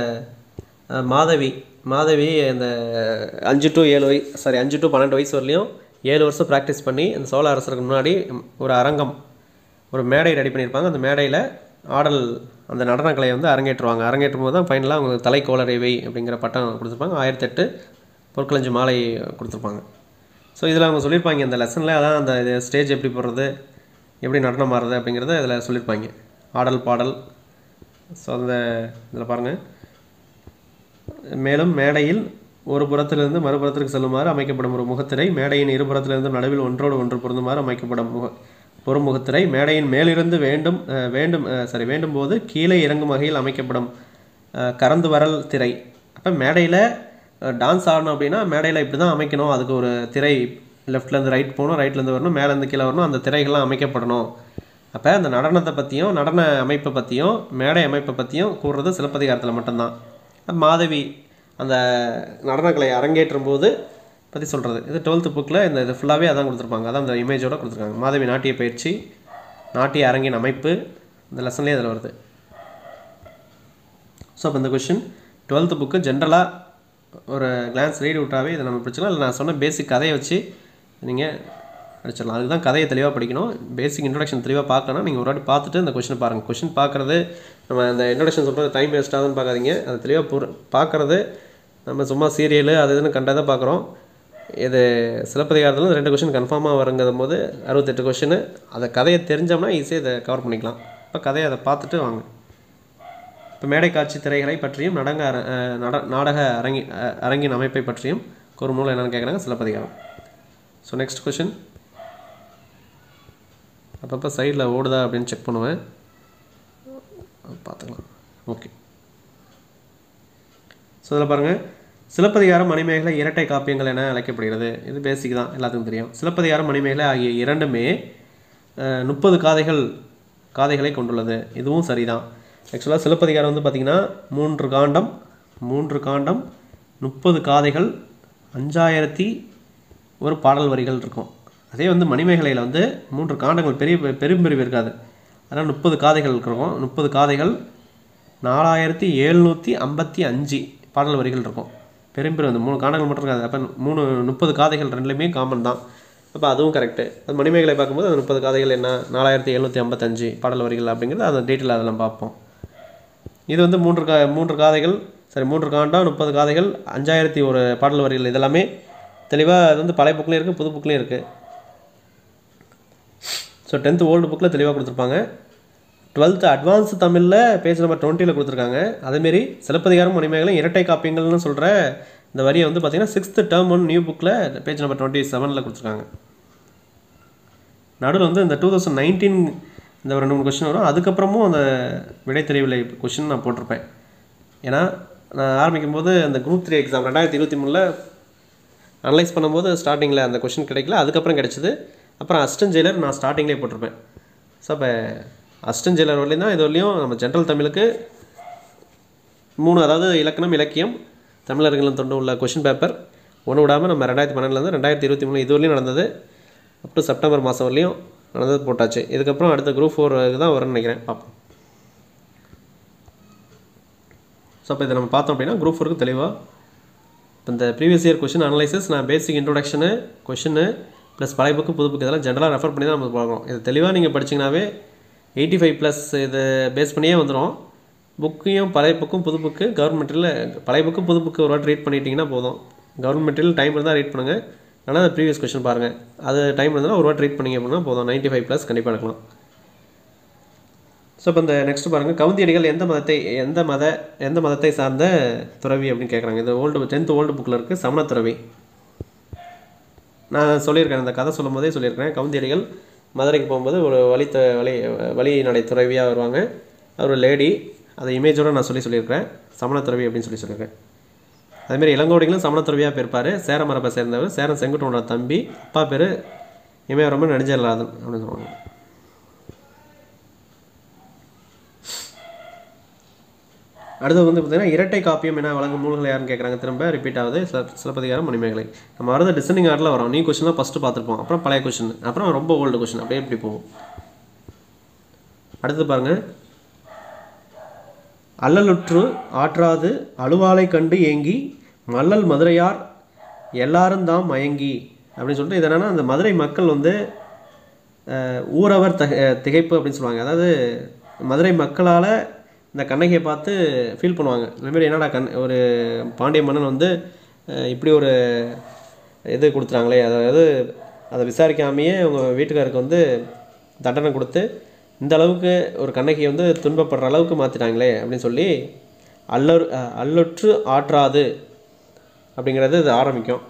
மாதவி அந்த 5 to 12 வயசு வரலையும் 7 வருஷம் ப்ராக்டிஸ் பண்ணி அந்த சோழ அரசருக்கு முன்னாடி ஒரு அரங்கம், ஒரு மேடை ரெடி பண்ணியிருப்பாங்க. அந்த மேடையில் ஆடல் அந்த நடனக்கலையை வந்து அரங்கேற்றும் போது தான் ஃபைனலாக அவங்களுக்கு தலைக்கோளரைவை அப்படிங்கிற பட்டம் கொடுத்துருப்பாங்க. 1008 பொற்களஞ்சு மாலை கொடுத்துருப்பாங்க. ஸோ இதில் அவங்க சொல்லியிருப்பாங்க இந்த லெசனில், அதான் அந்த ஸ்டேஜ் எப்படி போடுறது, எப்படி நடனம் ஆடுறது அப்படிங்கிறத இதில் சொல்லியிருப்பாங்க. ஆடல் பாடல். ஸோ அந்த இதில் பாருங்கள், மேலும் மேடையில் ஒரு புறத்திலிருந்து மறுபுறத்திற்கு செல்லுமாறு அமைக்கப்படும் ஒரு முகத்திரை, மேடையின் இருபுறத்திலிருந்து நடுவில் ஒன்றோடு ஒன்று பொருந்துமாறு அமைக்கப்படும் ஒரு முகத்திரை, மேடையின் மேலிருந்து வேண்டும் போது கீழே இறங்கும் வகையில் அமைக்கப்படும் கறந்து வரல் திரை. அப்போ மேடையில் டான்ஸ் ஆடணும் அப்படின்னா மேடையில் இப்படி தான் அமைக்கணும், அதுக்கு ஒரு திரை லெஃப்ட்லேருந்து ரைட் போகணும், ரைட்லேருந்து வரணும், மேலேருந்து கீழே வரணும், அந்த திரைகள்லாம் அமைக்கப்படணும். அப்போ அந்த நடனத்தை பற்றியும் நடன அமைப்பை பற்றியும் மேடை அமைப்பை பற்றியும் கூறுறது சிலப்பதிகாரத்தில் மட்டும்தான். மாதவி அந்த நடனக்கலை அரங்கேற்றும் போது பற்றி சொல்கிறது. இது 12th புக்கில் இது ஃபுல்லாகவே அதான் கொடுத்துருப்பாங்க, அதான் அந்த இமேஜோடு கொடுத்துருக்காங்க. மாதவி நாட்டிய பயிற்சி, நாட்டிய அரங்கின் அமைப்பு, இந்த லெசன்லேயே அதில் வருது. ஸோ அப்போ இந்த கொஷின் 12th புக்கு ஜென்ரலாக ஒரு கிளான்ஸ் ரீட் விட்டாவே இதை நம்ம படிச்சிடலாம். இல்லை நான் சொன்ன பேசிக் கதையை வச்சு நீங்கள் படிச்சிடலாம். அதுக்கு தான் கதையை தெளிவாக படிக்கணும். பேசிக் இன்ட்ரடக்ஷன் தெளிவாக பார்க்கணும். நீங்கள் ஒரு வாட்டி பார்த்துட்டு இந்த கொஷினை பாருங்கள். கொஷின் பார்க்குறது நம்ம இந்த இன்ட்ரடக்ஷன் சொல்கிறது டைம் வேஸ்ட் ஆகுதுன்னு பார்க்காதீங்க. அது தெளிவாக பார்க்குறது நம்ம சும்மா சீரியலு அது இதுன்னு கண்டதை பார்க்குறோம். இது சிலப்பதிகாரத்தில் 2 கொஷின் கன்ஃபார்மாக வருங்கும் போது 68 கொஷின். அதை கதையை தெரிஞ்சோம்னா ஈஸியாக இதை கவர் பண்ணிக்கலாம். இப்போ கதையை அதை பார்த்துட்டு வாங்க. இப்போ மேடை காட்சி திரைகளை பற்றியும் நாடக அரங்கின் அமைப்பை பற்றியும் ஒரு நூல் என்னென்னு கேட்குறாங்க, சிலப்பதிகாரம். ஸோ நெக்ஸ்ட் கொஷின், அப்பப்போ சைடில் ஓடுதா அப்படின்னு செக் பண்ணுவேன், பார்த்துக்கலாம். ஓகே. ஸோ இதில் பாருங்கள், சிலப்பதிகாரம் மணிமேகலை இரட்டை காப்பியங்கள் என அழைக்கப்படுகிறது. இது பேசிக் தான், எல்லாத்துக்கும் தெரியும். சிலப்பதிகாரம் மணிமேகலை ஆகிய இரண்டுமே 30 காதைகளை கொண்டுள்ளது. இதுவும் சரிதான். ஆக்சுவலாக சிலப்பதிகாரம் வந்து பார்த்திங்கன்னா 3 காண்டம் 30 காதைகள் 5001 பாடல் வரிகள் இருக்கும். அதே வந்து மணிமேகலையில் வந்து 3 காண்டங்கள் பெரும்பிரிவு இருக்காது. அதனால் 30 காதைகள் இருக்கும். 30 காதைகள் 4755 பாடல் வரிகள் இருக்கும். பெரும்பிரிவு வந்து 3 காண்டங்கள் மட்டும் இருக்காது. அப்போ 30 காதைகள் ரெண்டுலேயுமே காமன் தான். அப்போ அதுவும் கரெக்டு. அது மணிமேகலை பார்க்கும்போது அது 30 காதைகள் என்ன 4755 பாடல் வரிகள் அப்படிங்கிறது அந்த டீட்டெயில் அதெல்லாம் பார்ப்போம். இது வந்து 3 காதைகள் 3 காண்டம் 30 காதைகள் 5001 பாடல் வரிகள். இதெல்லாமே தெளிவாக அது வந்து பழைய புக்லேயும் இருக்குது, புது புக்லேயும் இருக்குது. ஸோ 10th ஓல்டு புக்கில் தெளிவாக கொடுத்துருப்பாங்க. 12th அட்வான்ஸ் தமிழில் பேஜ் நம்பர் 20 கொடுத்துருக்காங்க. அதேமாரி சிலப்பதிகாரம் மணிமேகலை இரட்டை காப்பியங்கள்னு சொல்கிற இந்த வரியை வந்து பார்த்திங்கன்னா 6th டேர்ம் 1 நியூ புக்கில் பேஜ் நம்பர் 27 கொடுத்துருக்காங்க. நடுவில் வந்து இந்த 2019 இந்த 2-3 கொஷின் வரும். அதுக்கப்புறமும் அந்த விடை தெரியவில்லை கொஷின் நான் போட்டிருப்பேன். ஏன்னா நான் ஆரம்பிக்கும் போது அந்த குரூப் 3 எக்ஸாம் 2023 அனலைஸ் பண்ணும்போது ஸ்டார்டிங்கில் அந்த கொஷின் கிடைக்கல, அதுக்கப்புறம் கிடச்சிது. அப்புறம் அசிஸ்டன்ட் ஜெயிலர் நான் ஸ்டார்டிங்லேயே போட்டிருப்பேன். ஸோ அப்போ அசிஸ்டன்ட் ஜெயிலர் வரலையும் தான் இது வரலையும் நம்ம ஜென்ரல் தமிழுக்கு 3, அதாவது இலக்கணம் இலக்கியம் தமிழர்களின் தொண்டு உள்ள கொஷின் பேப்பர் ஒன்று விடாமல் நம்ம 2012 2023 இது வரலையும் நடந்தது. அப் டு செப்டம்பர் மாதம் வரலையும் நடந்தது போட்டாச்சு. இதுக்கப்புறம் அடுத்த குரூப் 4 தான் வரும்னு நினைக்கிறேன், பார்ப்போம். ஸோ அப்போ இதை நம்ம பார்த்தோம் அப்படின்னா குரூப் 4க்கு தெளிவாக இப்போ இந்த ப்ரீவியஸ் இயர் கொஷின் அனலைசிஸ் நான் பேசிக் இன்ட்ரோடக்ஷனு கொஷின்னு ப்ளஸ் பழைய புக்கு புது புக்கு இதெல்லாம் ஜென்ரலாக ரெஃபர் பண்ணி தான் நம்ம பார்க்கணும். இது தெளிவாக நீங்கள் படிச்சிங்கனாவே 85+ இது பேஸ் பண்ணியே வந்துடும். புக்கையும் பழைய புக்கும் புது புக்கு கவர்மெண்ட்டில் பழைய புக்கு புது புக்கு ஒரு வாட்டி ரீட் பண்ணிட்டீங்கன்னா போதும். கவர்மெண்ட்டில் டைம் இருந்தால் ரீட் பண்ணுங்கள். ஆனால் அது ப்ரீவியஸ் கொஸ்டின் பாருங்கள். அது டைம் இருந்தால் ஒரு வாட்டி ரீட் பண்ணிங்க அப்படின்னா போதும். 95+ கண்டிப்பாக எடுக்கலாம். ஸோ இப்போ இந்த நெக்ஸ்ட் பாருங்கள், கவுந்தியடிகள் எந்த மதத்தை சார்ந்த துறவி அப்படின்னு கேட்குறாங்க. இது 10th ஓல்டு புக்கில் இருக்குது. சமண துறவி. நான் சொல்லியிருக்கேன், இந்த கதை சொல்லும் போதே சொல்லியிருக்கேன். கவுந்தியடிகள் மதுரைக்கு போகும்போது ஒரு வழி நடை துறவியாக வருவாங்க. அவர் லேடி, அதை இமேஜோடு நான் சொல்லியிருக்கிறேன். சமண துறவி அப்படின்னு சொல்லியிருக்கேன். அதேமாதிரி இளங்கோடிகளும் சமண துறவியாக போயிருப்பார். சேர மரபை சேர்ந்தவர். சேரன் செங்குட்டுவனோட தம்பி. அப்பா பேர் இமயவரம்பன் நெடுஞ்செழியன் அப்படின்னு சொல்லுவாங்க. அடுத்து வந்து பார்த்தீங்கன்னா இரட்டை காப்பியம் என வழங்கும் நூல்கள் யாருன்னு கேட்குறாங்க. திரும்ப ரிப்பீட் ஆகுது. சிலப்பதிகாரம், மணிமேகலை. நம்ம வரது டிசனிங் ஆர்டரில் வரோம். நீ கொஸ்டின் தான் ஃபஸ்ட்டு பார்த்துருப்போம், அப்புறம் பழைய கொஸ்டின், அப்புறம் ரொம்ப ஓல்டு கொஸ்டின், அப்படியே எப்படி போகும். அடுத்து பாருங்கள், அல்லலுற்று ஆற்றாது அழுவாலை கண்டு ஏங்கி மல்லல் மதுரையார் எல்லாரும் தாம் மயங்கி அப்படின்னு சொல்லிட்டு இது என்னென்னா, அந்த மதுரை மக்கள் வந்து ஊரவர் திகைப்பு அப்படின்னு சொல்லுவாங்க. அதாவது மதுரை மக்களால் இந்த கண்ணகியை பார்த்து ஃபீல் பண்ணுவாங்க. இந்தமாரி என்னடா ஒரு பாண்டிய மன்னன் வந்து இப்படி ஒரு இது கொடுத்துறாங்களே, அதாவது அதை விசாரிக்காமையே உங்கள் வீட்டுக்காருக்கு வந்து தண்டனை கொடுத்து இந்த அளவுக்கு ஒரு கண்ணகியை வந்து துன்பப்படுற அளவுக்கு மாற்றிட்டாங்களே அப்படின்னு சொல்லி அல்லுற்று ஆற்றாது அப்படிங்கிறது இது ஆரம்பிக்கும்.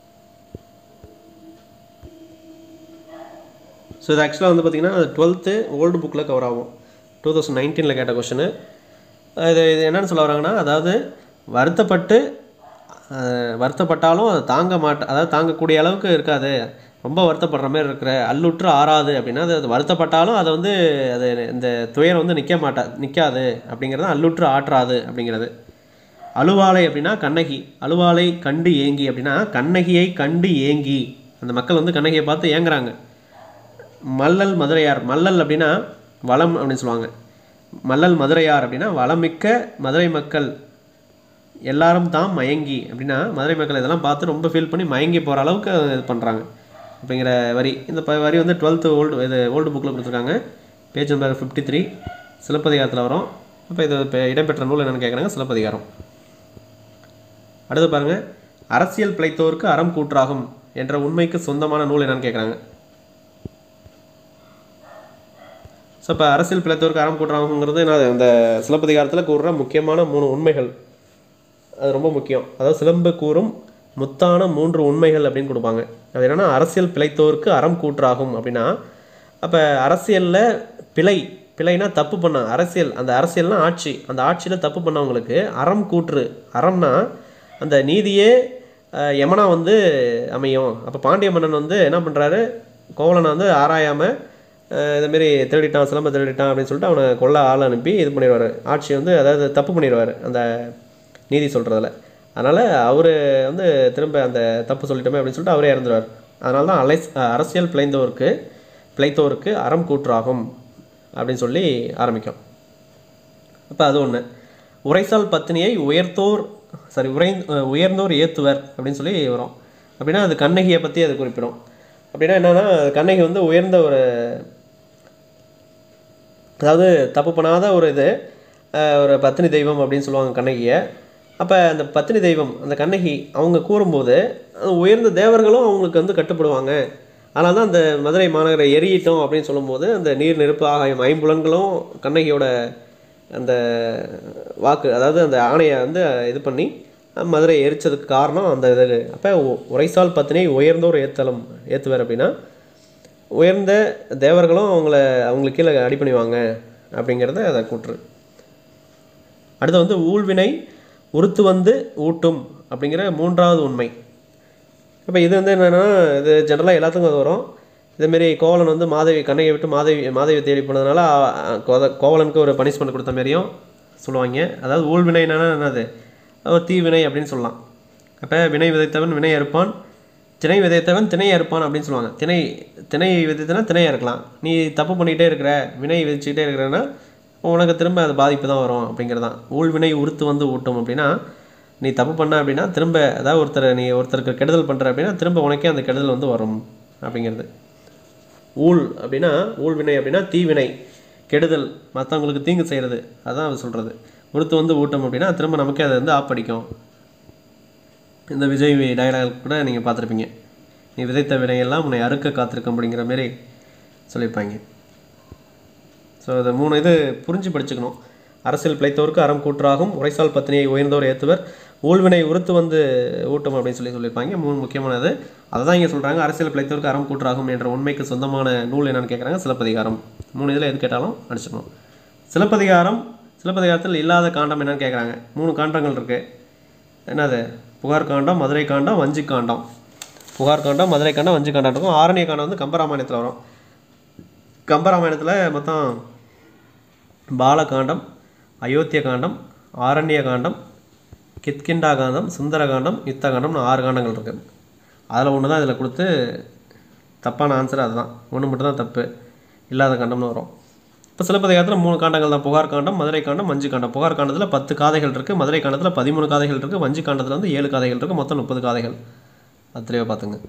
ஸோ இது ஆக்சுவலாக வந்து பார்த்திங்கன்னா 12th ஓல்டு புக்கில் கவர் ஆகும். 2019 கேட்ட கொஷனு. இது என்னென்னு சொல்ல வராங்கன்னா, அதாவது வருத்தப்பட்டாலும் அதை அதாவது தாங்கக்கூடிய அளவுக்கு இருக்காது, ரொம்ப வருத்தப்படுற மாதிரி இருக்கிற அல்லுற்று ஆறாது அப்படின்னா அது வருத்தப்பட்டாலும் அதை வந்து அது இந்த துயரம் வந்து நிற்காது அப்படிங்கிறது அல்லுற்று ஆற்றாது அப்படிங்கிறது. அழுவாலை அப்படின்னா கண்ணகி. அழுவாலை கண்டு ஏங்கி அப்படின்னா கண்ணகியை கண்டு ஏங்கி அந்த மக்கள் வந்து கண்ணகியை பார்த்து ஏங்குறாங்க. மல்லல் மதுரையார். மல்லல் அப்படின்னா வளம் அப்படின்னு சொல்லுவாங்க. மல்லல் மதுரையார் அப்படின்னா வளமிக்க மதுரை மக்கள் எல்லாரும் தாம் மயங்கி அப்படின்னா மதுரை மக்கள் இதெல்லாம் பார்த்து ரொம்ப ஃபீல் பண்ணி மயங்கி போகிற அளவுக்கு இது பண்ணுறாங்க அப்படிங்கிற வரி. இந்த வரி வந்து 12th ஓல்டு புக்கில் கொடுத்துருக்காங்க. பேஜ் நம்பர் 53 சிலப்பதிகாரத்தில் வரும். இப்போ இது இப்போ இடம்பெற்ற நூல் என்னென்னு கேட்குறாங்க, சிலப்பதிகாரம். அடுத்து பாருங்கள், அரசியல் பிழைத்தோருக்கு அறம் கூற்றாகும் என்ற உண்மைக்கு சொந்தமான நூல் என்னென்னு கேட்குறாங்க. ஸோ இப்போ அரசியல் பிழைத்தோருக்கு அறம் கூற்றாகுங்கிறது என்ன, இந்த சிலப்பதிகாரத்தில் கூறுற முக்கியமான 3 உண்மைகள், அது ரொம்ப முக்கியம். அதாவது சிலம்பு கூறும் முத்தான 3 உண்மைகள் அப்படின்னு கொடுப்பாங்க. அது என்னென்னா, அரசியல் பிழைத்தோருக்கு அறம் கூற்றாகும் அப்படின்னா, அப்போ அரசியலில் பிழைனா தப்பு பண்ண அந்த அரசியல்னால் ஆட்சி, அந்த ஆட்சியில் தப்பு பண்ணவங்களுக்கு அறம் கூற்று. அறம்னா அந்த நீதியே யமனா வந்து அமையும். அப்போ பாண்டிய மன்னன் வந்து என்ன பண்ணுறாரு, கோவலனை வந்து ஆராயாமல் இதுமாரி திருடிட்டான், சிலம்பை திருடிட்டான் அப்படின்னு சொல்லிட்டு அவனை கொல்ல ஆள் அனுப்பி இது பண்ணிடுவார். ஆட்சி வந்து அதாவது தப்பு பண்ணிடுவார் அந்த நீதி சொல்கிறதில். அதனால் அவர் வந்து திரும்ப அந்த தப்பு சொல்லிட்டோமே அப்படின்னு சொல்லிட்டு அவரே இறந்துடுவார். அதனால தான் அரசியல் பிழைத்தோருக்கு அறம் கூற்றாகும் அப்படின்னு சொல்லி ஆரம்பிக்கும். அப்போ அது ஒன்று. உரைசால் பத்தினியை உயர்ந்தோர் ஏத்துவர் அப்படின்னு சொல்லி வரும். அப்படின்னா அது கண்ணகியை பற்றி அது குறிப்பிடும். அப்படின்னா என்னென்னா, கண்ணகி வந்து உயர்ந்த ஒரு, அதாவது தப்பு பண்ணாத ஒரு ஒரு பத்தினி தெய்வம் அப்படின்னு சொல்லுவாங்க கண்ணகியை. அப்போ அந்த பத்தினி தெய்வம் அந்த கண்ணகி அவங்க கூறும்போது உயர்ந்த தேவர்களும் அவங்களுக்கு வந்து கட்டுப்படுவாங்க. அதனால தான் அந்த மதுரை மாநகரை எரியிட்டோம் அப்படின்னு சொல்லும்போது அந்த நீர் நெருப்பு ஆகாயம் 5 புலன்களும் கண்ணகியோட அந்த வாக்கு, அதாவது அந்த ஆணையை வந்து இது பண்ணி மதுரை எரிச்சதுக்கு காரணம் அந்த இது. அப்போ உரைசால் பத்தினை உயர்ந்தோர் ஏற்றுவர் அப்படின்னா உயர்ந்த தேவர்களும் அவங்களுக்கு கீழே அடிப்பணிவாங்க அப்படிங்கிறத அதை கூற்று. அடுத்து வந்து ஊழ்வினை உறுத்து வந்து ஊட்டும் அப்படிங்கிற 3வது உண்மை. இப்போ இது வந்து என்னென்னா, இது ஜென்ரலாக எல்லாத்துக்கும் அது வரும். இதேமாரி கோவலன் வந்து கண்ணகியை விட்டு மாதவி தேடி போனதுனால கோவலனுக்கு ஒரு பனிஷ்மெண்ட் கொடுத்த மாரியும் சொல்லுவாங்க. அதாவது ஊழ்வினை என்னது, தீவினை அப்படின்னு சொல்லலாம். அப்போ வினை விதைத்தவன் வினை அறுப்பான், திணை விதைத்தவன் திணை அறுப்பான் அப்படின்னு சொல்லுவாங்க. திணை விதைத்தனா திணையாக இருக்கலாம். நீ தப்பு பண்ணிக்கிட்டே இருக்கிற, வினை விதைச்சிக்கிட்டே இருக்கிறன்னா உனக்கு திரும்ப அது பாதிப்பு தான் வரும் அப்படிங்கிறதான். ஊழ்வினை உறுத்து வந்து ஊட்டும் அப்படின்னா, நீ தப்பு பண்ண அப்படின்னா திரும்ப, அதாவது ஒருத்தருக்கு கெடுதல் பண்ணுற அப்படின்னா திரும்ப உனக்கே அந்த கெடுதல் வந்து வரும் அப்படிங்கிறது. ஊழ் அப்படின்னா ஊழ்வினை அப்படின்னா தீவினை, கெடுதல், மற்றவங்களுக்கு தீங்கு செய்கிறது, அதுதான் அவர் சொல்கிறது. உருத்து வந்து ஊட்டம் அப்படின்னா திரும்ப நமக்கே அதை வந்து ஆப்படிக்கும். இந்த விஜய் டயலாக் கூட நீங்கள் பார்த்துருப்பீங்க, நீ விதைத்த வினையெல்லாம் உன்னை அறுக்க காத்திருக்கும் அப்படிங்கிற மாரி சொல்லியிருப்பாங்க. ஸோ அதை 3 இது புரிஞ்சு படிச்சுக்கணும். அரசியல் பிழைத்தோருக்கு அறம் கூற்றாகும், உரைசால் பத்தினியை உயர்ந்தோர் ஏற்றுவர், ஊழ்வினை உருத்து வந்து ஊட்டம் அப்படின்னு சொல்லியிருப்பாங்க. 3 முக்கியமானது. அதை தான் இங்கே சொல்கிறாங்க. அரசியல் பிழைத்தோருக்கு அறம் கூற்றாகும் என்ற உண்மைக்கு சொந்தமான நூல் என்னென்னு கேட்குறாங்க. சிலப்பதிகாரம். 3 இதில் எது கேட்டாலும் அடிச்சிடணும். சிலப்பதிகாரத்தில் இல்லாத காண்டம் என்னென்னு கேட்குறாங்க. 3 காண்டங்கள் இருக்குது. என்னது? புகார் காண்டம், மதுரை காண்டம், வஞ்சி காண்டம். புகார் காண்டம், மதுரை காண்டம், வஞ்சி காண்டம் இருக்கும். ஆரண்ய காண்டம் வந்து கம்பராமாயணத்தில் வரும். கம்பராமாயணத்தில் மொத்தம் பாலகாண்டம், அயோத்திய காண்டம், ஆரண்ய காண்டம், கித்கிண்டா காண்டம், சுந்தர காண்டம், யுத்த காண்டம்னு 6 காண்டங்கள் இருக்குது. அதில் ஒன்று தான் இதில் கொடுத்து தப்பான ஆன்சர் அதுதான். ஒன்று மட்டும் தான் தப்பு, இல்லாத காண்டம்னு வரும். இப்போ சிலப்பதிகாரத்தில் 3 காண்டங்கள் தான். புகார் காண்டம், மதுரை காண்டம், வஞ்சி காண்டம். புகார் காண்டத்தில் 10 காதைகள் இருக்குது, மதுரை காண்டத்தில் 13 காதைகள் இருக்குது, வஞ்சி காண்டத்தில் வந்து 7 காதைகள் இருக்குது, மொத்தம் 30 காதைகள். அது தெளிவாக பார்த்துங்க.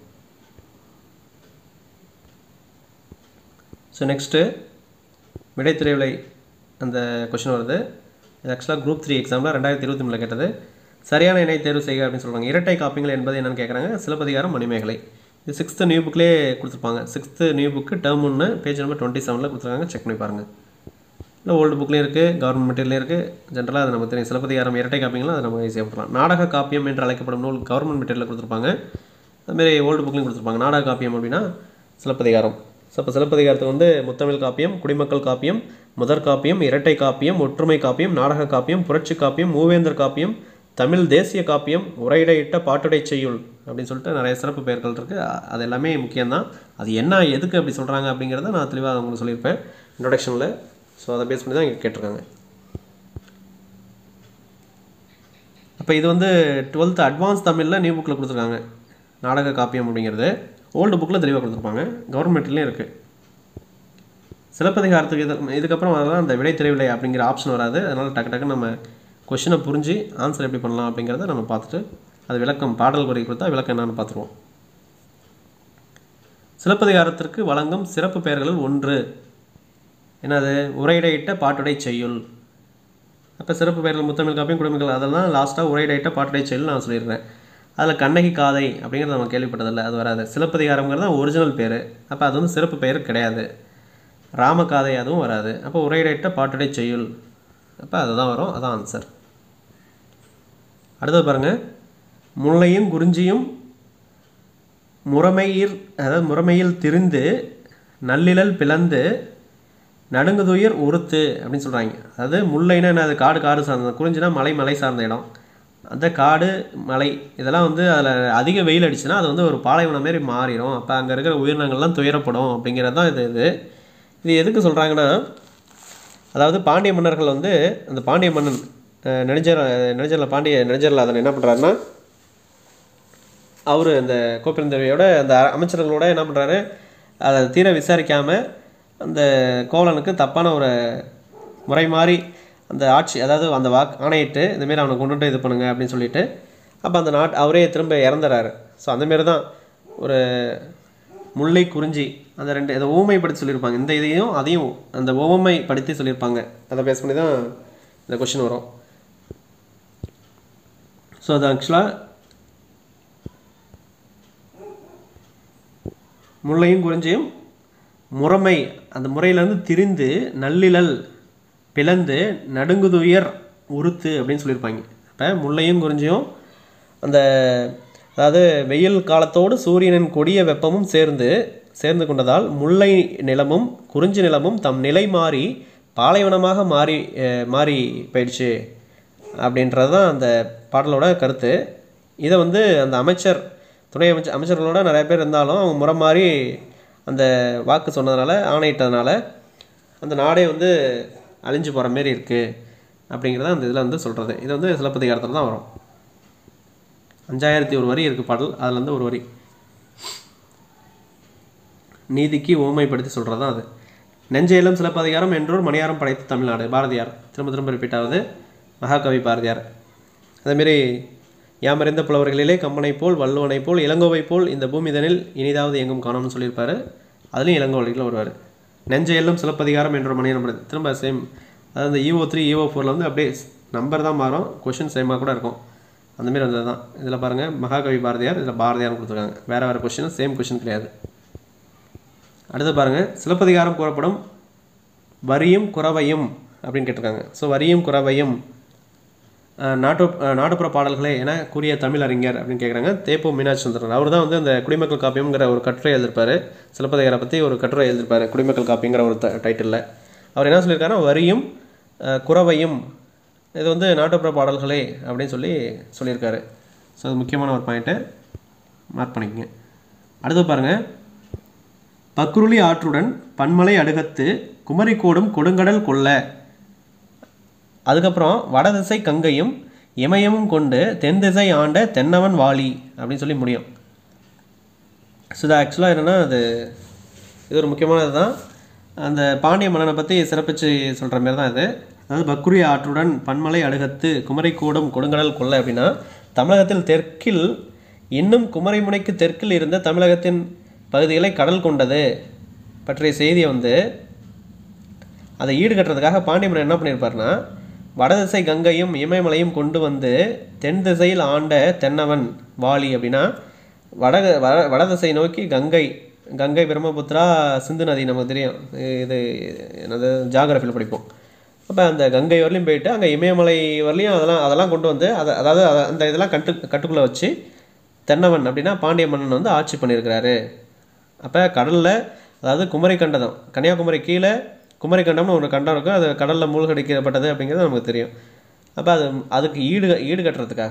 ஸோ நெக்ஸ்ட்டு விடைத்திரைவிலை அந்த கொஷின் வருது. இது ஆக்சுவலாக குரூப் 3 எக்ஸாமில் 2023 கேட்டது. சரியான இணை தேர்வு செய்க அப்படின்னு சொல்கிறாங்க. இரட்டை காப்பியங்கள் என்பது என்னென்னு கேட்குறாங்க. சிலப்பதிகாரம், மணிமேகலை. இது 6th நியூ புக்லேயே கொடுத்துருப்பாங்க. 6th new book term 1 page number 27 கொடுத்துருக்காங்க. செக் பண்ணி பாருங்கள். இல்லை ஓல்டு புக்லேயும் இருக்குது, கவர்மெண்ட் மெட்டீரியலையும் இருக்குது. ஜென்ரலாக அது நமக்கு தெரியும். சிலப்பதிகாரம் இரட்டை காப்பியங்களும் அதை நம்ம ஈஸியாக போடலாம். நாடக காப்பியம் என்று அழைக்கப்படும் நூல் கவர்மெண்ட் மெட்டீரியலில் கொடுத்துருப்பாங்க. அதுமாரி ஓல்டு புக்லையும் கொடுத்துருப்பாங்க. நாடக காப்பியம் அப்படின்னா சிலப்பதிகாரம். ஸோ இப்போ சிலப்பதிகாரத்துக்கு வந்து முத்தமிழ் காப்பியம், குடிமக்கள் காப்பியம், முதற் காப்பியம், இரட்டை காப்பியம், ஒற்றுமை காப்பியம், நாடக காப்பியம், புரட்சி காப்பியம், மூவேந்தர் காப்பியம், தமிழ் தேசிய காப்பியம், உரையிடையிட்ட பாட்டுடை செய்யுள் அப்படின்னு சொல்லிட்டு நிறைய சிறப்பு பெயர்கள் இருக்குது. அது எல்லாமே முக்கியம்தான். அது என்ன எதுக்கு அப்படி சொல்கிறாங்க அப்படிங்கிறத நான் தெளிவாக உங்களுக்கு சொல்லியிருப்பேன் இன்ட்ரொடக்ஷனில். ஸோ அதை பேஸ் பண்ணி தான் இங்கே கேட்டிருக்காங்க. அப்போ இது வந்து 12th அட்வான்ஸ் தமிழில் நியூ புக்கில் கொடுத்துருக்காங்க. நாடக காப்பியம் அப்படிங்கிறது ஓல்டு புக்கில் தெளிவாக கொடுத்துருப்பாங்க, கவர்மெண்ட்லேயும் இருக்குது. சிலப்பதிகாரத்துக்கு இதுக்கப்புறம் வரலாம் அந்த விடைத்திரைவிலை அப்படிங்கிற ஆப்ஷன் வராது. அதனால் டக்கு நம்ம கொஷினை புரிஞ்சு ஆன்சர் எப்படி பண்ணலாம் அப்படிங்கிறத நம்ம பார்த்துட்டு அது விளக்கம் பாடல் வரி கொடுத்தா விளக்கம் என்னன்னு பார்த்துருவோம். சிலப்பதிகாரத்திற்கு வழங்கும் சிறப்பு பெயர்களில் ஒன்று என்னது? உரையிடையிட்ட பாட்டுடை செய்யுள். அப்போ சிறப்பு பெயர்கள் முத்தமிழ் காப்பியம், குடிமக்கள், அதெல்லாம் லாஸ்ட்டாக உரையிடையிட்ட பாட்டுடை செய்யுள் நான் சொல்லிடுறேன். அதில் கண்ணகி காதை அப்படிங்கிறது நம்ம கேள்விப்பட்டதில்லை, அது வராது. சிலப்பதிகாரங்கிறது தான் ஒரிஜினல் பேர். அப்போ அது வந்து சிறப்பு பெயர் கிடையாது. ராமகாதை அதுவும் வராது. அப்போ உரையிடையிட்ட பாட்டுடை செய்யுள், அப்போ அதுதான் வரும். அதான் ஆன்சர். அடுத்தது பாருங்கள். முல்லையும் குறிஞ்சியும் முறைமையில் திரிந்து நல்லிழல் பிளந்து நடுங்குதுயிர் உறுத்து அப்படின்னு சொல்கிறாங்க. அதாவது முல்லைன்னா என்ன? அது காடு சார்ந்த, குறிஞ்சினா மலை சார்ந்த இடம். அந்த காடு மலை இதெல்லாம் வந்து அதில் அதிக வெயில் அடிச்சுன்னா அது வந்து ஒரு பாலைவனம் மாரி மாறிடும். அப்போ அங்கே இருக்கிற உயிரினங்கள்லாம் துயரப்படும் அப்படிங்கிறது தான் இது எதுக்கு சொல்கிறாங்கன்னா, அதாவது பாண்டிய மன்னர்கள் வந்து அந்த பாண்டிய மன்னன் நெடுஞ்சரில் அதனை என்ன பண்ணுறாருன்னா, அவர் அந்த கோப்பெருந்தேவியோட அந்த அமைச்சர்களோட என்ன பண்ணுறாரு, அதை தீர விசாரிக்காமல் அந்த கோவலனுக்கு தப்பான ஒரு முறை மாதிரி அந்த ஆட்சி, அதாவது அந்த ஆணையிட்டு இந்தமாரி அவனை கொண்டுட்டு இது பண்ணுங்க அப்படின்னு சொல்லிட்டு அப்போ அந்த அவரே திரும்ப இறந்துறாரு. ஸோ அந்தமாரி தான் ஒரு முல்லை குறிஞ்சி அந்த 2 இதை ஓமைப்படுத்தி சொல்லியிருப்பாங்க. இந்த இதையும் அதையும் அந்த ஓமைப்படுத்தி சொல்லியிருப்பாங்க. அதை பேஸ் பண்ணி தான் இந்த கொஷின் வரும். ஸோ அது ஆக்சுவலாக முல்லையும் குறிஞ்சியும் முறைமை, அந்த முறையிலேருந்து திரிந்து நல்லிழல் பிளந்து நடுங்குதுயர் உறுத்து அப்படின்னு சொல்லியிருப்பாங்க. இப்போ முல்லையும் குறிஞ்சியும் அந்த அதாவது வெயில் காலத்தோடு சூரியனின் கொடிய வெப்பமும் சேர்ந்து கொண்டதால் முல்லை நிலமும் குறிஞ்சி நிலமும் தம் நிலை மாறி பாலைவனமாக மாறி போயிடுச்சு அப்படின்றது தான் அந்த பாடலோட கருத்து. இதை வந்து அந்த துணை அமைச்சர்களோட நிறைய பேர் இருந்தாலும் அவங்க முறை மாறி அந்த வாக்கு சொன்னதுனால, ஆணையிட்டதுனால அந்த நாடே வந்து அழிஞ்சு போகிற மாரி இருக்குது அப்படிங்கிறத அந்த இதில் வந்து சொல்கிறது. இது வந்து சிலப்பதிகாரத்தில் தான் வரும். 5001 வரி இருக்குது பாடல், அதில் வந்து ஒரு வரி நீதிக்கு ஓமைப்படுத்தி சொல்கிறது தான் அது. நெஞ்சையிலும் சிலப்பதிகாரம் என்றோர் மணியாரம் படைத்த தமிழ்நாடு, பாரதியார். திரும்ப ரிப்பீட் ஆகுது, மகாகவி பாரதியார். அதேமாரி யாமறிந்த புலவர்களிலே கம்பனை போல் வள்ளுவனை போல் இளங்கோவை போல் இந்த பூமிதனில் இனிதாவது எங்கும் காணோம்னு சொல்லியிருப்பாரு. அதுலேயும் இளங்கோவடிகள் வருவார். நெஞ்ச எல்லும் சிலப்பதிகாரம் என்ற மணி நம்பர் திரும்ப சேம். அதாவது இந்த EO3 EO4 வந்து அப்படியே நம்பர் தான் மாறும், கொஷின் சேமாக கூட இருக்கும். அந்தமாரி வந்தது தான். இதில் பாருங்கள் மகாகவி பாரதியார், இதில் பாரதியார்னு கொடுத்துருக்காங்க. வேறு கொஷின் சேம் கொஷின் கிடையாது. அடுத்து பாருங்கள் சிலப்பதிகாரம் கூறப்படும் வரியும் குறவையும் அப்படின்னு கேட்டிருக்காங்க. ஸோ வரியும் குறவையும் நாட்டுப்புற பாடல்களே என கூறிய தமிழ் அறிஞர் அப்படின்னு கேட்குறாங்க. தேப்போ மீனாட்சி சுந்தரன். அவர் தான் வந்து அந்த குடிமக்கள் காப்பியம்ங்கிற ஒரு கட்டுரை எழுதியிருப்பார். சிலப்பதிகாரம் பற்றி ஒரு கட்டுரை எழுதியிருப்பார் குடிமக்கள் காப்பியங்கிற ஒரு டைட்டிலில். அவர் என்ன சொல்லியிருக்காருன்னா வரியும் குறவையும் இது வந்து நாட்டுப்புற பாடல்களே அப்படின்னு சொல்லியிருக்காரு. ஸோ அது முக்கியமான ஒரு பாயிண்ட்டை மார்க் பண்ணிக்கங்க. அடுத்து பாருங்கள் பக்ருளி ஆற்றுடன் பன்மலை அடுகத்து குமரிக்கோடும் கொடுங்கடல் கொல்ல. அதுக்கப்புறம் வடதிசை கங்கையும் இமயமும் கொண்டு தென் திசை ஆண்ட தென்னவன் வாலி அப்படின்னு சொல்லி முடியும். ஸோ இது ஆக்சுவலாக என்னென்னா இது ஒரு முக்கியமானது தான். அந்த பாண்டிய மன்னனை பற்றி சிறப்பிச்சு சொல்கிற மாரி தான் இது. அதாவது பக்ருளி ஆற்றுடன் பன்மலை அடுகத்து குமரிக்கோடும் கொடுங்கடல் கொல்ல அப்படின்னா தமிழகத்தில் தெற்கில் இன்னும் குமரிமுனைக்கு தெற்கில் இருந்த தமிழகத்தின் பகுதிகளை கடல் கொண்டது பற்றிய செய்தியை வந்து அதை ஈடுகட்டுறதுக்காக பாண்டிய மன்னன் என்ன பண்ணியிருப்பார்னா வடதிசை கங்கையும் இமயமலையும் கொண்டு வந்து தென் திசையில் ஆண்ட தென்னவன் வாலி அப்படின்னா வடதிசை நோக்கி கங்கை பிரம்மபுத்திரா சிந்து நதி நமக்கு தெரியும். இது என்னது ஜாகிரஃபியில் படிப்போம். அப்போ அந்த கங்கை வரலையும் போயிட்டு அங்கே இமயமலை வரலையும் அதெல்லாம் கொண்டு வந்து அதாவது அந்த இதெல்லாம் கட்டுக்குள்ளே வச்சு தென்னவன் அப்படின்னா பாண்டிய மன்னன் வந்து ஆட்சி பண்ணியிருக்கிறாரு. அப்போ கடலில் அதாவது குமரிக்கண்டதம் கன்னியாகுமரி கீழே குமரிக்கண்டம்னு ஒரு கண்டம் இருக்கும். அது கடலில் மூழ்கடிக்கப்பட்டது அப்படிங்கிறது நமக்கு தெரியும். அப்போ அதுக்கு ஈடுகட்டுறதுக்காக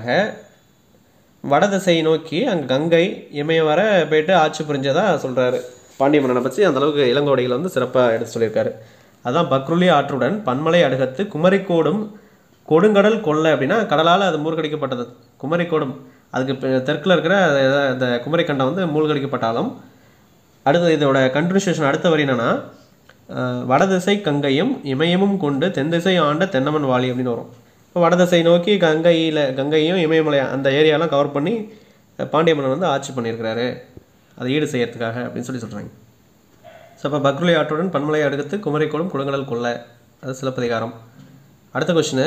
வடதிசையை நோக்கி அங்கே கங்கை இமயம் வர போயிட்டு ஆட்சி புரிஞ்சதாக சொல்கிறாரு. பாண்டிய மன்னனை பற்றி அந்தளவுக்கு இளங்கோவடிகள் வந்து சிறப்பாக எடுத்து சொல்லியிருக்காரு. அதுதான் பக்ருளி ஆற்றுடன் பன்மலை அடுகத்து குமரிக்கோடும் கொடுங்கடல் கொல்ல அப்படின்னா கடலால் அது மூழ்கடிக்கப்பட்டது. குமரிக்கோடும் அதுக்கு தெற்கில் இருக்கிற அந்த குமரிக்கண்டம் வந்து மூழ்கடிக்கப்பட்டாலும் அடுத்தது இதோட கண்டினியூஷன் அடுத்த வரி என்னென்னா வடதிசை கங்கையும் இமயமும் கொண்டு தென் திசை ஆண்ட தென்னமன் வாலி அப்படின்னு வரும். இப்போ வடதிசை நோக்கி கங்கையும் இமயமலை அந்த ஏரியாலாம் கவர் பண்ணி பாண்டிய மன்னன் வந்து ஆட்சி பண்ணியிருக்கிறாரு அதை ஈடு செய்யறதுக்காக அப்படின்னு சொல்கிறாங்க. ஸோ இப்போ பக்ருளி ஆற்றுடன் பன்மலை அடுத்து குமரிக்கோடும் கொடுங்கடல் கொல்ல அது சிலப்பதிகாரம். அடுத்த கொஸ்டின்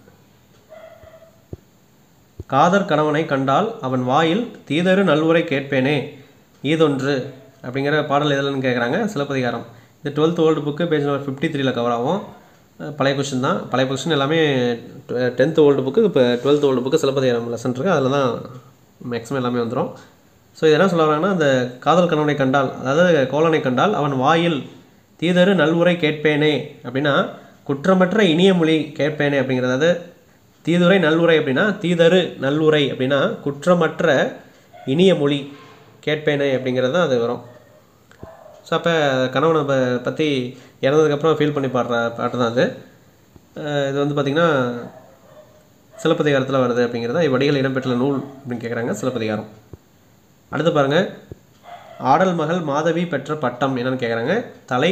காதர் கணவனை கண்டால் அவன் வாயில் தீதரு நல்வுரை கேட்பேனே ஈதொன்று அப்படிங்கிற பாடல் எதுலன்னு கேட்குறாங்க. சிலப்பதிகாரம். இது 12th old book page number 53 cover ஆகும். பழைய கொஸ்டின் தான். பழைய கொஸ்டின் எல்லாமே 10th ஓல்டு புக்கு இப்போ 12th old book Silappatikaram lesson இருக்குது. அதில் தான் மேக்ஸிமம் எல்லாமே வந்துடும். ஸோ இது என்ன சொல்ல வராங்கன்னா அந்த காதல் கணவனை கண்டால் அதாவது கோலனை கண்டால் அவன் வாயில் தீதரு நல்வுரை கேட்பேனே அப்படின்னா குற்றமற்ற இனிய மொழி கேட்பேனே அப்படிங்கிறது. அதாவது தீதுரை நல்லுரை அப்படின்னா தீதரு நல்லுரை அப்படின்னா குற்றமற்ற இனிய மொழி கேட்பேனே அப்படிங்கிறது தான் அது வரும். ஸோ அப்போ கணவனை பற்றி இறந்ததுக்கப்புறம் ஃபீல் பண்ணி பாடுற பாட்டு தான் அது. இது வந்து பார்த்திங்கன்னா சிலப்பதிகாரத்தில் வருது அப்படிங்கிறத இவ்வடிகள் இடம்பெற்ற நூல் அப்படின்னு கேட்குறாங்க சிலப்பதிகாரம். அடுத்து பாருங்கள் ஆடல் மகள் மாதவி பெற்ற பட்டம் என்னன்னு கேட்குறாங்க. தலை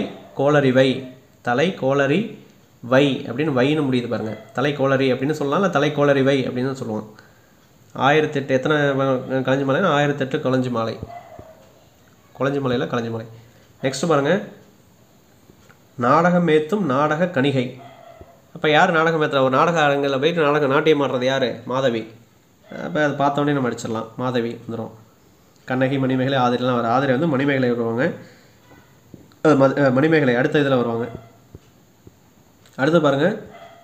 கோளரி வை அப்படின்னு வைன்னு முடியுது பாருங்கள். தலை கோளரி அப்படின்னு சொல்லலாம், இல்லை தலை கோளரி வை அப்படின்னு சொல்லுவோம். 1008 எத்தனை கலைஞ்சி மாலைன்னா 1008 கொளஞ்சி மலை. நெக்ஸ்ட் பாருங்கள் நாடகம் ஏற்றும் நாடக கணிகை. அப்போ யார் நாடகம் ஏற்றுறா? ஒரு நாடக அரங்கில் போயிட்டு நாட்டியம் ஆடுறது யார்? மாதவி. அப்போ அதை பார்த்தோன்னே நம்ம அடிச்சிடலாம். மாதவி வந்துடும். கண்ணகி மணிமேகலை ஆதிரிலாம் வர ஆதிரி வந்து மணிமேகலை வருவாங்க. மணிமேகலை அடுத்த இதில் வருவாங்க. அடுத்து பாருங்கள்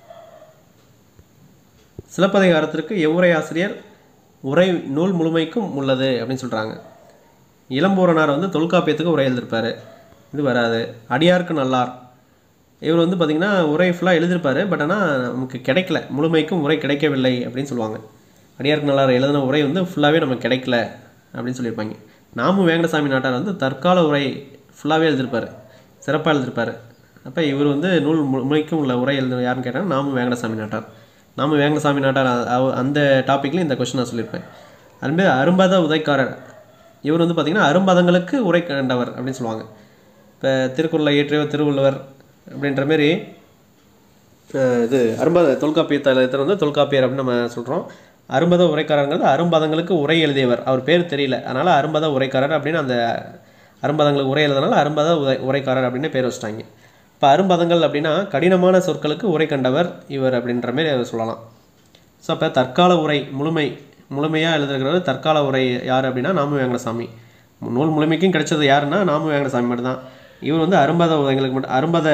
சிலப்பதிகாரத்திற்கு எவ்வுரை ஆசிரியர் உரை நூல் முழுமைக்கும் உள்ளது அப்படின்னு சொல்கிறாங்க. இளம்பூரனார் வந்து தொல்காப்பியத்துக்கு உரை எழுதியிருப்பார். இது வராது. அடியாருக்கு நல்லார் இவர் வந்து பார்த்திங்கன்னா உரை ஃபுல்லாக எழுதியிருப்பார். பட் ஆனால் நமக்கு கிடைக்கல, முழுமைக்கும் உரை கிடைக்கவில்லை அப்படின்னு சொல்லுவாங்க. அடியாருக்கு நல்லார் எழுதின உரை வந்து ஃபுல்லாகவே நமக்கு கிடைக்கல அப்படின்னு சொல்லியிருப்பாங்க. நாமு வேங்கடசாமி நாட்டார் வந்து தற்கால உரை ஃபுல்லாகவே எழுதியிருப்பார், சிறப்பாக எழுதியிருப்பார். அப்போ இவர் வந்து நூல் முழுமைக்கும் உள்ள உரை எழுத யாருன்னு கேட்டாங்க, நாமு வேங்கடசாமி நாட்டார். அந்த டாப்பிக்லையும் இந்த கொஸ்டின் நான் சொல்லியிருப்பேன். அதுமாதிரி அரும்பத உதைக்காரர் இவர் வந்து பார்த்திங்கன்னா அரும்பதங்களுக்கு உரை கண்டவர் அப்படின்னு சொல்லுவாங்க. இப்போ திருக்குறளை இயற்றியவர் திருவள்ளுவர் அப்படின்ற மாரி இது தொல்காப்பியத்தில் வந்து தொல்காப்பியர் அப்படின்னு நம்ம சொல்கிறோம். அரும்பத உரைக்காரங்கிறது அரும்பதங்களுக்கு உரை எழுதியவர், அவர் பேர் தெரியல, அதனால் அரும்பத உரைக்காரர் அப்படின்னு அந்த அரும்பதங்களுக்கு உரை எழுதுனால அரும்பத உரைக்காரர் அப்படின்னு பேர் வச்சிட்டாங்க. இப்போ அரும்பதங்கள் அப்படின்னா கடினமான சொற்களுக்கு உரை கண்டவர் இவர் அப்படின்ற மாரி சொல்லலாம். ஸோ அப்போ தற்கால உரை முழுமையாக எழுதுகிறவர் தற்கால உரை யார் அப்படின்னா நாமு வேங்கடசாமி. நூல் முழுமைக்கும் கிடைச்சது யாருன்னா நாமு வேங்கடசாமி மட்டும்தான். இவர் வந்து அரும்பத உதைகளுக்கு மட்டும்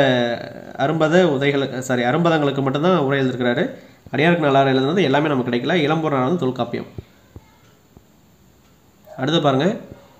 அரும்பதங்களுக்கு மட்டும்தான் உரை எழுதிருக்கிறாரு. அடியாருக்கு நல்லாறு எழுதுனது எல்லாமே நமக்கு கிடைக்கல. இளம்பூரணர் வந்து தொல்காப்பியம். அடுத்து பாருங்கள்,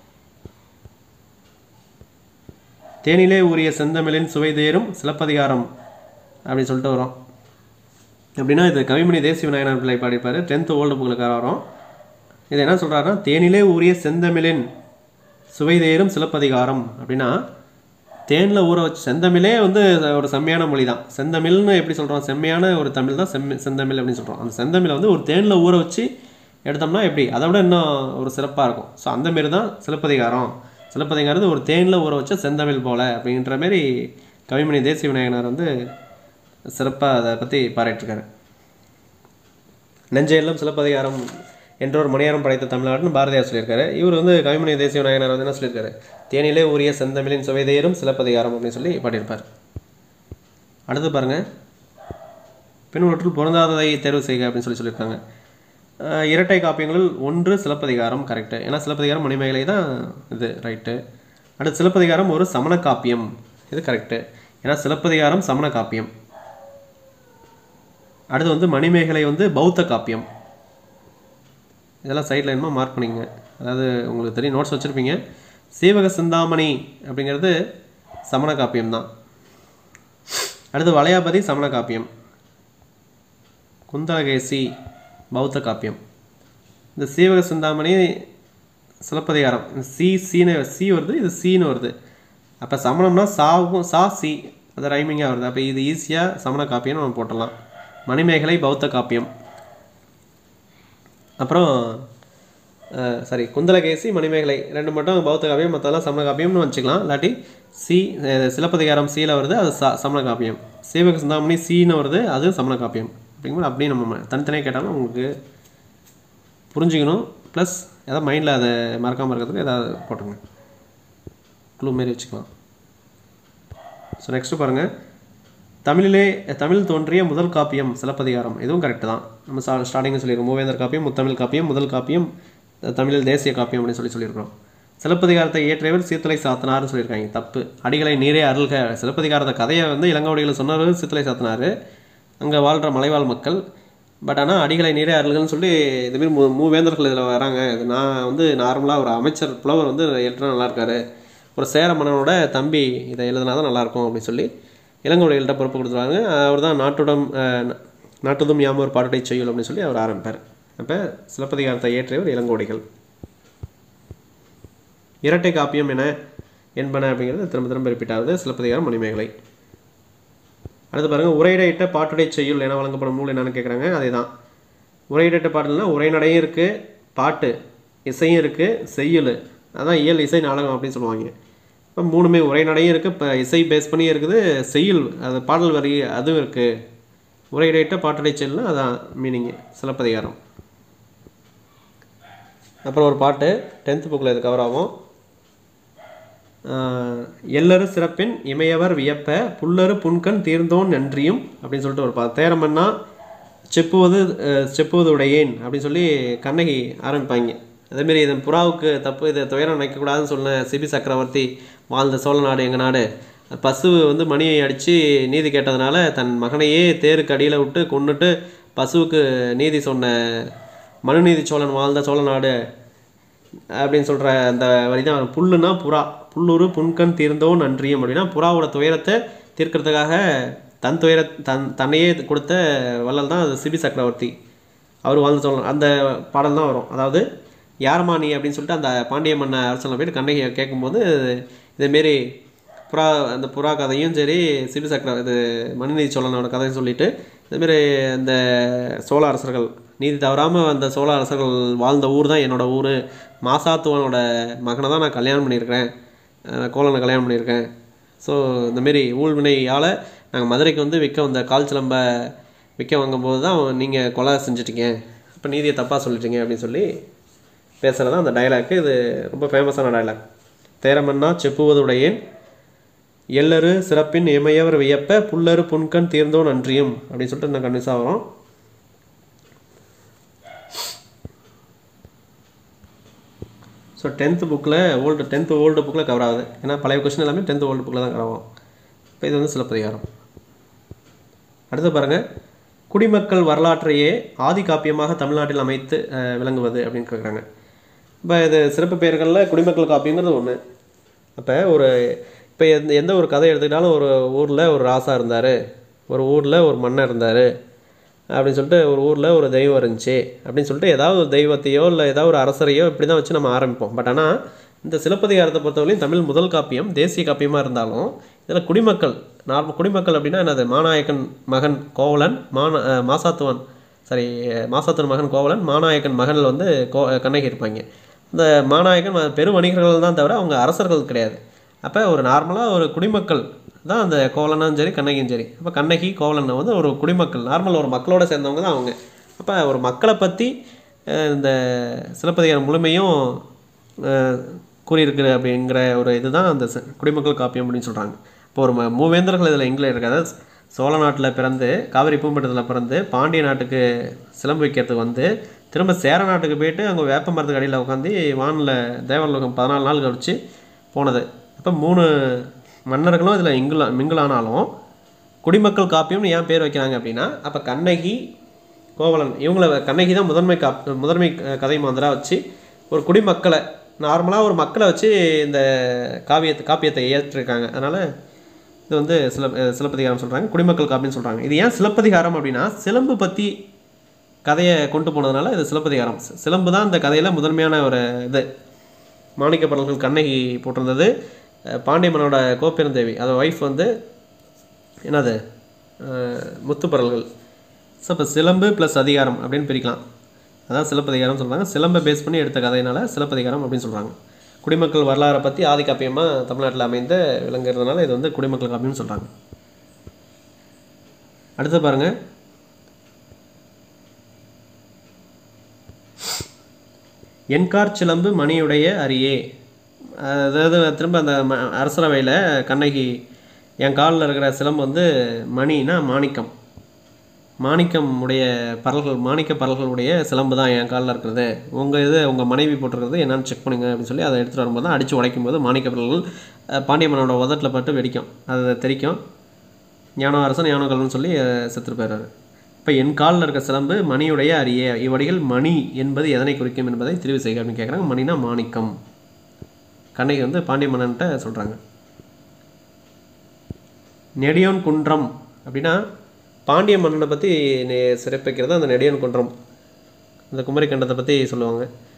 தேனிலே ஊறிய செந்தமிழின் சுவை தேரும் சிலப்பதிகாரம் அப்படின்னு சொல்லிட்டு வரும். அப்படின்னா இது கவிமணி தேசிய விநாயகர் பிள்ளை பாடியிருப்பார், 10th ஓல்டு புக்களுக்காக வரும். இது என்ன சொல்கிறாருன்னா, தேனிலே ஊறிய செந்தமிழின் சுவை தேரும் சிலப்பதிகாரம் அப்படின்னா தேனில் ஊற வச்சு செந்தமிழே வந்து ஒரு செம்மையான மொழி தான். செந்தமிழ்னு எப்படி சொல்கிறோம், செம்மையான ஒரு தமிழ் தான் செந்தமிழ் அப்படின்னு சொல்கிறோம். அந்த செந்தமிழை வந்து ஒரு தேனில் ஊற வச்சு எடுத்தோம்னா எப்படி அதை விட இன்னும் ஒரு சிறப்பாக இருக்கும். ஸோ அந்தமாரி தான் சிலப்பதிகாரம் ஒரு தேனில் ஊற வச்ச செந்தமிழ் போல் அப்படின்ற மாரி கவிமணி தேசிய விநாயகனார் வந்து சிறப்பாக அதை பற்றி பாராட்டிருக்காரு. நெஞ்சையெல்லாம் சிலப்பதிகாரம் என்றொரு மணியாரம் படைத்த தமிழ்நாடுன்னு பாரதியார் சொல்லியிருக்காரு. இவர் வந்து கவிமணி தேசிய விநாயகனார் வந்து என்ன சொல்லியிருக்காரு, தேனிலே உரிய செந்தமிழின் சுவைதேரும் சிலப்பதிகாரம் அப்படின்னு சொல்லி பாடியிருப்பார். அடுத்து பாருங்கள், பின்வற்றில் பொருந்தாததை தேர்வு செய்க அப்படின்னு சொல்லியிருக்காங்க. இரட்டை காப்பியங்களில் 1 சிலப்பதிகாரம் கரெக்டு, ஏன்னா சிலப்பதிகாரம் மணிமேகலை தான் இது ரைட்டு. அடுத்து சிலப்பதிகாரம் ஒரு சமண காப்பியம், இது கரெக்டு, ஏன்னா சிலப்பதிகாரம் சமண காப்பியம். அடுத்து வந்து மணிமேகலை வந்து பௌத்த காப்பியம். இதெல்லாம் சைடில் என்னமோ மார்க் பண்ணிங்க, அதாவது உங்களுக்கு தெரியும் நோட்ஸ் வச்சுருப்பீங்க. சீவக சிந்தாமணி அப்படிங்கிறது சமண காப்பியம் தான். அடுத்து வளையாபதி சமண காப்பியம், குந்தலகேசி பௌத்த காப்பியம். இந்த சீவக சிந்தாமணி சிலப்பதிகாரம் சி வருது, இது சீன்னு வருது. அப்போ சமணம்னா சா சி அது ரைமிங்காக வருது. அப்போ இது ஈஸியாக சமண காப்பியம்னு நம்ம போட்டலாம். மணிமேகலை பௌத்த காப்பியம். அப்புறம் குந்தலகேசி மணிமேகலை 2 மட்டும் பௌத்த காப்பியம், மற்றெல்லாம் சமண காப்பியம்னு வச்சுக்கலாம். இல்லாட்டி சிலப்பதிகாரம் சீல வருது, அது சமண காப்பியம். சீவக சிந்தாமணி சீன்னு வருது, அது சமண காப்பியம். அப்படிங்கும்போது அப்படியே நம்ம தனித்தனியாக கேட்டாலும் உங்களுக்கு புரிஞ்சுக்கணும். ப்ளஸ் ஏதாவது மைண்டில் அதை மறக்காமல் இருக்கிறதுக்கு ஏதாவது போட்டுங்க, க்ளூ மாரி வச்சுக்கலாம். ஸோ நெக்ஸ்ட்டு பாருங்கள், தமிழ் தோன்றிய முதல் காப்பியம் சிலப்பதிகாரம். இதுவும் கரெக்டு தான். நம்ம ஸ்டார்டிங்கில் சொல்லியிருக்கோம், மூவேந்தர் காப்பியம், முத்தமிழ் காப்பியம், முதல் காப்பியம், தமிழில் தேசிய காப்பியம் அப்படின்னு சொல்லியிருக்கிறோம். சிலப்பதிகாரத்தை இயற்றியவர் சீத்தலை சாத்தனார்னு சொல்லியிருக்காங்க, தப்பு. அடிகளை நீரே அருள்க, சிலப்பதிகாரத்தை கதையை வந்து இளங்கோவடிகளை சொன்னவர் சீத்தலை சாத்தனார், அங்கே வாழ்கிற மலைவாழ் மக்கள். பட் ஆனால் அடிகளை நீரே அருள்கள்னு சொல்லி இதுமாரி மூவேந்தர்கள் இதில் வராங்க. இது நான் வந்து நார்மலாக ஒரு அமைச்சர் புலவர் வந்து எழுதுனா நல்லாயிருக்காரு, ஒரு சேர மன்னனோட தம்பி இதை எழுதுனா தான் நல்லாயிருக்கும் அப்படின்னு சொல்லி இளங்கோவடிகள்கிட்ட பொறுப்பு கொடுத்துருவாங்க. அவர் தான் நாட்டுதும் யாமோர் பாட்டை செய்யுள் அப்படின்னு சொல்லி அவர் ஆரம்பிப்பார். அப்போ சிலப்பதிகாரத்தை இயற்றியவர் இளங்கோவடிகள். இரட்டை காப்பியம் என்பன அப்படிங்கிறது திரும்ப ரிப்பீட் ஆகுது. சிலப்பதிகாரம் மணிமேகலை. அடுத்து பாருங்கள், உரையிடையிட்ட பாட்டுடை செய்யுள் என வழங்கப்படும் நூல் என்னன்னு கேட்குறாங்க. அதே தான், உரையிடையிட்ட பாட்டுனா உரைநடையும் இருக்குது, பாட்டு இசையும் இருக்குது, செய்யுள் அதான் இயல் இசை நாடகம் அப்படின்னு சொல்லுவாங்க. இப்போ 3மே உரைநடையும் இருக்குது, இப்போ இசை பேஸ் பண்ணி இருக்குது, செய்யுள் அது பாடல் வரி அதுவும் இருக்குது. உரையிடையிட்ட பாட்டுடை செய்யுள்னா அதான் மீனிங்கு சிலப்பதிகாரம். அப்புறம் ஒரு பாட்டு 10th புக்கில் இது கவர் ஆகும். எல்லரு சிறப்பின் இமையவர் வியப்ப புல்லரு புன்கண் தீர்ந்தோன் நன்றியும் அப்படின்னு சொல்லிட்டு ஒரு தேரமன்னா செப்புவது உடையேன் அப்படின்னு சொல்லி கண்ணகி ஆரம்பிப்பாங்க. அதேமாரி இதன் புறாவுக்கு தப்பு, இதை துயரம் நினைக்கக்கூடாதுன்னு சொன்ன சிபி சக்கரவர்த்தி வாழ்ந்த சோழ நாடு எங்கள் நாடு. பசு வந்து மணியை அடித்து நீதி கேட்டதுனால தன் மகனையே தேருக்கு அடியில் விட்டு கொண்டுட்டு பசுவுக்கு நீதி சொன்ன மனுநீதி சோழன் வாழ்ந்த சோழ நாடு அப்படின்னு சொல்கிற அந்த வரி தான். புல்லுனா புறா, புல்லுரு புன்கண் தீர்ந்தோ நன்றியும் அப்படின்னா புறாவோட துயரத்தை தீர்க்கிறதுக்காக தன்னையே கொடுத்த வள்ளல் தான் அது சிபி சக்கரவர்த்தி. அவர் வாழ்ந்து சொல்லணும் அந்த பாடல் தான் வரும். அதாவது யாரம்மா நீ அப்படின்னு சொல்லிட்டு அந்த பாண்டிய மன்ன அரசனை போய்ட்டு கண்ணகியை கேட்கும்போது இதேமாரி அந்த புறா கதையும் சரி, சிபி இது மனுநீதி சோழனோட கதையும் சொல்லிவிட்டு இதுமாரி இந்த சோழ அரசர்கள் நீதி தவறாமல் அந்த சோழ அரசர்கள் வாழ்ந்த ஊர் தான் என்னோடய ஊர், மாசாத்துவனோட மகனை தான் நான் கல்யாணம் பண்ணியிருக்கிறேன், கோலனை கல்யாணம் பண்ணியிருக்கேன். ஸோ இந்தமாரி ஊழ்வினையால் நாங்கள் மதுரைக்கு வந்து விற்க வந்த கால் சிலம்பை விற்க வாங்கும்போது தான் நீங்கள் கொலை செஞ்சிட்டிங்க, இப்போ நீதியை தப்பாக சொல்லிட்டீங்க அப்படின்னு சொல்லி பேசுகிறது தான் அந்த டைலாக்கு. இது ரொம்ப ஃபேமஸான டைலாக். தேரமன்னா செப்புவதுடையேன் எல்லரு சிறப்பின் எமையவர் வியப்ப புல்லரு புன்கண் தீர்ந்தோன் நன்றியும் அப்படின்னு சொல்லிட்டு இன்னும் கன்வின்ஸாக வரும். ஸோ 10th புக்கில் ஓல்டு புக்கில் கவர் ஆகுது. ஏன்னா பழைய கொஸ்டின் எல்லாமே 10th ஓல்டு புக்கில் தான் கவர் ஆகும். இப்போ இது வந்து சிலப்பதிகாரம். அடுத்து பாருங்கள், குடிமக்கள் வரலாற்றையே ஆதி காப்பியமாக தமிழ்நாட்டில் அமைத்து விளங்குவது அப்படின்னு கேட்குறாங்க. இப்போ இது சிறப்பு பெயர்களில் குடிமக்கள் காப்பியங்கிறது ஒன்று. அப்போ இப்போ எந்த ஒரு கதை எடுத்துக்கிட்டாலும் ஒரு ஊரில் ஒரு ராசா இருந்தார், ஒரு ஊரில் ஒரு மன்னர் இருந்தார் அப்படின்னு சொல்லிட்டு, ஒரு ஊரில் ஒரு தெய்வம் இருந்துச்சு அப்படின்னு சொல்லிட்டு ஏதாவது ஒரு தெய்வத்தையோ இல்லை ஏதாவது ஒரு அரசரையோ இப்படி தான் வச்சு நம்ம ஆரம்பிப்போம். பட் ஆனால் இந்த சிலப்பதிகாரத்தை பொறுத்தவரையும் தமிழ் முதல் காப்பியம் தேசிய காப்பியமாக இருந்தாலும் இதில் குடிமக்கள் குடிமக்கள் அப்படின்னா என்னது, மாநாயக்கன் மகன் கோவலன், மாசாத்துவன் மகன் கோவலன், மாநாயக்கன் மகனில் வந்து கண்ணகி இருப்பாங்க. இந்த மாநாயக்கன் பெரு வணிகர்கள் தான் தவிர அவங்க அரசர்கள் கிடையாது. அப்போ ஒரு நார்மலாக ஒரு குடிமக்கள் தான் அந்த கோவலனும் சரி கண்ணகியும் சரி. அப்போ கண்ணகி கோவலன் வந்து ஒரு குடிமக்கள், நார்மல் ஒரு மக்களோடு சேர்ந்தவங்க தான் அவங்க. அப்போ ஒரு மக்களை பற்றி இந்த சிலப்பதிகாரம் முழுமையும் கூறியிருக்கு அப்படிங்கிற ஒரு இதுதான் அந்த குடிமக்கள் காப்பியம் அப்படின்னு சொல்கிறாங்க. இப்போ ஒரு மூவேந்தர்கள் இதில் எங்கே இருக்காது, சோழ நாட்டில் பிறந்து காவிரி பூம்பட்டத்தில் பிறந்து பாண்டிய நாட்டுக்கு சிலம்பு வைக்கிறதுக்கு வந்து திரும்ப சேர நாட்டுக்கு போயிட்டு அங்கே வேப்ப மரத்துக்கு அடியில் உட்காந்து வானில் தேவலோகம் 14 நாள் கழிச்சு போனது. அப்போ 3 மன்னர்களும் இதில் மிங்கிளானாலும் குடிமக்கள் காப்பியம்னு ஏன் பேர் வைக்கிறாங்க அப்படின்னா, அப்போ கண்ணகி கோவலன் இவங்கள கண்ணகி தான் முதன்மை கதை மாந்தராக வச்சு ஒரு குடிமக்களை நார்மலாக ஒரு மக்களை வச்சு இந்த காப்பியத்தை ஏற்றிருக்காங்க. அதனால் இது வந்து சிலப்பதிகாரம் சொல்கிறாங்க, குடிமக்கள் காப்பின்னு சொல்கிறாங்க. இது ஏன் சிலப்பதிகாரம் அப்படின்னா சிலம்பு பற்றி கதையை கொண்டு போனதுனால இது சிலப்பதிகாரம். சிலம்பு தான் இந்த கதையில் முதன்மையான ஒரு இது. மாணிக்க பரல்கள் கண்ணகி போட்டிருந்தது, பாண்டிய மன்னனோட கோப்பெருந்தேவி அதோட ஒய்ஃப் வந்து என்னது முத்துப்பரல்கள். ஸோ இப்போ சிலம்பு ப்ளஸ் அதிகாரம் அப்படின்னு பிரிக்கலாம். அதான் சிலப்பதிகாரம் சொல்கிறாங்க. சிலம்பை பேஸ் பண்ணி எடுத்த கதையினால சிலப்பதிகாரம் அப்படின்னு சொல்கிறாங்க. குடிமக்கள் வரலாறை பற்றி ஆதி காப்பியமாக தமிழ்நாட்டில் அமைந்த விளங்குறதுனால இது வந்து குடிமக்கள் காப்பியம்னு சொல்கிறாங்க. அடுத்து பாருங்கள், என்கார் சிலம்பு மணியுடைய அரியே. அதாவது திரும்ப அந்த அரசரவையில் கண்ணகி என் காலில் இருக்கிற சிலம்பு வந்து மணினா மாணிக்கம் உடைய பரல்கள், மாணிக்க பரல்களுடைய சிலம்பு தான் என் காலில் இருக்கிறது, உங்கள் மனைவி போட்டிருக்கிறது என்னென்னு செக் பண்ணுங்க அப்படின்னு சொல்லி அதை எடுத்துகிட்டு வரும்போது தான் அடித்து உடைக்கும் போது மாணிக்க பரல்கள் பாண்டிய மன்னனோட உதட்டில் பட்டு வெடிக்கும், அதை தெரிக்கும். ஞானவரசன் ஞானகல்வன் சொல்லி செத்துருப்பார். இப்போ என் காலில் இருக்க சிலம்பு மணியுடைய அரியே, இவ்வடிகள் மணி என்பது எதனை குறிக்கும் என்பதை தெரிவு செய்க அப்படின்னு கேட்குறாங்க. மணினா மாணிக்கம். கண்ணகி வந்து பாண்டிய மன்னன்ட்ட சொல்கிறாங்க. நெடியோன் குன்றம் அப்படின்னா பாண்டிய மன்னனை பற்றி சிறப்பிக்கிறது அந்த நெடியோன் குன்றம், அந்த குமரி கண்டத்தை பற்றி சொல்லுவாங்க.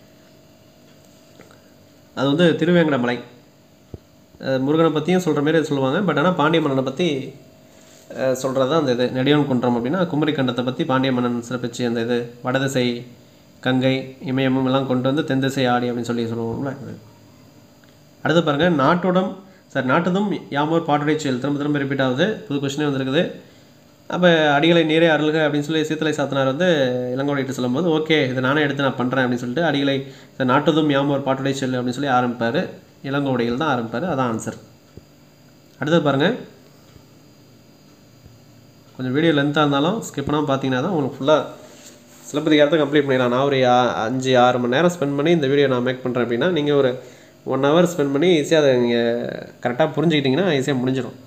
அது வந்து திருவேங்கடமலை முருகனை பற்றியும் சொல்கிற மாதிரி சொல்லுவாங்க. பட் ஆனால் பாண்டிய மன்னனை பற்றி சொல்கிறது தான் அந்த இது நெடியோன் குன்றம் அப்படின்னா குமரி கண்டத்தை பற்றி பாண்டிய மன்னன் சிறப்பிச்சு அந்த இது வடதிசை கங்கை இமயமும் எல்லாம் கொண்டு வந்து தென் திசை ஆடி அப்படின்னு சொல்லி சொல்லுவோம்ல. அடுத்து பாருங்கள், நாட்டுதும் யாமோர் பாட்டுடைய செயல் திரும்ப ரிப்பீட் ஆகுது. புது கொஸ்டினே வந்திருக்குது. அப்போ அடிகளை நீரே அருள்க அப்படின்னு சொல்லி சீத்தலை சாத்தனார் வந்து இளங்கோடிட்டு சொல்லும்போது ஓகே இதை நானே எடுத்து நான் பண்ணுறேன் அப்படின்னு சொல்லிட்டு அடிகளை நாட்டுதும் யாமோர் பாட்டுடைய செயல் அப்படின்னு சொல்லி ஆரம்பிப்பார். இளங்கோடிகள் தான் ஆரம்பிப்பார். அதான் ஆன்சர். அடுத்தது பாருங்கள், கொஞ்சம் வீடியோ லென்த்தாக இருந்தாலும் ஸ்கிப் பண்ணாமல் பார்த்தீங்கன்னா தான் உங்களுக்கு ஃபுல்லாக சிலப்பதிகாரத்தை கம்ப்ளீட் பண்ணிடலாம். நான் ஒரு 5-6 மணி நேரம் ஸ்பெண்ட் பண்ணி இந்த வீடியோ நான் மேக் பண்ணுறேன் அப்படின்னா நீங்கள் ஒரு 1 hour ஸ்பெண்ட் பண்ணி ஈஸியாக அதை நீங்கள் கரெக்டாக புரிஞ்சுக்கிட்டிங்கன்னா ஈஸியாக முடிஞ்சிடும்.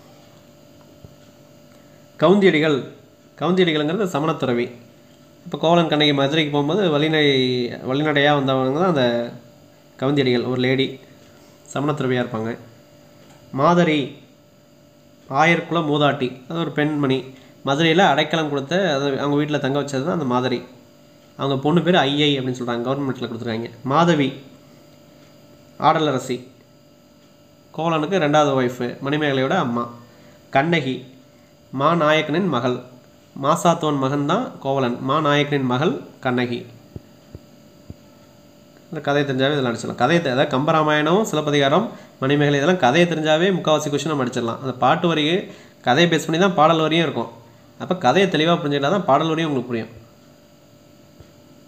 கவுந்தியடிகள்ங்கிறது சமணத்துறவி. இப்போ கோவலன் கண்ணகி மதுரைக்கு போகும்போது வழிநடையாக வந்தவங்க தான் அந்த கவுந்தியடிகள், ஒரு லேடி சமணத்துறவியாக இருப்பாங்க. மாதரி ஆயர்குல மூதாட்டி, அது ஒரு பெண்மணி. மதுரையில் அடைக்கலம் கொடுத்து அதை அவங்க வீட்டில் தங்க வச்சது தான் அந்த மாதரி. அவங்க பொண்ணு பேர் ஐஐ அப்படின்னு சொல்கிறாங்க, கவர்மெண்ட்டில் கொடுத்துருக்காங்க. மாதவி ஆடலரசி, கோவலனுக்கு 2வது ஒய்ஃபு, மணிமேகலையோட அம்மா. கண்ணகி மாநாயக்கனின் மகள், மாசாத்துவன் மகன் தான் கோவலன், மாநாயக்கனின் மகள் கண்ணகி. இந்த கதையை தெரிஞ்சாவே இதெல்லாம் அடிச்சிடலாம். அதாவது கம்பராமாயணம் சிலப்பதிகாரம் மணிமேகலை இதெல்லாம் கதையை தெரிஞ்சாவே முக்கால்வாசி கொஸ்டின் நம்ம அடிச்சிடலாம். அந்த பாட்டு வரியை கதையை பேஸ் பண்ணி தான் பாடல் வரியும் இருக்கும். அப்போ கதையை தெளிவாக புரிஞ்சுக்கிட்டா தான் பாடல் வரியும் உங்களுக்கு புரியும்.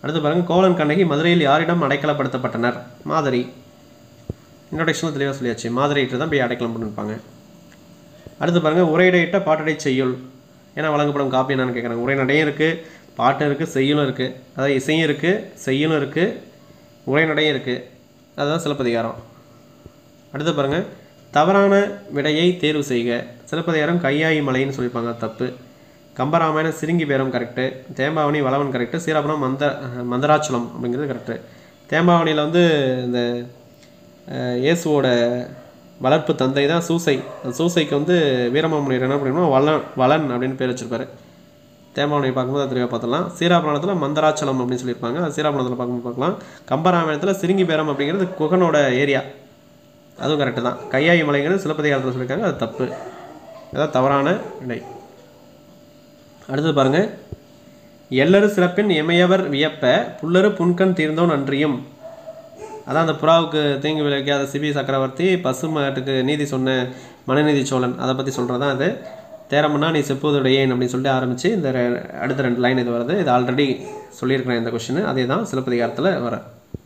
அடுத்து பாருங்கள், கோவலன் கண்ணகி மதுரையில் யாரிடம் அடைக்கலப்படுத்தப்பட்டனர்? மாதரி. இன்ட்ரோடக்ஷனில் தெளிவாக சொல்லியாச்சு, மாதரிட்டு தான் போய் அடைக்கலம் பண்ணிருப்பாங்க. அடுத்து பாருங்கள், உரையிடையிட்ட பாட்டடை செய்யுள் ஏன்னா வழங்கப்படும் காப்பி என்னன்னு கேட்குறாங்க. உரைநடையும் இருக்குது, பாட்டும் இருக்குது, செய்யுளும் இருக்குது. அதாவது இசையும் இருக்குது, செய்யுளும் இருக்குது, உரைநடையும் இருக்குது. அதுதான் சிலப்பதிகாரம். அடுத்து பாருங்கள், தவறான விடையை தேர்வு செய்க. சிலப்பதிகாரம் கையாயி மலைன்னு சொல்லியிருப்பாங்க, தப்பு. கம்பராமாயணம் சிறுங்கி பேரம் கரெக்டு. தேம்பாவணி வளவன் கரெக்டு. சீராபுரம் மந்தராச்சலம் அப்படிங்கிறது கரெக்டு. தேம்பாவணியில் வந்து இந்த இயேசுவோட வளர்ப்பு தந்தை தான் சூசை. அந்த சூசைக்கு வந்து வீரமாமுனிவர் என்ன பண்ணணும், வளன் அப்படின்னு பேர் வச்சிருப்பாரு. தேம்பாவணியை பார்க்கும்போது அது தெளிவாக பார்த்துக்கலாம். சீராபுராணத்தில் மந்தராச்சலம் அப்படின்னு சொல்லியிருப்பாங்க, அது சீராபுராணத்தில் பார்க்கும்போது பார்க்கலாம். கம்பராமாயணத்தில் சிறுங்கி பேரம் அப்படிங்கிறது குகனோட ஏரியா, அதுவும் கரெக்டு தான். கையாயி மலைங்கிறது சிலப்பதிகாரத்தில் சொல்லியிருக்காங்க, அது தப்பு. அதான் தவறான விடை. அடுத்தது பாருங்கள், எல்லரு சிறப்பின் எமையவர் வியப்ப புல்லரு புன்கண் தீர்ந்தோன் அன்றியும். அதான் அந்த புறாவுக்கு தீங்கு விளைவிக்காத சிபி சக்கரவர்த்தி பசு மாட்டுக்கு நீதி சொன்ன மனுநீதி சோழன், அதை பற்றி சொல்கிறது தான் அது. தேரமன்னா நீ செப்புவதுடையேன் அப்படின்னு சொல்லிட்டு ஆரம்பித்து இந்த அடுத்த 2 லைன் இது வருது. இது ஆல்ரெடி சொல்லியிருக்கிறேன் இந்த கொஷின், அதே தான் சிலப்பதிகாரத்தில் வர.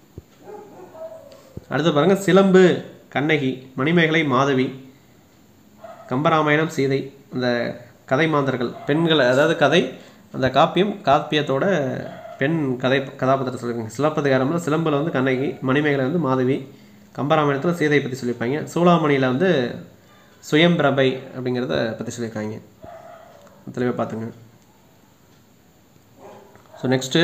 அடுத்து பாருங்கள், சிலம்பு கண்ணகி, மணிமேகலை மாதவி, கம்பராமாயணம் சீதை. அந்த கதை மாந்தர்கள் பெண்கள், அதாவது கதை அந்த காப்பியத்தோட பெண் கதாபாத்திரத்தை சொல்லியிருக்காங்க. சிலப்பதிகாரம்ல சிலம்பில் வந்து கண்ணகி, மணிமேகலை வந்து மாதவி, கம்பராமாயணத்தில் சீதையை பற்றி சொல்லியிருப்பாங்க. சூளாமணியில் வந்து சுயம்பிரபை அப்படிங்கிறத பற்றி சொல்லியிருக்காங்க. தெளிவாக பார்த்துங்க. ஸோ நெக்ஸ்ட்டு,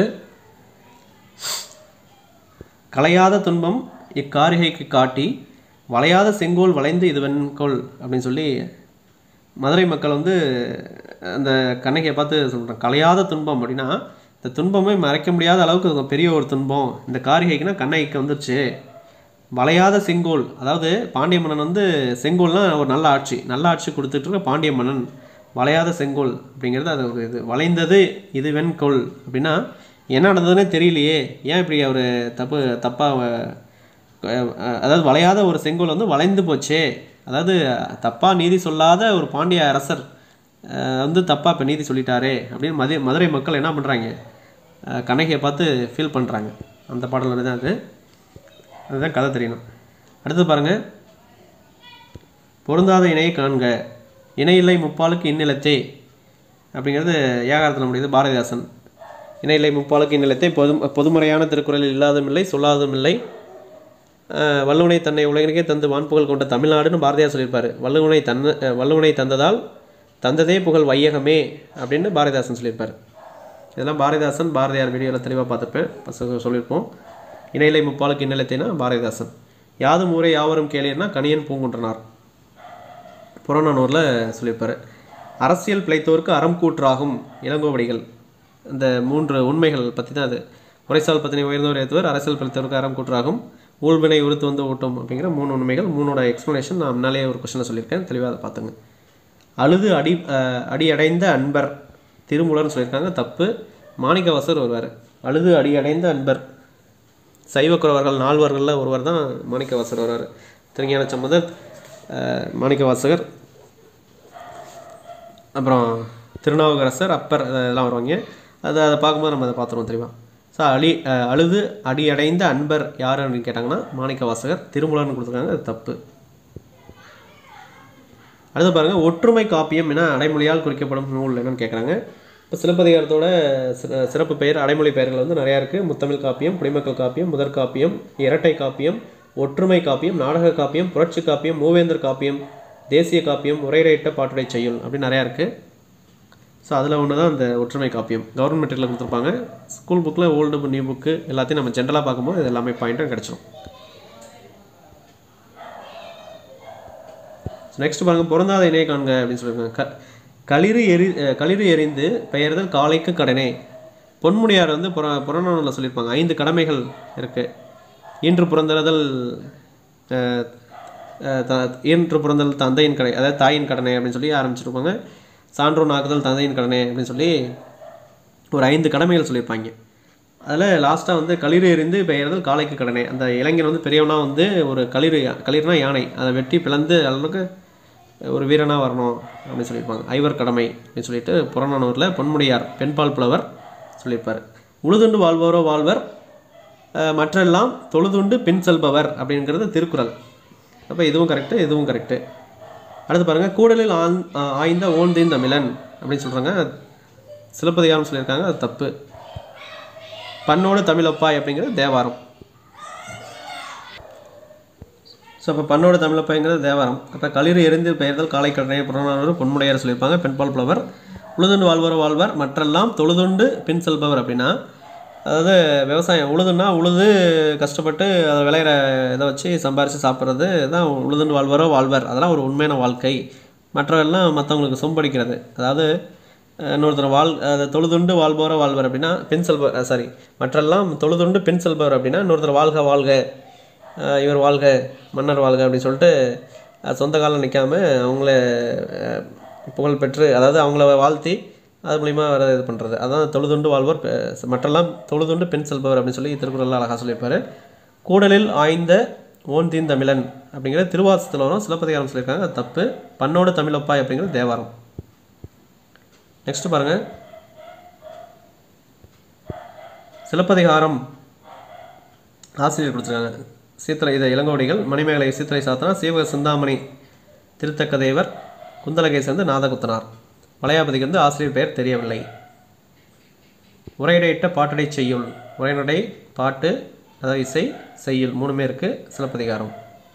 கலையாத துன்பம் இக்காரிகைக்கு காட்டி வளையாத செங்கோல் வளைந்து இது வெண்கோல் அப்படின்னு சொல்லி மதுரை மக்கள் வந்து அந்த கண்ணகியை பார்த்து சொல்கிறாங்க. கலையாத துன்பம் அப்படின்னா இந்த துன்பமே மறைக்க முடியாத அளவுக்கு பெரிய ஒரு துன்பம் இந்த காரிகைக்குன்னா கண்ணகிக்கு வந்துருச்சு. வளையாத செங்கோல், அதாவது பாண்டிய மன்னன் வந்து செங்கோல்னால் ஒரு நல்ல ஆட்சி கொடுத்துட்டு இருக்க பாண்டிய மன்னன். வளையாத செங்கோல் அப்படிங்கிறது அது ஒரு இது. வளைந்தது இது வெண்கோல் அப்படின்னா என்ன நடந்ததுன்னே தெரியலையே, ஏன் இப்படி அவர் தப்பாக அதாவது வளையாத ஒரு செங்கோல் வந்து வளைந்து போச்சே, அதாவது தப்பாக நீதி சொல்லாத ஒரு பாண்டிய அரசர் வந்து தப்பாக இப்போ நீதி சொல்லிட்டாரே அப்படின்னு மதுரை மக்கள் என்ன பண்ணுறாங்க, கண்ணகியை பார்த்து ஃபீல் பண்ணுறாங்க. அந்த பாடல் தான் அது, அதுதான் கதை தெரியணும். அடுத்து பாருங்கள், பொருந்தாத இணையை காண்க. இணையில்லை முப்பாலுக்கு இந்நிலத்தே அப்படிங்கிறது ஏகாரத்தில் முடியுது, பாரதிதாசன். இணையில்லை முப்பாலுக்கு இந்நிலத்தை பொதுமுறையான திருக்குறளில் இல்லாதும் இல்லை சொல்லாதும் இல்லை. வள்ளுவனை தன்னை உலகிற்கே தந்து வான்புகழ் கொண்ட தமிழ்நாடுன்னு பாரதியார் சொல்லியிருப்பார். வள்ளுவனை தந்ததால் தந்ததே புகழ் வையகமே அப்படின்னு பாரதிதாசன் சொல்லியிருப்பார். இதெல்லாம் பாரதியார் வீடியோவில் தெளிவாக பார்த்துருப்பேன், சொல்லியிருப்போம். இணையிலை முப்பாலுக்கு இந்நிலத்தைனா பாரதிதாசன். யாதும் ஊரே யாவரும் கேளீர்னா கணியன் பூங்குன்றனார் புறநானூரில் சொல்லியிருப்பார். அரசியல் பிழைத்தோருக்கு அறம் கூற்றாகும் இளங்கோவடிகள். இந்த 3 உண்மைகள் பற்றி தான் அது. உரைசால் பத்தினை உயர்ந்தவர் ஏற்றுவர், அரசியல் பிழைத்தோருக்கு அறம் கூற்றாகும், ஊழ்வினை உறுத்து வந்து ஓட்டும் அப்படிங்கிற 3 உண்மைகள். 3ஓட எக்ஸ்ப்ளனேஷன் நான் முன்னாலே ஒரு கொஸ்டினை சொல்லியிருக்கேன், தெளிவாக அதை பார்த்துங்க. அழுது அடியடைந்த அன்பர் திருமூலர்னு சொல்லியிருக்காங்க, தப்பு. மாணிக்கவாசகர் வருவார். அழுது அடியடைந்த அன்பர் சைவக்குறவர்கள் 4வர்களில் ஒருவர் தான் மாணிக்கவாசகர் வருவார். திருஞான சம்பந்தர், மாணிக்கவாசகர், அப்புறம் திருநாவுக்கரசர், அப்பர், இதெல்லாம் வருவாங்க. அதை பார்க்கும்போது நம்ம அதை பார்த்துருவோம் தெரியுமா. ஸோ அழுது அடியடைந்த அன்பர் யார் அப்படின்னு கேட்டாங்கன்னா மாணிக்கவாசகர். திருமூலர்னு கொடுத்துருக்காங்க, அது தப்பு. அடுத்து பாருங்கள், ஒற்றுமை காப்பியம் என அடைமொழியால் குறிக்கப்படும் நூல் என்னன்னு கேட்குறாங்க. இப்போ சிலப்பதிகாரத்தோட சிறப்பு பெயர் அடைமொழி பெயர்கள் வந்து நிறையா இருக்குது. முத்தமிழ் காப்பியம், குடிமக்கள் காப்பியம், முதற் காப்பியம், இரட்டை காப்பியம், ஒற்றுமை காப்பியம், நாடக காப்பியம், புரட்சி காப்பியம், மூவேந்தர் காப்பியம், தேசிய காப்பியம், உரையிடையிட்ட பாட்டுடை செய்யுள் அப்படின்னு நிறையா இருக்குது. ஸோ அதில் ஒன்று தான் இந்த ஒற்றுமை காப்பியம். கவர்மெண்ட் மெட்டீரியலில் கொடுத்துருப்பாங்க. ஸ்கூல் புக்கில் ஓல்டு நியூ புக்கு எல்லாத்தையும் நம்ம ஜென்ரலாக பார்க்கும்போது இது எல்லாமே பாயிண்ட்டும் கிடச்சிடும். நெக்ஸ்ட் பாருங்கள், பொருந்தாத இணையை காண்க அப்படின்னு சொல்லியிருக்காங்க. களிறு எறிந்து பெயர்தல் காலைக்கு கடனே. பொன்முடியார் வந்து புறநானூரில் சொல்லியிருப்பாங்க 5 கடமைகள் இருக்குது. ஈன்று புறந்தல் தந்தையின் கடை, அதாவது தாயின் கடனை அப்படின்னு சொல்லி ஆரம்பிச்சிருப்பாங்க. சான்றோன் ஆக்குதல் தந்தையின் கடனை அப்படின்னு சொல்லி ஒரு 5 கடமைகள் சொல்லியிருப்பாங்க. அதில் லாஸ்ட்டாக வந்து களிறு எறிந்து பெயர்தல் காலைக்கு கடனை. அந்த இளைஞர் வந்து பெரியவனா வந்து ஒரு களிறுனா யானை, அதை வெட்டி பிளந்து அளவுக்கு ஒரு வீரனாக வரணும் அப்படின்னு சொல்லியிருப்பாங்க. 5 கடமை அப்படின்னு சொல்லிட்டு புறநானூரில் பொன்முடியார் பெண்பால் புலவர் சொல்லியிருப்பார். உழுதுண்டு வாழ்வோரோ வாழ்வர் மற்றெல்லாம் தொழுதுண்டு பின் செல்பவர் அப்படிங்கிறது திருக்குறள். அப்போ இதுவும் கரெக்டு, இதுவும் கரெக்டு. அடுத்து பாருங்கள், கூடலில் ஆய்ந்த ஓந்தேன் தமிழன் அப்படின்னு சொல்கிறாங்க. சிலப்பதிகாரம் சொல்லியிருக்காங்க, அது தப்பு. பண்ணோடு தமிழப்பாய் அப்படிங்கிறது தேவாரம். ஸோ அப்போ பண்ணோடு தமிழப்பாய்ங்கிறது தேவாரம். அப்போ களிறு எரிந்து பெயர்தல் காலை கடனை புறநானூறு பொன்முடையார் சொல்லியிருப்பாங்க. பெண்பால் புலவர். உழுதுண்டு வாழ்வோரோ வாழ்வர் மற்றெல்லாம் தொழுதுண்டு பின் செல்பவர் அப்படின்னா, அதாவது விவசாயம் உழுதுன்னா உழுது கஷ்டப்பட்டு அதை விளையிற இதை வச்சு சம்பாரித்து சாப்பிட்றது தான் உழுதுண்டு வாழ்வாரோ வாழ்வர். அதெல்லாம் ஒரு உண்மையான வாழ்க்கை. மற்றவெல்லாம் மற்றவங்களுக்கு சொம்படிக்கிறது. அதாவது இன்னொருத்தர் அதை தொழுதுண்டு வாழ்பவரோ வாழ்வர் அப்படின்னா பின் செல்பவர், சாரி, மற்றெல்லாம் தொழுதுண்டு பின் செல்பவர் அப்படின்னா இன்னொருத்தர் வாழ்க வாழ்க, இவர் வாழ்க, மன்னர் வாழ்க அப்படின்னு சொல்லிட்டு சொந்த காலம் நிற்காம அவங்கள புகழ் பெற்று, அதாவது அவங்கள வாழ்த்தி அது மூலிமா வர இது பண்ணுறது, அதான் தொழுதுண்டு வாழ்வோர் மற்றெல்லாம் தொழுதுண்டு பெண் செல்பவர் அப்படின்னு சொல்லி திருக்குறளில் அழகாக சொல்லியிருப்பார். கூடலில் ஆய்ந்த ஓந்தீன் தமிழன் அப்படிங்கிறது திருவாசகத்தில் வரும். சிலப்பதிகாரம் சொல்லியிருக்காங்க, அது தப்பு. பண்ணோடு தமிழப்பாய் அப்படிங்கிறது தேவாரம். நெக்ஸ்ட் பாருங்கள், சிலப்பதிகாரம் ஆசிரியர் கொடுத்துருக்காங்க. இதை இளங்கோடிகள், மணிமேகலை சீத்தலை சாத்தனார், சீவக சிந்தாமணி திருத்தக்கதேவர், குந்தலகை சேர்ந்து நாதகுத்தனார். வளையாபதிக்கு வந்து ஆசிரியர் பெயர் தெரியவில்லை. உரையிடையிட்ட பாட்டடை செய்யுள், உரைநடை பாட்டு, அதாவது இசை, செய்யுள் மூணுமே இருக்குது சிலப்பதிகாரம்.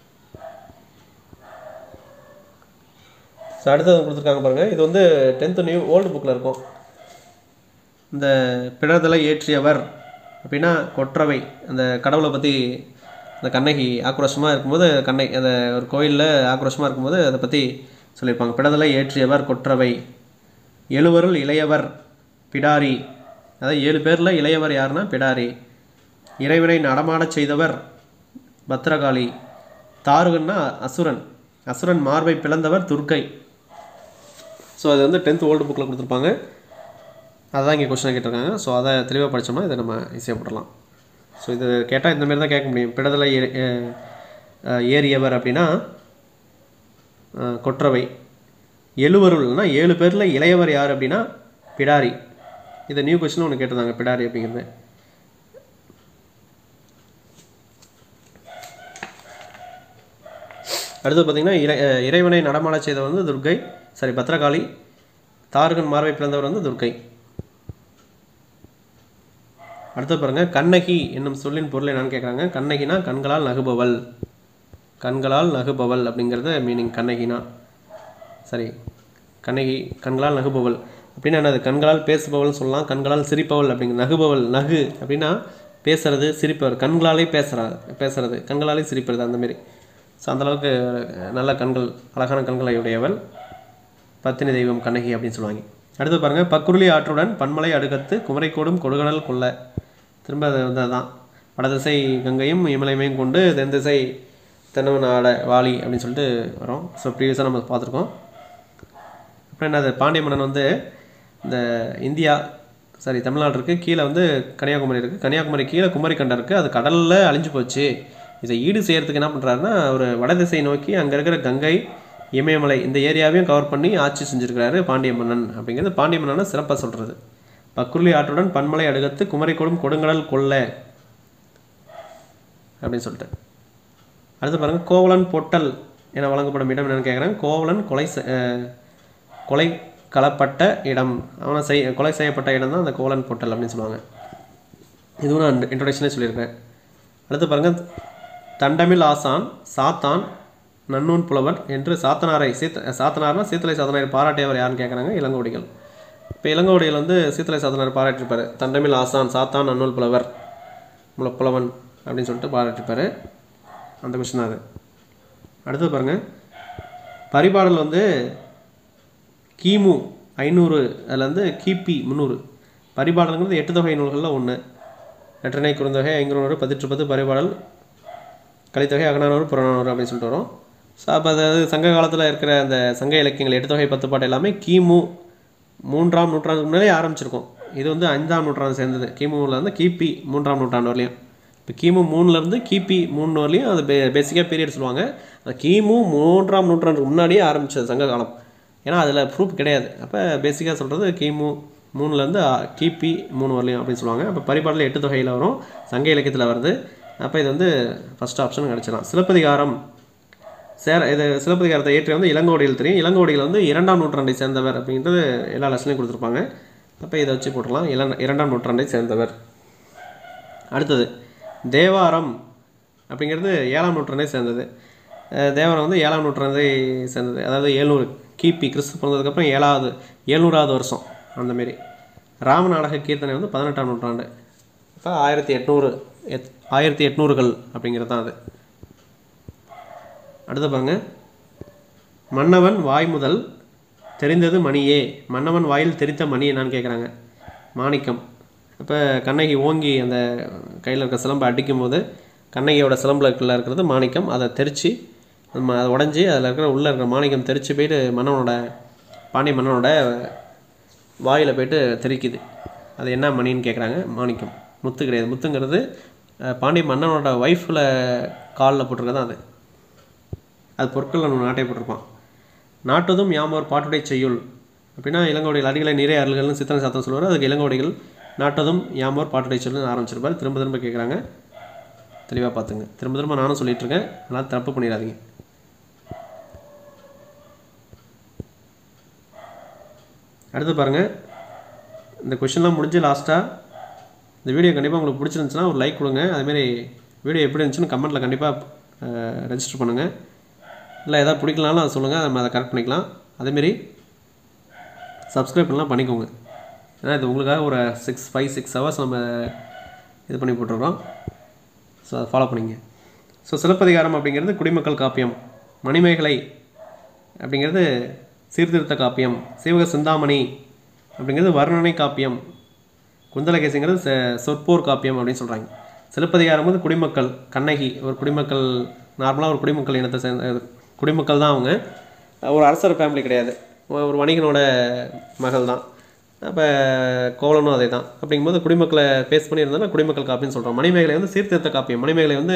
ஸோ அடுத்தது கொடுத்துருக்காங்க பாருங்கள். இது வந்து 10th நியூ ஓல்டு புக்கில் இருக்கும். இந்த பிடர்தலை ஏற்றியவர் அப்படின்னா கொற்றவை, அந்த கடவுளை பற்றி அந்த கண்ணகி ஆக்ரோஷமாக இருக்கும்போது, அந்த ஒரு கோயிலில் ஆக்ரோஷமாக இருக்கும்போது அதை பற்றி சொல்லியிருப்பாங்க. பிடதலை ஏற்றியவர் கொற்றவை. எழுவருள் இளையவர் பிடாரி, அதாவது 7 பேரில் இளையவர் யாருன்னா பிடாரி. இறைவனை நடமாடச் செய்தவர் பத்ரகாளி. தாருகன்னா அசுரன், அசுரன் மார்பை பிளந்தவர் துர்க்கை. ஸோ அது வந்து 10th ஓல்டு புக்கில் கொடுத்துருப்பாங்க. அதுதான் இங்கே கொஸ்டினாக கேட்டிருக்காங்க. ஸோ அதை தெளிவாக படித்தோம்னா இதை நம்ம ஈஸியாக போடலாம். ஸோ இது கேட்டால் இந்தமாரி தான் கேட்க முடியும். பிடதலை ஏறியவர் அப்படின்னா கொற்றவை. எழுவருள்னா 7 பேரில் இளையவர் யார் அப்படின்னா பிடாரி. இதை நியூ கொஸ்டின் ஒன்று கேட்டிருந்தாங்க, பிடாரி அப்படிங்கிறது. அடுத்து பார்த்தீங்கன்னா இறைவனை நடமாட செய்தவர் வந்து துர்க்கை, சாரி பத்ரகாளி. தாருகன் மார்பை பிளந்தவர் வந்து துர்க்கை. அடுத்து பாருங்கள், கண்ணகி என்னும் சொல்லின் பொருள் என்னன்னு கேட்குறாங்க. கண்ணகினா கண்களால் நகுபவள், கண்களால் நகுபவள் அப்படிங்கிறது மீனிங். கண்ணகினா சரி, கண்ணகி கண்களால் நகுபவள் அப்படின்னா என்னது? கண்களால் பேசுபவள்னு சொல்லலாம், கண்களால் சிரிப்பவள் அப்படிங்கிற. நகுபவள், நகு அப்படின்னா பேசுறது, சிரிப்பவர். கண்களாலே பேசுறது, கண்களாலே சிரிப்பது, அந்தமாரி. ஸோ அந்தளவுக்கு நல்ல கண்கள், அழகான கண்களை உடையவள், பத்தினி தெய்வம் கண்ணகி அப்படின்னு சொல்லுவாங்க. அடுத்து பாருங்கள், பக்குருளி ஆற்றுடன் பன்மலை அடுக்கத்து குமரைக்கோடும் கொடுகடல் கொள்ள. திரும்ப அது வந்து அதுதான், வடதிசை கங்கையும் இமலைமையும் கொண்டு தென் திசை தென்னவன் ஆட வாலி அப்படின்னு சொல்லிட்டு வரும். ஸோ ப்ரீவியஸாக நம்ம பார்த்துருக்கோம். அப்புறம் என்னது, பாண்டிய மன்னன் வந்து இந்த இந்தியா, சாரி தமிழ்நாடு இருக்குது, கீழே வந்து கன்னியாகுமரி இருக்குது, கன்னியாகுமரி கீழே குமரிக்கண்டம் இருக்குது, அது கடலில் அழிஞ்சு போச்சு. இதை ஈடு செய்கிறதுக்கு என்ன பண்ணுறாருன்னா, ஒரு வடதிசை நோக்கி அங்கே இருக்கிற கங்கை இமயமலை இந்த ஏரியாவையும் கவர் பண்ணி ஆட்சி செஞ்சுருக்கிறாரு பாண்டிய மன்னன். அப்படிங்கிறது பாண்டிய மன்னனை சிறப்பாக சொல்கிறது. பக்குருளி ஆற்றுடன் பன்மலை அடுக்கத்து குமரிக்கோடும் கொடுங்கடல் கொள்ள அப்படின்னு சொல்லிட்டு. அடுத்து பாருங்கள், கோவலன் பொட்டல் என வழங்கப்படும் இடம் என்னென்னு கேட்குறாங்க. கோவலன் கொலை களப்பட்ட இடம், அவனை கொலை செய்யப்பட்ட இடம் தான் அந்த கோவலன் பொட்டல் அப்படின்னு சொல்லுவாங்க. இதுவும் நான் இன்ட்ரோடக்ஷனே சொல்லியிருக்கேன். அடுத்து பாருங்கள், தண்டமில் ஆசான் சாத்தான் நன்னூன் புலவர் என்று சாத்தனார்னா சீத்தலை சாத்தனார் பாராட்டியவர் யாருன்னு கேட்குறாங்க. இளங்கோடிகள். இப்போ இளங்கோடிகள் வந்து சீத்தலை சாத்தனார் பாராட்டியிருப்பார். தண்டமில் ஆசான் சாத்தான் நன்னூல் புலவர் புலவன் அப்படின்னு சொல்லிட்டு பாராட்டியிருப்பார். அந்த கொஸ்டின் அது. அடுத்து பாருங்கள், பரிபாடல் வந்து கிமு 500 அதுலேருந்து கிபி 300. பரிபாடல்ங்கிறது 8 தொகை நூல்களில் ஒன்று. நற்றிணை, குறுந்தொகை, ஐங்குறுநூறு, பதிற்றுப்பத்து, பரிபாடல், கலித்தொகை, அகநானூறு, புறநானூறு அப்படின்னு சொல்லிட்டு வரும். ஸோ அப்போ அதாவது சங்க காலத்தில் இருக்கிற அந்த சங்க இலக்கியங்கள் 8 தொகை 10 பாட்டு எல்லாமே கிமு 3ஆம் நூற்றாண்டுக்கு முன்னாலே ஆரம்பிச்சிருக்கும். இது வந்து 5ஆம் நூற்றாண்டு சேர்ந்தது. கிமுலேருந்து கிபி 3ஆம் நூற்றாண்டு வரலையும். இப்போ கிமு 3லேருந்து கிபி 3 வரலையும் அது பேசிக்காக பீரியட் சொல்லுவாங்க. கிமு 3ஆம் நூற்றாண்டுக்கு முன்னாடியே ஆரம்பித்தது சங்க காலம். ஏன்னா அதில் ப்ரூஃப் கிடையாது. அப்போ பேசிக்காக சொல்கிறது கிமு 3லேருந்து கிபி 3 வரலையும் அப்படின்னு சொல்லுவாங்க. அப்போ பரிபாடலில் 8 தொகையில் வரும், சங்க இலக்கியத்தில் வருது. அப்போ இது வந்து ஃபஸ்ட் ஆப்ஷன் கிடச்சிடலாம். சிலப்பதிகாரம் இது சிலப்பதிகாரத்தை இயற்றிய வந்து இளங்கோடிகள் தெரியும். இளங்கோடிகள் வந்து 2ஆம் நூற்றாண்டை சேர்ந்தவர் அப்படின்றது எல்லா லெசன்லையும் கொடுத்துருப்பாங்க. அப்போ இதை வச்சு போட்டுடலாம், 2ஆம் நூற்றாண்டை சேர்ந்தவர். அடுத்தது தேவாரம் அப்படிங்கிறது 7ஆம் நூற்றாண்டை சேர்ந்தது. தேவாரம் வந்து 7ஆம் நூற்றாண்டை சேர்ந்தது, அதாவது 700 கிபி கிறிஸ்து பிறந்ததுக்கப்புறம் 700வது வருஷம் அந்தமாரி. ராமநாடக கீர்த்தனை வந்து 18ஆம் நூற்றாண்டு. இப்போ 1800கள் அப்படிங்கிறது தான் அது. அடுத்த பாருங்க, மன்னவன் வாய் முதல் தெரிந்தது மணியே. மன்னவன் வாயில் தெரித்த மணி என்னான்னு கேட்குறாங்க. மாணிக்கம். இப்போ கண்ணகி ஓங்கி அந்த கையில் இருக்க சிலம்பை அடிக்கும்போது கண்ணகியோட சிலம்பில் இருக்கிறது மாணிக்கம். அதை தெரித்து அதை உடஞ்சி அதில் இருக்கிற உள்ளே இருக்கிற மாணிக்கம் தெரித்து போயிட்டு பாண்டிய மன்னனோட வாயில் போய்ட்டு தெரிக்குது. அது என்ன மணின்னு கேட்குறாங்க. மாணிக்கம். முத்து கிடையாது. முத்துங்கிறது பாண்டிய மன்னனோட ஒய்ஃபில் காலில் போட்டிருக்கதான் அது. அது பொருட்கள் நம்ம நாட்டை போட்டிருப்பான். நாட்டுதும் யாமோர் பாட்டுடை செய்யுள் அப்படின்னா இளங்கோடிகள் அடிகளை நிறைய அருள்கள்னு சித்தனை சாத்தம் சொல்லுவார். அதுக்கு இளங்கோடிகள் நாட்டதும் யாமோர் பாட்டுடை சொல்லுன்னு ஆரம்பிச்சிருப்பார். திரும்ப கேட்குறாங்க, தெளிவாக பார்த்துங்க. திரும்ப நானும் சொல்லிகிட்ருக்கேன், அதனால் தப்பு பண்ணிடாதீங்க. அடுத்து பாருங்கள், இந்த கொஷின்லாம் முடிஞ்சு லாஸ்ட்டாக இந்த வீடியோ கண்டிப்பாக உங்களுக்கு பிடிச்சிருந்துச்சுன்னா ஒரு லைக் கொடுங்க. அதுமாரி வீடியோ எப்படி இருந்துச்சுன்னு கமெண்ட்டில் கண்டிப்பாக ரெஜிஸ்டர் பண்ணுங்கள். இல்லை எதாவது பிடிக்கலனாலும் அதை சொல்லுங்கள், நம்ம அதை கரெக்ட் பண்ணிக்கலாம். அதேமாரி சப்ஸ்கிரைப் பண்ணலாம் பண்ணிக்கோங்க. ஏன்னா இது உங்களுக்காக ஒரு 5-6 ஹவர்ஸ் நம்ம இது பண்ணி போட்டுருக்கோம். ஸோ அதை ஃபாலோ பண்ணிங்க. ஸோ சிலப்பதிகாரம் அப்படிங்கிறது குடிமக்கள் காப்பியம். மணிமேகலை அப்படிங்கிறது சீர்திருத்த காப்பியம். சீவக சிந்தாமணி அப்படிங்கிறது வர்ணனை காப்பியம். குந்தலகேசிங்கிறது சொற்போர் காப்பியம் அப்படின்னு சொல்கிறாங்க. சிலப்பதிகாரம் வந்து குடிமக்கள். கண்ணகி ஒரு குடிமக்கள், நார்மலாக ஒரு குடிமக்கள் இனத்தை சேர்ந்த குடிமக்கள் தான். அவங்க ஒரு அரசர் ஃபேமிலி கிடையாது, ஒரு வணிகனோட மகள் தான். அப்போ கோவலனும் அதே தான். அப்படிங்கும்போது குடிமக்களை பேஸ் பண்ணியிருந்தாலும் குடிமக்கள் காப்பின்னு சொல்கிறோம். மணிமேகலை வந்து சீர்திருத்த காப்பியம். மணிமேகலை வந்து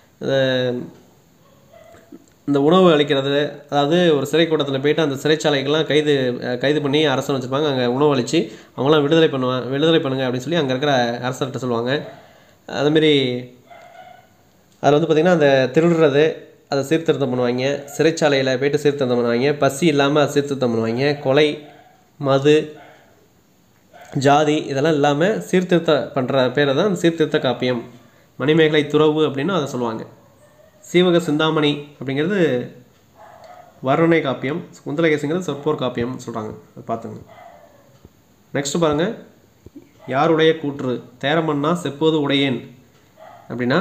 இந்த உணவு அளிக்கிறது, அதாவது ஒரு சிறை கூட்டத்தில் போய்ட்டு அந்த சிறைச்சாலைக்கெல்லாம் கைது பண்ணி அரசன் வச்சுருப்பாங்க. அங்கே உணவு அளித்து அவங்களாம் விடுதலை பண்ணுங்க அப்படின்னு சொல்லி அங்கே இருக்கிற அரசர்கிட்ட சொல்லுவாங்க. அதுமாரி அதில் வந்து பார்த்திங்கன்னா அந்த திருடுறது அதை சீர்திருத்தம் பண்ணுவாங்க. சிறைச்சாலையில் போய்ட்டு சீர்திருத்தம் பண்ணுவாங்க. பசி இல்லாமல் அதை சீர்திருத்தம் பண்ணுவாங்க. கொலை, மது, ஜாதி இதெல்லாம் இல்லாமல் சீர்திருத்த பண்ணுற பேரை தான் சீர்திருத்த காப்பியம். மணிமேகலை துறவு அப்படின்னு அதை சொல்லுவாங்க. சீவக சிந்தாமணி அப்படிங்கிறது வர்ணனை காப்பியம். குந்தலகேசிங்கிறது சொற்போர் காப்பியம் சொல்கிறாங்க. அதை பார்த்துங்க. நெக்ஸ்ட்டு பாருங்கள், யாருடைய கூற்று. தேரமன்னா செப்போது உடையேன் அப்படின்னா,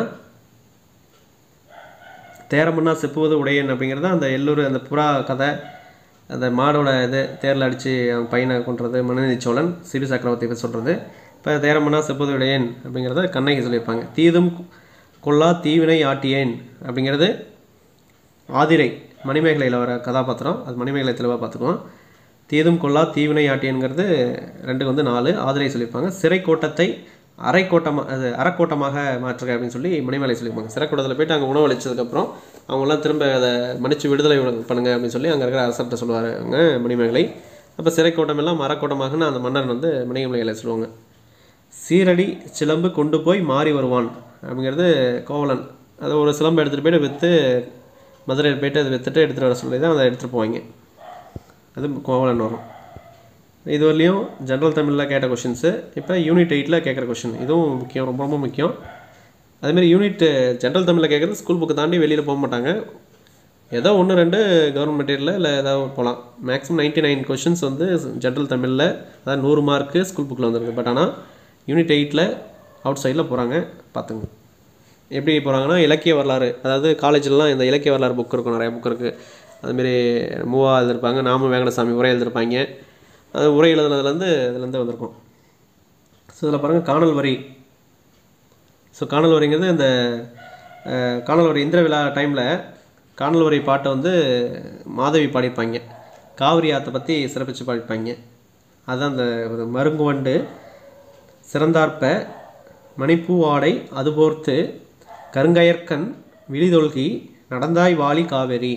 தேரமன்னா செப்புவது உடையன் அப்படிங்கிறது அந்த எல்லூர் அந்த புறா கதை, அந்த மாடோட இது தேரில் அடித்து அவன் பையனை கொன்றது மனுநீதி சோழன் சிபி சக்கரவர்த்தி பற்றி சொல்கிறது. இப்போ தேரமன்னா செப்புவது உடையேன் அப்படிங்கிறத கண்ணகி சொல்லியிருப்பாங்க. தீதும் கொல்லா தீவினை ஆட்டியேன் அப்படிங்கிறது ஆதிரை மணிமேகலையில் வர கதாபாத்திரம். அது மணிமேகலை தெளிவாக பார்த்துக்குவோம். தீதும் கொல்லா தீவினை ஆட்டியன்கிறது 2க்கு வந்து 4 ஆதிரை சொல்லியிருப்பாங்க. சிறை கோட்டத்தை அறக்கோட்டமாக மாற்றுக அப்படின்னு சொல்லி மணிமேகலை சொல்லியிருப்பாங்க. சிறைக்கூட்டத்தில் போய்ட்டு அங்கே உணவு அளித்ததுக்கப்புறம் அவங்களாம் திரும்ப அதை மன்னிச்சு விடுதலை பண்ணுங்க அப்படின்னு சொல்லி அங்கே இருக்கிற அரசர்கிட்ட சொல்லுவாங்க மணிமேகலை. அப்போ சிறைக்கோட்டம் எல்லாம் அறக்கோட்டமாகனு அந்த மன்னர் வந்து மணிமேகலை சொல்லுவாங்க. சீரடி சிலம்பு கொண்டு போய் மாறி வருவான் அப்படிங்கிறது கோவலன். அதை ஒரு சிலம்பு எடுத்துகிட்டு போய்ட்டு விற்று மதுரையில் போய்ட்டு அதை விற்றுட்டு எடுத்துகிட்டு வர சொல்லி தான் அதை எடுத்துகிட்டு போவாங்க. அது கோவலன் வரும். இது வரலையும் ஜென்ரல் தமிழில் கேட்ட கொஷின்ஸு. இப்போ யூனிட் 8ல் கேட்குற கொஷின், இதுவும் முக்கியம், ரொம்ப ரொம்ப முக்கியம். அதுமாரி யூனிட் ஜென்ரல் தமிழில் கேட்குறது ஸ்கூல் புக்கு தாண்டி வெளியில் போக மாட்டாங்க. ஏதோ 1-2 கவர்மெண்ட் மெட்டீரியலில் இல்லை ஏதாவது போகலாம். மேக்ஸிமம் 99 கொஷின்ஸ் வந்து ஜென்ரல் தமிழில், அதாவது 100 மார்க்கு ஸ்கூல் புக்கில் வந்துருக்கு. பட் ஆனால் யூனிட் 8ல் அவுட் சைடில் போகிறாங்க, பார்த்துங்க. எப்படி போகிறாங்கன்னா இலக்கிய வரலாறு, அதாவது காலேஜிலலாம் இந்த இலக்கிய வரலாறு புக் இருக்கும், நிறைய புக் இருக்குது. அதுமாரி மூவா எழுதிருப்பாங்க, நாம வேங்கடசாமி உரை எழுதிருப்பாங்க. அது உரை இதுலேருந்து வந்திருக்கும். ஸோ இதில் பாருங்கள் காணல் வரி. ஸோ காணல் வரிங்கிறது இந்த காணல் வரி இந்திர விழா டைமில் காணல் வரி பாட்டை வந்து மாதவி பாடியிருப்பாங்க. காவிரி ஆற்றை பற்றி சிறப்பித்து பாடியிருப்பாங்க. அதுதான் அந்த ஒரு மருங்குவண்டு சிறந்தார்ப்ப மணிப்பூ ஆடை அதுபோர்த்து கருங்கயற்கண் விழிதொல்கி நடந்தாய் வாலி காவேரி.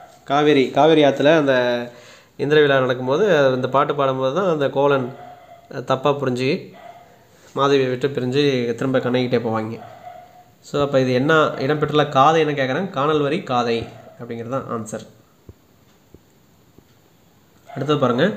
காவேரி ஆற்றுல அந்த இந்திர விழா நடக்கும்போது இந்த பாட்டு பாடும்போது தான் அந்த கோவலன் தப்பாக புரிஞ்சு மாதவியை விட்டு பிரிஞ்சு திரும்ப கண்ணகிட்டே போவாங்க. ஸோ அப்போ இது என்ன இடம்பெற்றுள்ள காதை என்ன கேட்குறாங்க, காணல் வரி காதை அப்படிங்கிறது தான் ஆன்சர். அடுத்தது பாருங்கள்,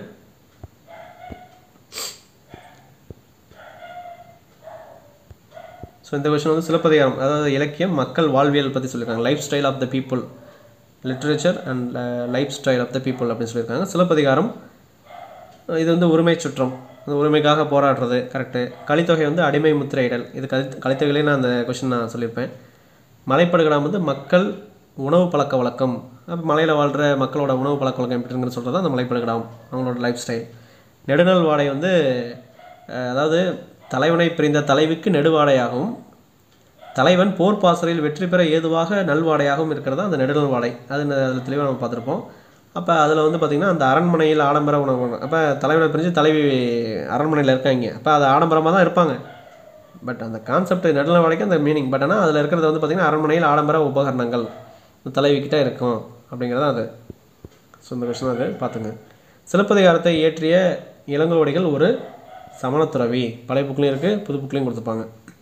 ஸோ இந்த கொஸ்டின் வந்து சிலப்பதிகாரம், அதாவது இலக்கியம் மக்கள் வாழ்வியல் பற்றி சொல்லியிருக்காங்க. Life style of the people, literature and life style of the people அப்படின்னு சொல்லியிருக்காங்க. சிலப்பதிகாரம் இது வந்து உரிமை சுற்றம், அந்த உரிமைக்காக போராடுறது கரெக்டு. கலித்தொகை வந்து அடிமை முத்திரையிடல், இது கலித்தொகையிலே நான் அந்த கொஸ்டின் நான் சொல்லியிருப்பேன். மலைப்படுகடாம் வந்து மக்கள் உணவு பழக்க வழக்கம், அப்போ மலையில் வாழ்கிற மக்களோட உணவு பழக்க வழக்கம் எப்படிங்கிறது சொல்கிறது அந்த மலைப்படுகடாம், அவங்களோட லைஃப் ஸ்டைல். நெடுநாள் வாடை வந்து அதாவது தலைவனை பிரிந்த தலைவிக்கு நெடுவாடையாகவும் தலைவன் போர் பாசறையில் வெற்றி பெற ஏதுவாக நல்வாடையாகவும் இருக்கிறதா அந்த நெடுநாள் வாடை. அது அதில் தெளிவாக நம்ம பார்த்துருப்போம். அப்போ அதில் வந்து பார்த்திங்கன்னா அந்த அரண்மனையில் ஆடம்பர உணவு, அப்போ தலைவனை பிரிஞ்சு தலைவி அரண்மனையில் இருக்காங்க, அப்போ அது ஆடம்பரமாக தான் இருப்பாங்க. பட் அந்த கான்செப்ட் நெடுநாள் வாடைக்கு அந்த மீனிங், பட் ஆனால் அதில் இருக்கிறது வந்து பார்த்திங்கன்னா அரண்மனையில் ஆடம்பர உபகரணங்கள் தலைவிக்கிட்ட இருக்கும் அப்படிங்கிறதான் அது. ஸோ இந்த கொஸ்டின் அது பார்த்துங்க. சிலப்பதிகாரத்தை இயற்றிய இளங்கோவடிகள் ஒரு சமணத்துறவி, பழைய புக்லேயும் இருக்குது புது புக்லேயும் கொடுத்துருப்பாங்க.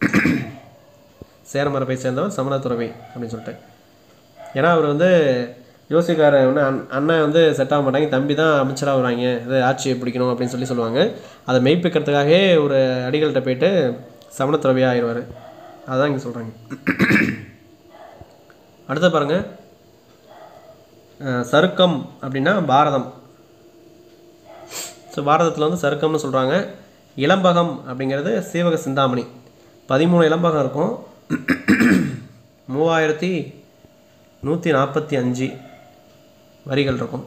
சேர மரபை சேர்ந்தவர் சமணத்துறவி அப்படின்னு சொல்லிட்டு. ஏன்னா அவர் வந்து யோசிக்கார அண்ணன் வந்து செட் ஆக மாட்டாங்க, தம்பி தான் அமைச்சராக வருவாங்க, இது ஆட்சியை பிடிக்கணும் அப்படின்னு சொல்லுவாங்க. அதை மெய்ப்பிக்கிறதுக்காகவே ஒரு அடிகள்கிட்ட போயிட்டு சமணத்துறவியாக ஆயிடுவார். அதுதான் இங்கே சொல்கிறாங்க. அடுத்த பாருங்கள், சருக்கம் அப்படின்னா பாரதம். ஸோ பாரதத்தில் வந்து சருக்கம்னு சொல்கிறாங்க. இளம்பகம் அப்படிங்கிறது சீவக சிந்தாமணி, 13 இளம்பகம் இருக்கும், 3145 வரிகள் இருக்கும்.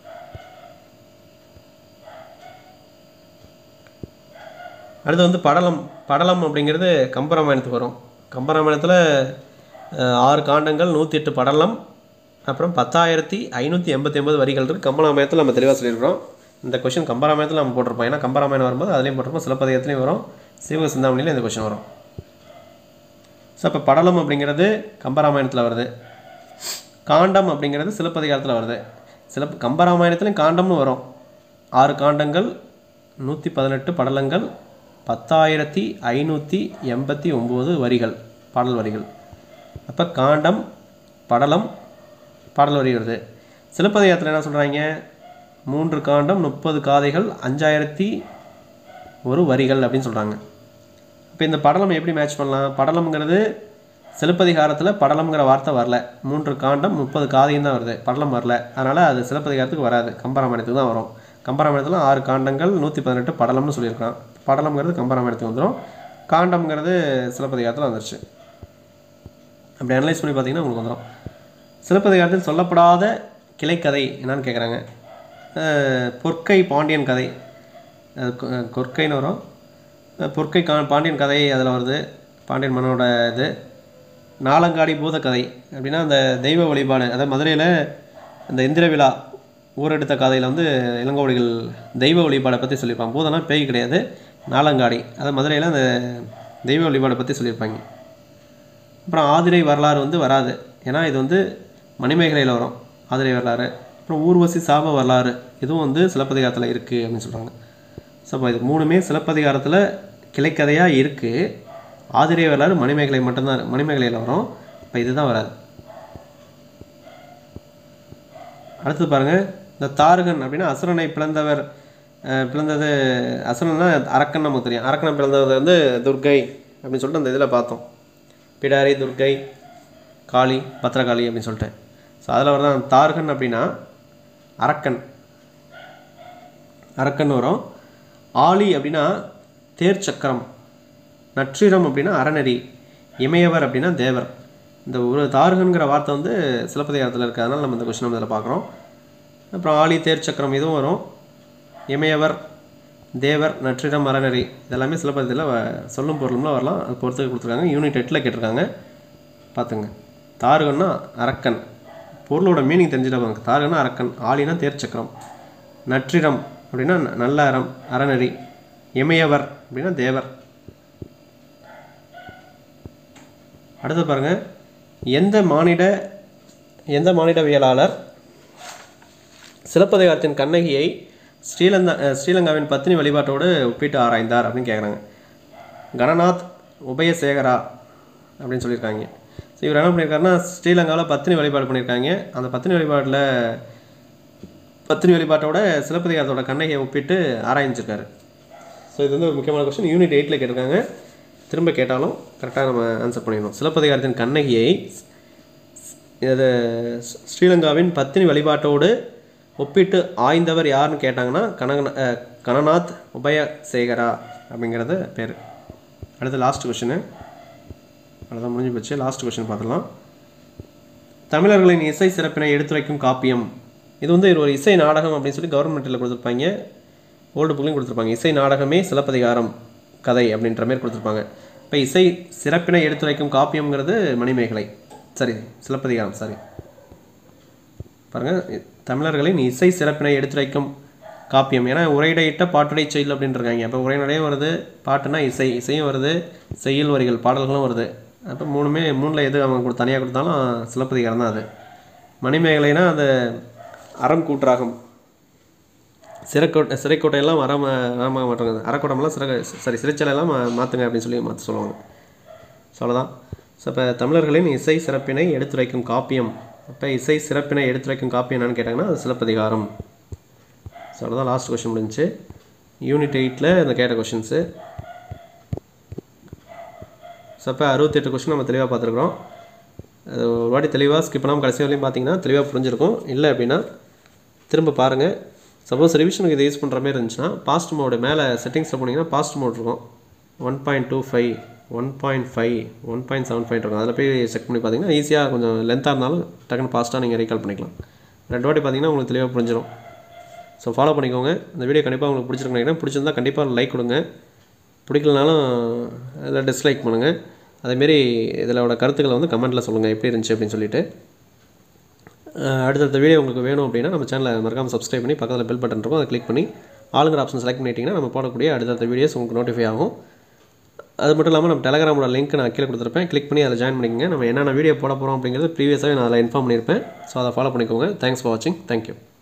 அடுத்து வந்து படலம். படலம் அப்படிங்கிறது கம்பராமாயணத்துக்கு வரும். கம்பராமாயணத்தில் 6 காண்டங்கள், 108 படலம், அப்புறம் 10,589 வரிகள் இருக்குது. கம்பராமாயணத்தில் நம்ம தெளிவாக சொல்லியிருக்கிறோம். இந்த கொஷின் கம்பராமாயணத்தில் நம்ம போட்டிருப்போம், ஏன்னா கம்பராமாயணம் வரும்போது அதுலேயும் போட்டிருப்போம், சிலப்பதிகாரத்துலேயும் வரும், சீவக சிந்தாமணியில் இந்த கொஷின் வரும். ஸோ இப்போ படலம் அப்படிங்கிறது கம்பராமாயணத்தில் வருது, காண்டம் அப்படிங்கிறது சிலப்பதிகாரத்தில் வருது. கம்பராமாயணத்துலேயும் காண்டம்னு வரும், 6 காண்டங்கள், 118 படலங்கள், 10,589 வரிகள், பாடல் வரிகள். அப்போ காண்டம், படலம், பாடல் வரி வருது. சிலப்பதிகாரத்தில் என்ன சொல்கிறாங்க, 3 காண்டம், 30 காதைகள், 5,001 வரிகள் அப்படின்னு சொல்கிறாங்க. இப்போ இந்த படலம் எப்படி மேட்ச் பண்ணலாம்? படலம்ங்கிறது சிலப்பதிகாரத்தில் படலம்ங்கிற வார்த்தை வரல, 3 காண்டம் 30 காதையும் தான் வருது, படலம் வரல. அதனால் அது சிலப்பதிகாரத்துக்கு வராது, கம்பராமாயணத்துக்கு தான் வரும். கம்பராமாயணத்தில் 6 காண்டங்கள், 118 படலம்னு சொல்லியிருக்கான். படலம்ங்கிறது கம்பராமாயணத்துக்கு வந்துடும், காண்டம்ங்கிறது சிலப்பதிகாரத்தில் வந்துருச்சு. அப்படி அனலைஸ் பண்ணி பார்த்தீங்கன்னா உங்களுக்கு வந்துடும். சிலப்பதிகாரத்தில் சொல்லப்படாத கிளைக்கதை என்னன்னு கேட்குறாங்க. பொற்கை பாண்டியன் கதை, கொற்கைன்னு வரும், பொற்கை பாண்டியன் கதை அதில் வருது, பாண்டியன் மன்னனோட இது. நாலங்காடி பூத கதை அப்படின்னா அந்த தெய்வ வழிபாடு, அதாவது மதுரையில் அந்த இந்திர விழா ஊரெடுத்த கதையில் வந்து இளங்கோவடிகள் தெய்வ வழிபாடை பற்றி சொல்லியிருப்பாங்க. பூதனா பேய் கிடையாது, நாலங்காடி, அதாவது மதுரையில் அந்த தெய்வ வழிபாடை பற்றி சொல்லியிருப்பாங்க. அப்புறம் ஆதிரை வரலாறு வந்து வராது, ஏன்னா இது வந்து மணிமேகலையில் வரும் ஆதிரை வரலாறு. அப்புறம் ஊர்வசி சாப வரலாறு, இதுவும் வந்து சிலப்பதிகாரத்தில் இருக்குது அப்படின்னு சொல்கிறாங்க. ஸோ அப்போ இது 3மே சிலப்பதிகாரத்தில் கிளைக்கதையாக இருக்குது. ஆதிரை வரலாறு மணிமேகலை மட்டும்தான், மணிமேகலையில் வரும், இப்போ இதுதான் வராது. அடுத்து பாருங்கள், இந்த தாரகன் அப்படின்னா அசுரனை பிளந்தது அசுரன்னா அரக்கன் நமக்கு தெரியும். அரக்கனை பிளந்தது வந்து துர்கை அப்படின்னு சொல்லிட்டு அந்த இதில் பார்த்தோம், பிடாரி, துர்கை, காளி, பத்ரகாளி அப்படின்னு சொல்லிட்டு. ஸோ அதில் வரதான் தாரகன் அப்படின்னா அரக்கன் வரும். ஆளி அப்படின்னா தேர் சக்கரம், நற்றிரம் அப்படின்னா அறநெறி, இமையவர் அப்படின்னா தேவர். இந்த ஒரு தாரகன்கிற வார்த்தை வந்து சிலப்பதிகாரத்தில் இருக்குது, அதனால் நம்ம இந்த கொஸ்டின் நம்ம இதில் பார்க்குறோம். அப்புறம் ஆளி, தேர் சக்கரம் இதுவும் வரும், இமையவர், தேவர், நற்றிரம், அறநெறி இதெல்லாமே சிலப்பதிகாரத்தில் சொல்லும் பொருளும்லாம் வரலாம். அது பொறுத்து கொடுத்துருக்காங்க. யூனிட் 8 கேட்டிருக்காங்க, பார்த்துங்க. தாரகன்னா அரக்கன், பொருளோட மீனிங் தெரிஞ்சுட்டா பாருங்க. தாரகன்னா அரக்கன், ஆளினா தேர் சக்கரம், நற்றிரம் அப்படின்னா நல்ல அறநெறி, இமையவர் அப்படின்னா தேவர். அடுத்து பாருங்கள், எந்த மானிடவியலாளர் சிலப்பதிகாரத்தின் கண்ணகியை ஸ்ரீலங்காவின் பத்தினி வழிபாட்டோடு ஒப்பிட்டு ஆராய்ந்தார் அப்படின்னு கேட்குறாங்க. கணநாத் உபயசேகரா அப்படின்னு சொல்லியிருக்காங்க. ஸோ இவர் என்ன பண்ணியிருக்காருன்னா ஸ்ரீலங்காவில் பத்தினி வழிபாடு பண்ணியிருக்காங்க. அந்த பத்தினி வழிபாட்டோட சிலப்பதிகாரத்தோட கண்ணகியை ஒப்பிட்டு ஆராய்ஞ்சிருக்காரு. ஸோ இது வந்து ஒரு முக்கியமான கொஸ்டின். யூனிட் 8ல் கேட்டிருக்காங்க. திரும்ப கேட்டாலும் கரெக்டாக நம்ம ஆன்சர் பண்ணிடணும். சிலப்பதிகாரத்தின் கண்ணகியை இது ஸ்ரீலங்காவின் பத்தினி வழிபாட்டோடு ஒப்பிட்டு ஆய்ந்தவர் யாருன்னு கேட்டாங்கன்னா கணநாத் உபயசேகரா அப்படிங்கிறது பேர். அடுத்து லாஸ்ட் கொஷினு, அவ்வளோதான் முடிஞ்சு போச்சு. லாஸ்ட் கொஷின் பார்த்துக்கலாம். தமிழர்களின் இசை சிறப்பினை எடுத்துரைக்கும் காப்பியம். இது வந்து ஒரு இசை நாடகம் அப்படின்னு சொல்லி கவர்மெண்ட்டில் கொடுத்துருப்பாங்க, ஓல்டு புக்லையும் கொடுத்துருப்பாங்க. இசை நாடகமே சிலப்பதிகாரம் கதை அப்படின்ற மாதிரி கொடுத்துருப்பாங்க. இப்போ இசை சிறப்பினை எடுத்துரைக்கும் காப்பியம்ங்கிறது மணிமேகலை, சரி சிலப்பதிகாரம், சரி பாருங்கள். தமிழர்களின் இசை சிறப்பினை எடுத்துரைக்கும் காப்பியம், ஏன்னா உரையிடையிட்ட பாட்டுடை செயல் அப்படின்னு இருக்காங்க. அப்போ உரைநடையும் வருது, பாட்டுனா இசையும் வருது, செய்யுள் வரிகள் பாடல்களும் வருது. அப்போ மூணில் எது அவங்க தனியாக கொடுத்தாலும் சிலப்பதிகாரம் தான். அது மணிமேகலைனா அது அறம் கூற்றாகும், சிறைக்கோட்டையெல்லாம் அறமாக மாற்றுங்க, அறக்கோட்டமெல்லாம் சிறைச்சலையெல்லாம் மாற்றுங்க அப்படின்னு சொல்லி மாற்ற சொல்லுவாங்க. ஸோ அவ்வளோதான். ஸோ இப்போ தமிழர்களின் இசை சிறப்பினை எடுத்துரைக்கும் காப்பியம், இப்போ இசை சிறப்பினை எடுத்துரைக்கும் காப்பியம் என்னன்னு கேட்டாங்கன்னா அது சிலப்பதிகாரம். ஸோ அவ்வளோதான், லாஸ்ட் கொஷின் முடிஞ்சு. யூனிட் 8ல் இந்த கேட்ட கொஷின்ஸு. ஸோ இப்போ 68 கொஷின் நம்ம தெளிவாக பார்த்துருக்குறோம். அது ஒரு வாட்டி தெளிவாக ஸ்கிப் பண்ணாமல் கடைசி வரையும் பார்த்தீங்கன்னா தெளிவாக புரிஞ்சிருக்கும். இல்லை அப்படின்னா திரும்ப பாருங்கள். சப்போஸ் ரிவிஷனுக்கு இதை யூஸ் பண்ணுற மாதிரி இருந்துச்சுன்னா பாஸ்ட் மோடு மேலே செட்டிங்ஸில் போனீங்கன்னா பாஸ்ட் மோட் இருக்கும். 1.25, 1.5, 1.75 இருக்கும். அதில் போய் செக் பண்ணி பார்த்தீங்கன்னா ஈஸியாக கொஞ்சம் லென்த்தாக இருந்தாலும் டக்குன்னு ஃபாஸ்ட்டாக நீங்கள் ரீகால் பண்ணிக்கலாம். 2 வாட்டி பார்த்தீங்கன்னா உங்களுக்கு தெளிவாக புரிஞ்சிடும். ஸோ ஃபாலோ பண்ணிக்கோங்க. இந்த வீடியோ கண்டிப்பாக உங்களுக்கு பிடிச்சிருக்குன்னு நினைக்கிறேன். பிடிச்சிருந்தால் கண்டிப்பாக லைக் கொடுங்க, பிடிக்கலனாலும் அதில் டிஸ்லைக் பண்ணுங்கள். அதேமாரி இதிலோட கருத்துக்களை வந்து கமெண்ட்டில் சொல்லுங்கள் எப்படி இருந்துச்சு அப்படின்னு சொல்லிட்டு. அடுத்தடுத்த வீடியோ உங்களுக்கு வேணும் அப்படின்னா நம்ம சேனலை மறக்காமல் சப்ஸ்கிரைப் பண்ணி பக்கத்தில் பெல் பட்டன் இருக்கும், அதை கிளிக் பண்ணி ஆளுங்கிற ஆப்ஷன் செலக்ட் பண்ணிட்டீங்கன்னா நம்ம போடக்கூடிய அடுத்தடுத்த வீடியோஸ் உங்களுக்கு நோட்டிஃபை ஆகும். அது மட்டும் இல்லாமல் நம்ம டெலகிராமோட லிங்க் நான் கீழே கொடுத்துருப்பேன், கிளிக் பண்ணி அதை ஜாயின் பண்ணிக்கோங்க. நம்ம என்னென்ன வீடியோ போட போகிறோம் அப்படிங்கிறது ப்ரீவியஸாகவே நான் அதில் இன்ஃபார்ம் பண்ணியிருப்பேன். ஸோ அதை ஃபாலோ பண்ணிக்கோங்க. தேங்க்ஸ் ஃபார் வாட்சிங். தேங்க்யூ.